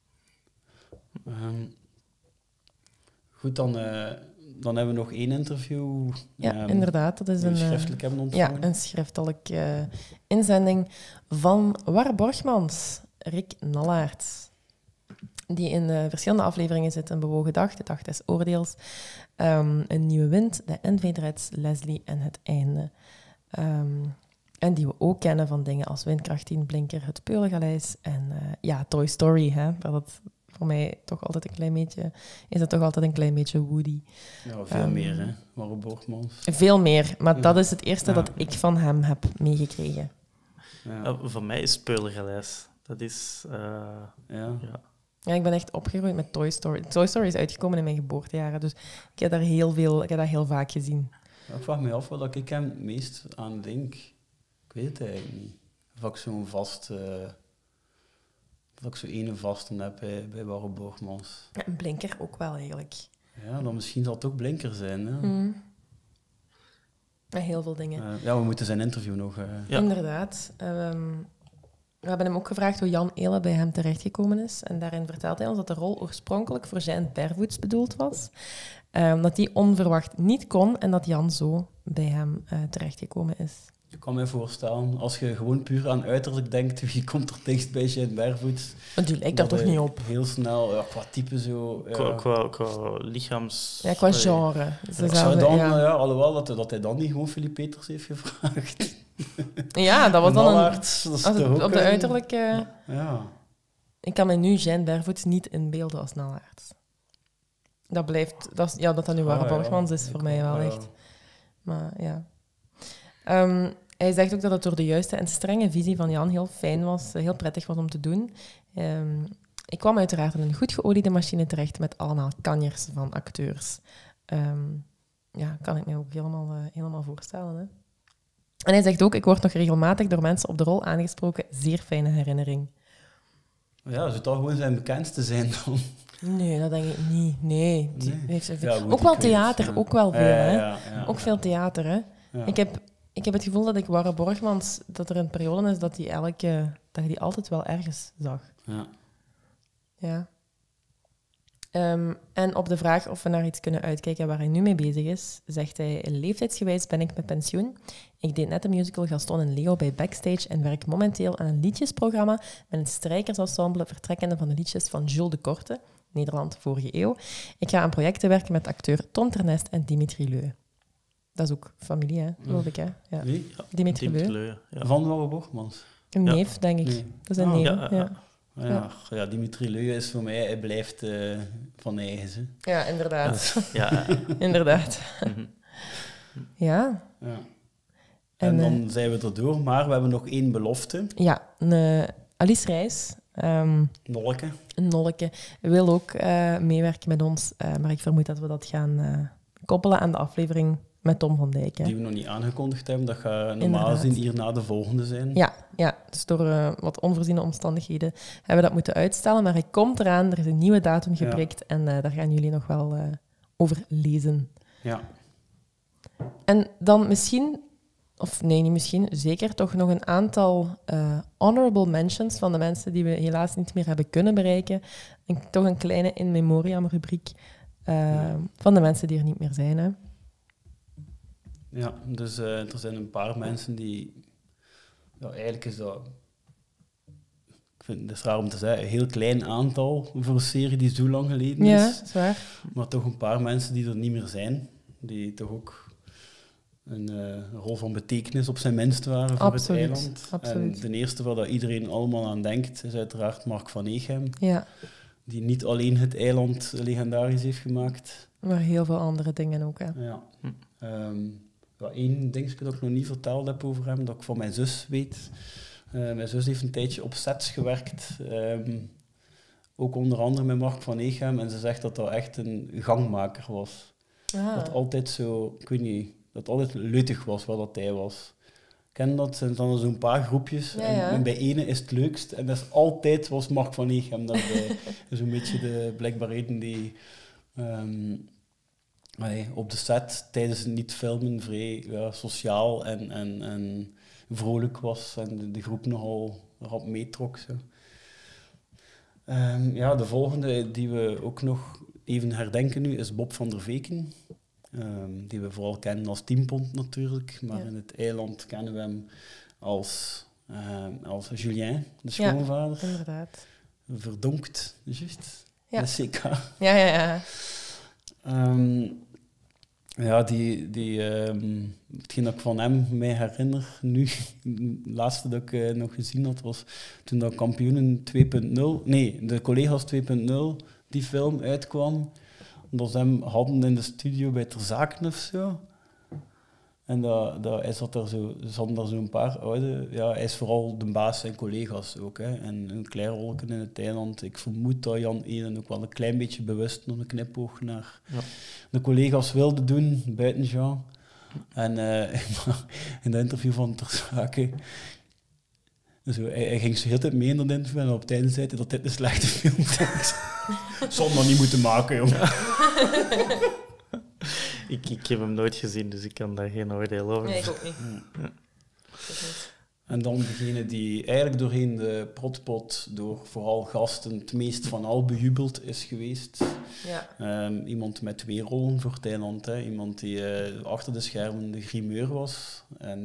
Goed, dan hebben we nog 1 interview. Ja, inderdaad. Dat is een schriftelijk hebben ontvangen. Ja, een schriftelijke inzending van War Borgmans, Rick Nallaert. Die in verschillende afleveringen zit. Een bewogen dag, de dag des oordeels, een nieuwe wind, de NV-dreads, Leslie en het einde. En die we ook kennen van dingen als Windkracht 10, Blinker, Het Peulengaleis en Toy Story. Hè, dat voor mij toch altijd een klein beetje... Is het toch altijd een klein beetje Woody. Ja, veel meer, hè. Warren Borgmans. Veel meer, maar dat is het eerste dat ik van hem heb meegekregen. Voor mij is Peulengaleis. Dat is... Ja, ik ben echt opgegroeid met Toy Story. Toy Story is uitgekomen in mijn geboortejaren, dus ik heb dat heel vaak gezien. Ja, ik vraag me af wat ik hem het meest aan denk. Ik weet het eigenlijk niet. Of ik zo'n vast... Of ik zo ene vaste heb bij Warren Borgmans. Ja, een Blinker ook wel, eigenlijk. Ja, dan misschien zal het ook Blinker zijn. Hè? Ja, heel veel dingen. We moeten zijn interview nog... Inderdaad. We hebben hem ook gevraagd hoe Jan Eelen bij hem terechtgekomen is. En daarin vertelt hij ons dat de rol oorspronkelijk voor Jean Bervoets bedoeld was. Dat die onverwacht niet kon en dat Jan zo bij hem terechtgekomen is. Ik kan me voorstellen, als je gewoon puur aan uiterlijk denkt, wie komt er dichtst bij Jean Bervoets? Die lijkt daar toch niet op? Heel snel, qua type zo... Qua lichaams... Ja, qua genre. Ik zou dan, alhoewel dat hij dan niet gewoon Philippe Peters heeft gevraagd. Ja, dat was dan op de uiterlijke... Ja. Ik kan me nu Jean Bervoets niet inbeelden als Nallaert. Dat blijft... Dat nu Warren Borgmans is voor mij wel echt. Maar ja... hij zegt ook dat het door de juiste en strenge visie van Jan heel fijn was, heel prettig was om te doen. Ik kwam uiteraard in een goed geoliede machine terecht met allemaal kanjers van acteurs. Kan ik me ook helemaal voorstellen. Hè? En hij zegt ook, ik word nog regelmatig door mensen op de rol aangesproken. Zeer fijne herinnering. Ja, zou het al gewoon zijn bekendste zijn dan? Nee, dat denk ik niet. Nee. Heeft ook wel theater, ook wel veel. Hè? Ook veel theater, hè? Ja. Ik heb het gevoel dat ik Warre Borgmans, dat er een periode is dat je die altijd wel ergens zag. Ja. Ja. En op de vraag of we naar iets kunnen uitkijken waar hij nu mee bezig is, zegt hij: leeftijdsgewijs ben ik met pensioen. Ik deed net de musical Gaston en Leo bij Backstage en werk momenteel aan een liedjesprogramma met een strijkersensemble vertrekkende van de liedjes van Jules de Korte, Nederland, vorige eeuw. Ik ga aan projecten werken met acteur Ton Ternest en Dimitri Leu. Dat is ook familie, hè, geloof ik. Hè? Ja. Wie? Ja. Dimitri Leu. Ja. Van Warre Borgmans? Een neef, denk ik. Nee. Dat is een neef, Ja, Dimitri Leu is voor mij, hij blijft van eigen. Hè. Ja, inderdaad. Ja. Inderdaad. Ja. En dan zijn we er door, maar we hebben nog 1 belofte. Ja, Alice Reis. Nolke. Nolke wil ook meewerken met ons, maar ik vermoed dat we dat gaan koppelen aan de aflevering met Tom van Dijk. Hè. Die we nog niet aangekondigd hebben, dat gaat normaal gezien hierna de volgende zijn. Ja, dus door wat onvoorziene omstandigheden hebben we dat moeten uitstellen, maar hij komt eraan, er is een nieuwe datum geprikt en daar gaan jullie nog wel over lezen. Ja. En dan misschien, of nee, niet misschien, zeker toch nog een aantal honorable mentions van de mensen die we helaas niet meer hebben kunnen bereiken. Toch een kleine in memoriam rubriek van de mensen die er niet meer zijn. Hè. Ja, dus er zijn een paar mensen die... Ja, eigenlijk is dat... Ik vind het raar om te zeggen, een heel klein aantal voor een serie die zo lang geleden is. Ja, dat is waar. Maar toch een paar mensen die er niet meer zijn. Die toch ook een rol van betekenis op zijn minst waren voor het eiland. Absoluut. En de eerste waar dat iedereen allemaal aan denkt, is uiteraard Mark van Eghem. Ja. Die niet alleen het eiland legendarisch heeft gemaakt. Maar heel veel andere dingen ook. Hè. Ja. Eén dingetje dat ik nog niet verteld heb over hem, dat ik van mijn zus weet. Mijn zus heeft een tijdje op sets gewerkt. Ook onder andere met Mark van Eghem. En ze zegt dat dat echt een gangmaker was. Dat altijd zo, ik weet niet, dat altijd leutig was wat dat hij was. Ken dat? Zijn dan zo'n paar groepjes. Ja. En bij ene is het leukst. En dat is altijd was Mark van Eghem daarbij. Zo'n beetje de blijkbaarheden die op de set tijdens het niet filmen vrij sociaal en vrolijk was. En de groep nogal rap meetrok. Zo. De volgende die we ook nog even herdenken nu is Bob van der Veken. Die we vooral kennen als Tienpont natuurlijk, maar in het eiland kennen we hem als Julien, de schoonvader. Ja, inderdaad. Verdonkt, juist. Ja. De CK. Ja. Hetgeen dat ik van hem mij herinner nu, het laatste dat ik nog gezien had, was toen dat Kampioenen 2.0, nee, de Collega's 2.0, die film uitkwam. Dat ze hem hadden in de studio bij Ter Zaken of zo. En hij zat daar zo, ze hadden daar zo'n paar oude... Ja, hij is vooral de baas zijn collega's ook. Hè. En een klein rolken in het eiland. Ik vermoed dat Jan Eden ook wel een klein beetje bewust nog een knipoog naar de collega's wilde doen, buiten Jean. En in dat interview van Ter Zaken... Zo, hij ging zo heel tijd mee in dat interview en op het einde zei hij dat dit een slechte film was. Zal dat niet moeten maken, jongen. Ik heb hem nooit gezien, dus ik kan daar geen oordeel over. Nee, ik ook niet. Ja. En dan degene die eigenlijk doorheen de protpot door vooral gasten het meest van al bejubeld is geweest. Ja. Iemand met 2 rollen voor het eiland. Hè. Iemand die achter de schermen de grimeur was. En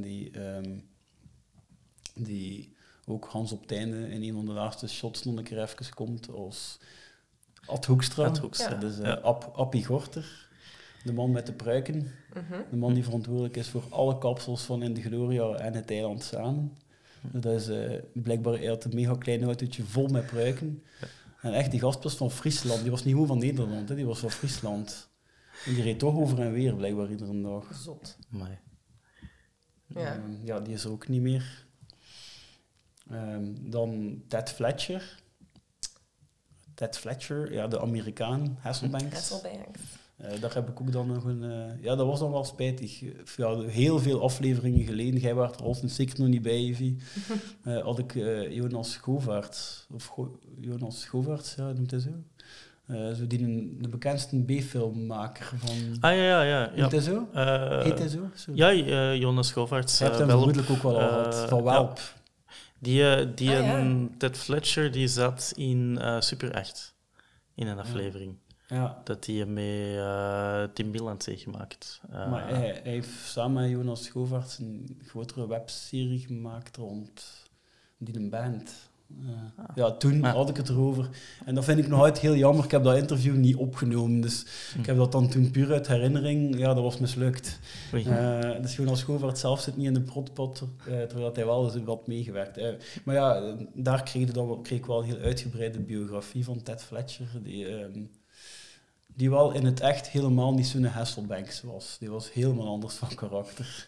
die ook Hans op het einde in een van de laatste shots nog een keer even komt als Ad Hoekstra. Ja. Dus Appie Gorter, de man met de pruiken. De man die verantwoordelijk is voor alle kapsels van In de Gloria en het eiland samen. Dat is blijkbaar hij had een mega klein autootje vol met pruiken. En echt, die gast was van Friesland. Die was niet gewoon van Nederland, hè. Die was van Friesland. En die reed toch over en weer, blijkbaar iedere dag. Zot. Amai. Ja. Die is er ook niet meer. Dan Ted Fletcher. Ja, de Amerikaan, Hasselbanks. Daar heb ik ook dan nog een... dat was dan wel spijtig. Heel veel afleveringen geleden, jij was er al zeker nog niet bij, Evie, had ik Jonas Govaerts, ja, noemt hij zo? De bekendste B-filmmaker van... Ja. Heet hij zo? Heet hij zo? Ja, Jonas Govaerts. Hij heeft hem vermoedelijk ook wel al gehad, van Welp. Ted Fletcher die zat in Super 8, in een aflevering. Ja. Dat hij met Tim Billand heeft gemaakt. Maar hij heeft samen met Jonas Govaerts een grotere webserie gemaakt rond die band. Toen had ik het erover. En dat vind ik nog altijd heel jammer. Ik heb dat interview niet opgenomen. Dus ik heb dat dan toen puur uit herinnering... Ja, dat was mislukt. Dus Jonas Govaerts zelf zit niet in de protpot, terwijl hij wel eens wat meegewerkt. Maar ja, daar kreeg ik wel een heel uitgebreide biografie van Ted Fletcher. Die wel in het echt helemaal niet zo'n Hasselbanks was. Die was helemaal anders van karakter.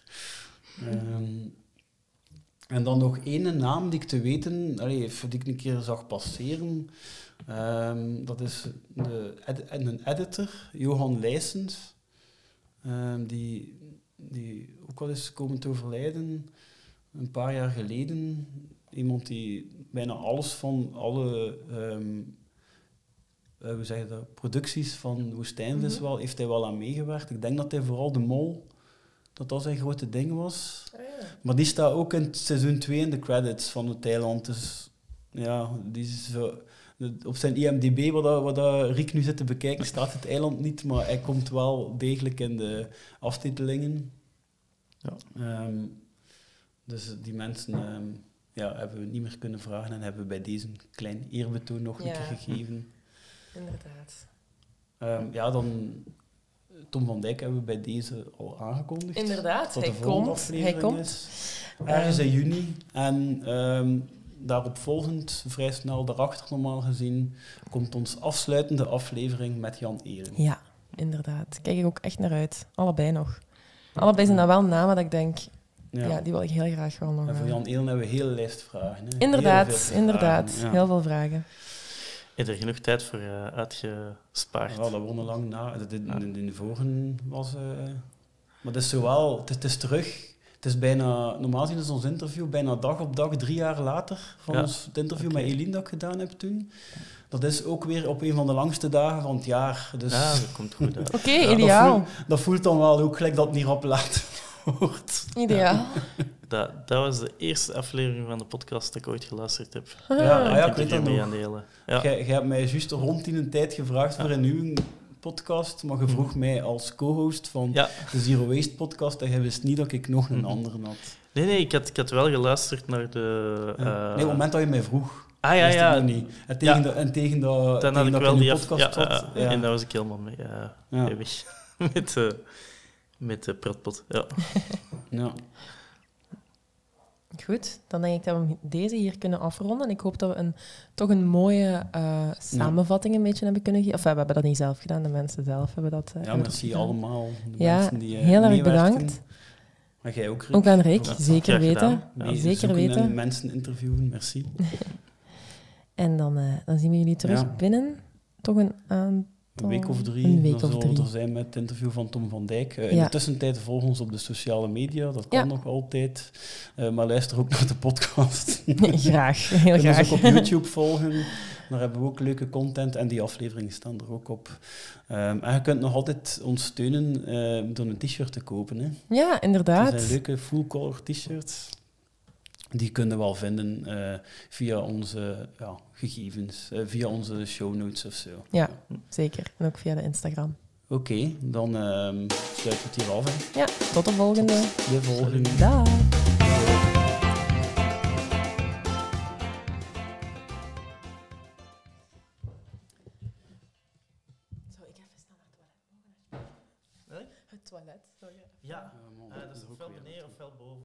En dan nog één naam die ik te weten, die ik een keer zag passeren. Dat is een editor, Johan Leysens, die ook al is komen te overlijden een paar jaar geleden. Iemand die bijna alles van alle producties van Woestijnvis heeft hij wel aan meegewerkt. Ik denk dat hij vooral De Mol, dat zijn grote ding was. Maar die staat ook in seizoen 2 in de credits van het eiland. Dus ja, die is zo... Op zijn IMDb, wat Riek nu zit te bekijken, staat het eiland niet, maar hij komt wel degelijk in de aftitelingen. Ja. Dus die mensen hebben we niet meer kunnen vragen en hebben we bij deze een klein eerbetoon nog een keer gegeven. Inderdaad. Dan... Tom van Dijk hebben we bij deze al aangekondigd. Inderdaad, dat hij komt. Is. Ergens in juni. En daarop volgend, vrij snel daarachter normaal gezien, komt ons afsluitende aflevering met Jan Eelen. Ja, inderdaad. Kijk ik ook echt naar uit. Allebei nog. Allebei zijn dat wel namen dat ik denk, die wil ik heel graag wel nog... En voor Jan Eelen hebben we een hele lijst vragen. Hè? Inderdaad. Ja. Heel veel vragen. Heb je er genoeg tijd voor uitgespaard? Ja, dat wonen lang na. In de vorige was... Maar het is zowel... Het is terug. Het is bijna... Normaal gezien is ons interview bijna dag op dag, 3 jaar later, van het interview met Eline dat ik gedaan heb toen. Dat is ook weer op een van de langste dagen van het jaar. Dus, dat komt goed uit. Oké, ideaal. Dat voelt dan wel ook gelijk dat het niet rap laat wordt. Ideaal. Dat was de eerste aflevering van de podcast dat ik ooit geluisterd heb. Ik weet dat nog. Aan delen. Jij hebt mij juist rond in een tijd gevraagd voor een nieuwe podcast, maar je vroeg mij als co-host van de Zero Waste podcast en jij wist niet dat ik nog een andere had. Nee, ik had wel geluisterd naar de... Nee, op het moment dat je mij vroeg. Ja. Niet. En tegen dat dan had ik wel die podcast zat. En daar was ik helemaal mee weg. Met de protpot. Ja. Goed, dan denk ik dat we deze hier kunnen afronden. Ik hoop dat we toch een mooie samenvatting een beetje hebben kunnen geven. Of we hebben dat niet zelf gedaan, de mensen zelf hebben dat merci allemaal. De mensen die heel erg bedankt. Maar jij ook, Rick. Ook aan Rick, zeker weten. Zeker weten. En mensen interviewen, merci. En dan zien we jullie terug binnen. Toch een week of 3. Dan zullen we er zijn met het interview van Tom van Dijk. In de tussentijd volg ons op de sociale media. Dat kan nog altijd. Maar luister ook naar de podcast. Graag, heel graag. Dus ook op YouTube volgen. Daar hebben we ook leuke content. En die afleveringen staan er ook op. En je kunt nog altijd ons steunen door een t-shirt te kopen. Hè. Ja, inderdaad. Het zijn leuke full-color t-shirts. Die kunnen we wel vinden via onze gegevens, via onze show notes of zo. Ja, zeker. En ook via de Instagram. Oké, dan sluiten we het hier af. Hè. Ja, tot de volgende. Tot de volgende. Dag. Zou ik even snel naar het toilet mogen? Het toilet? Ja, dat is ofwel beneden ofwel boven.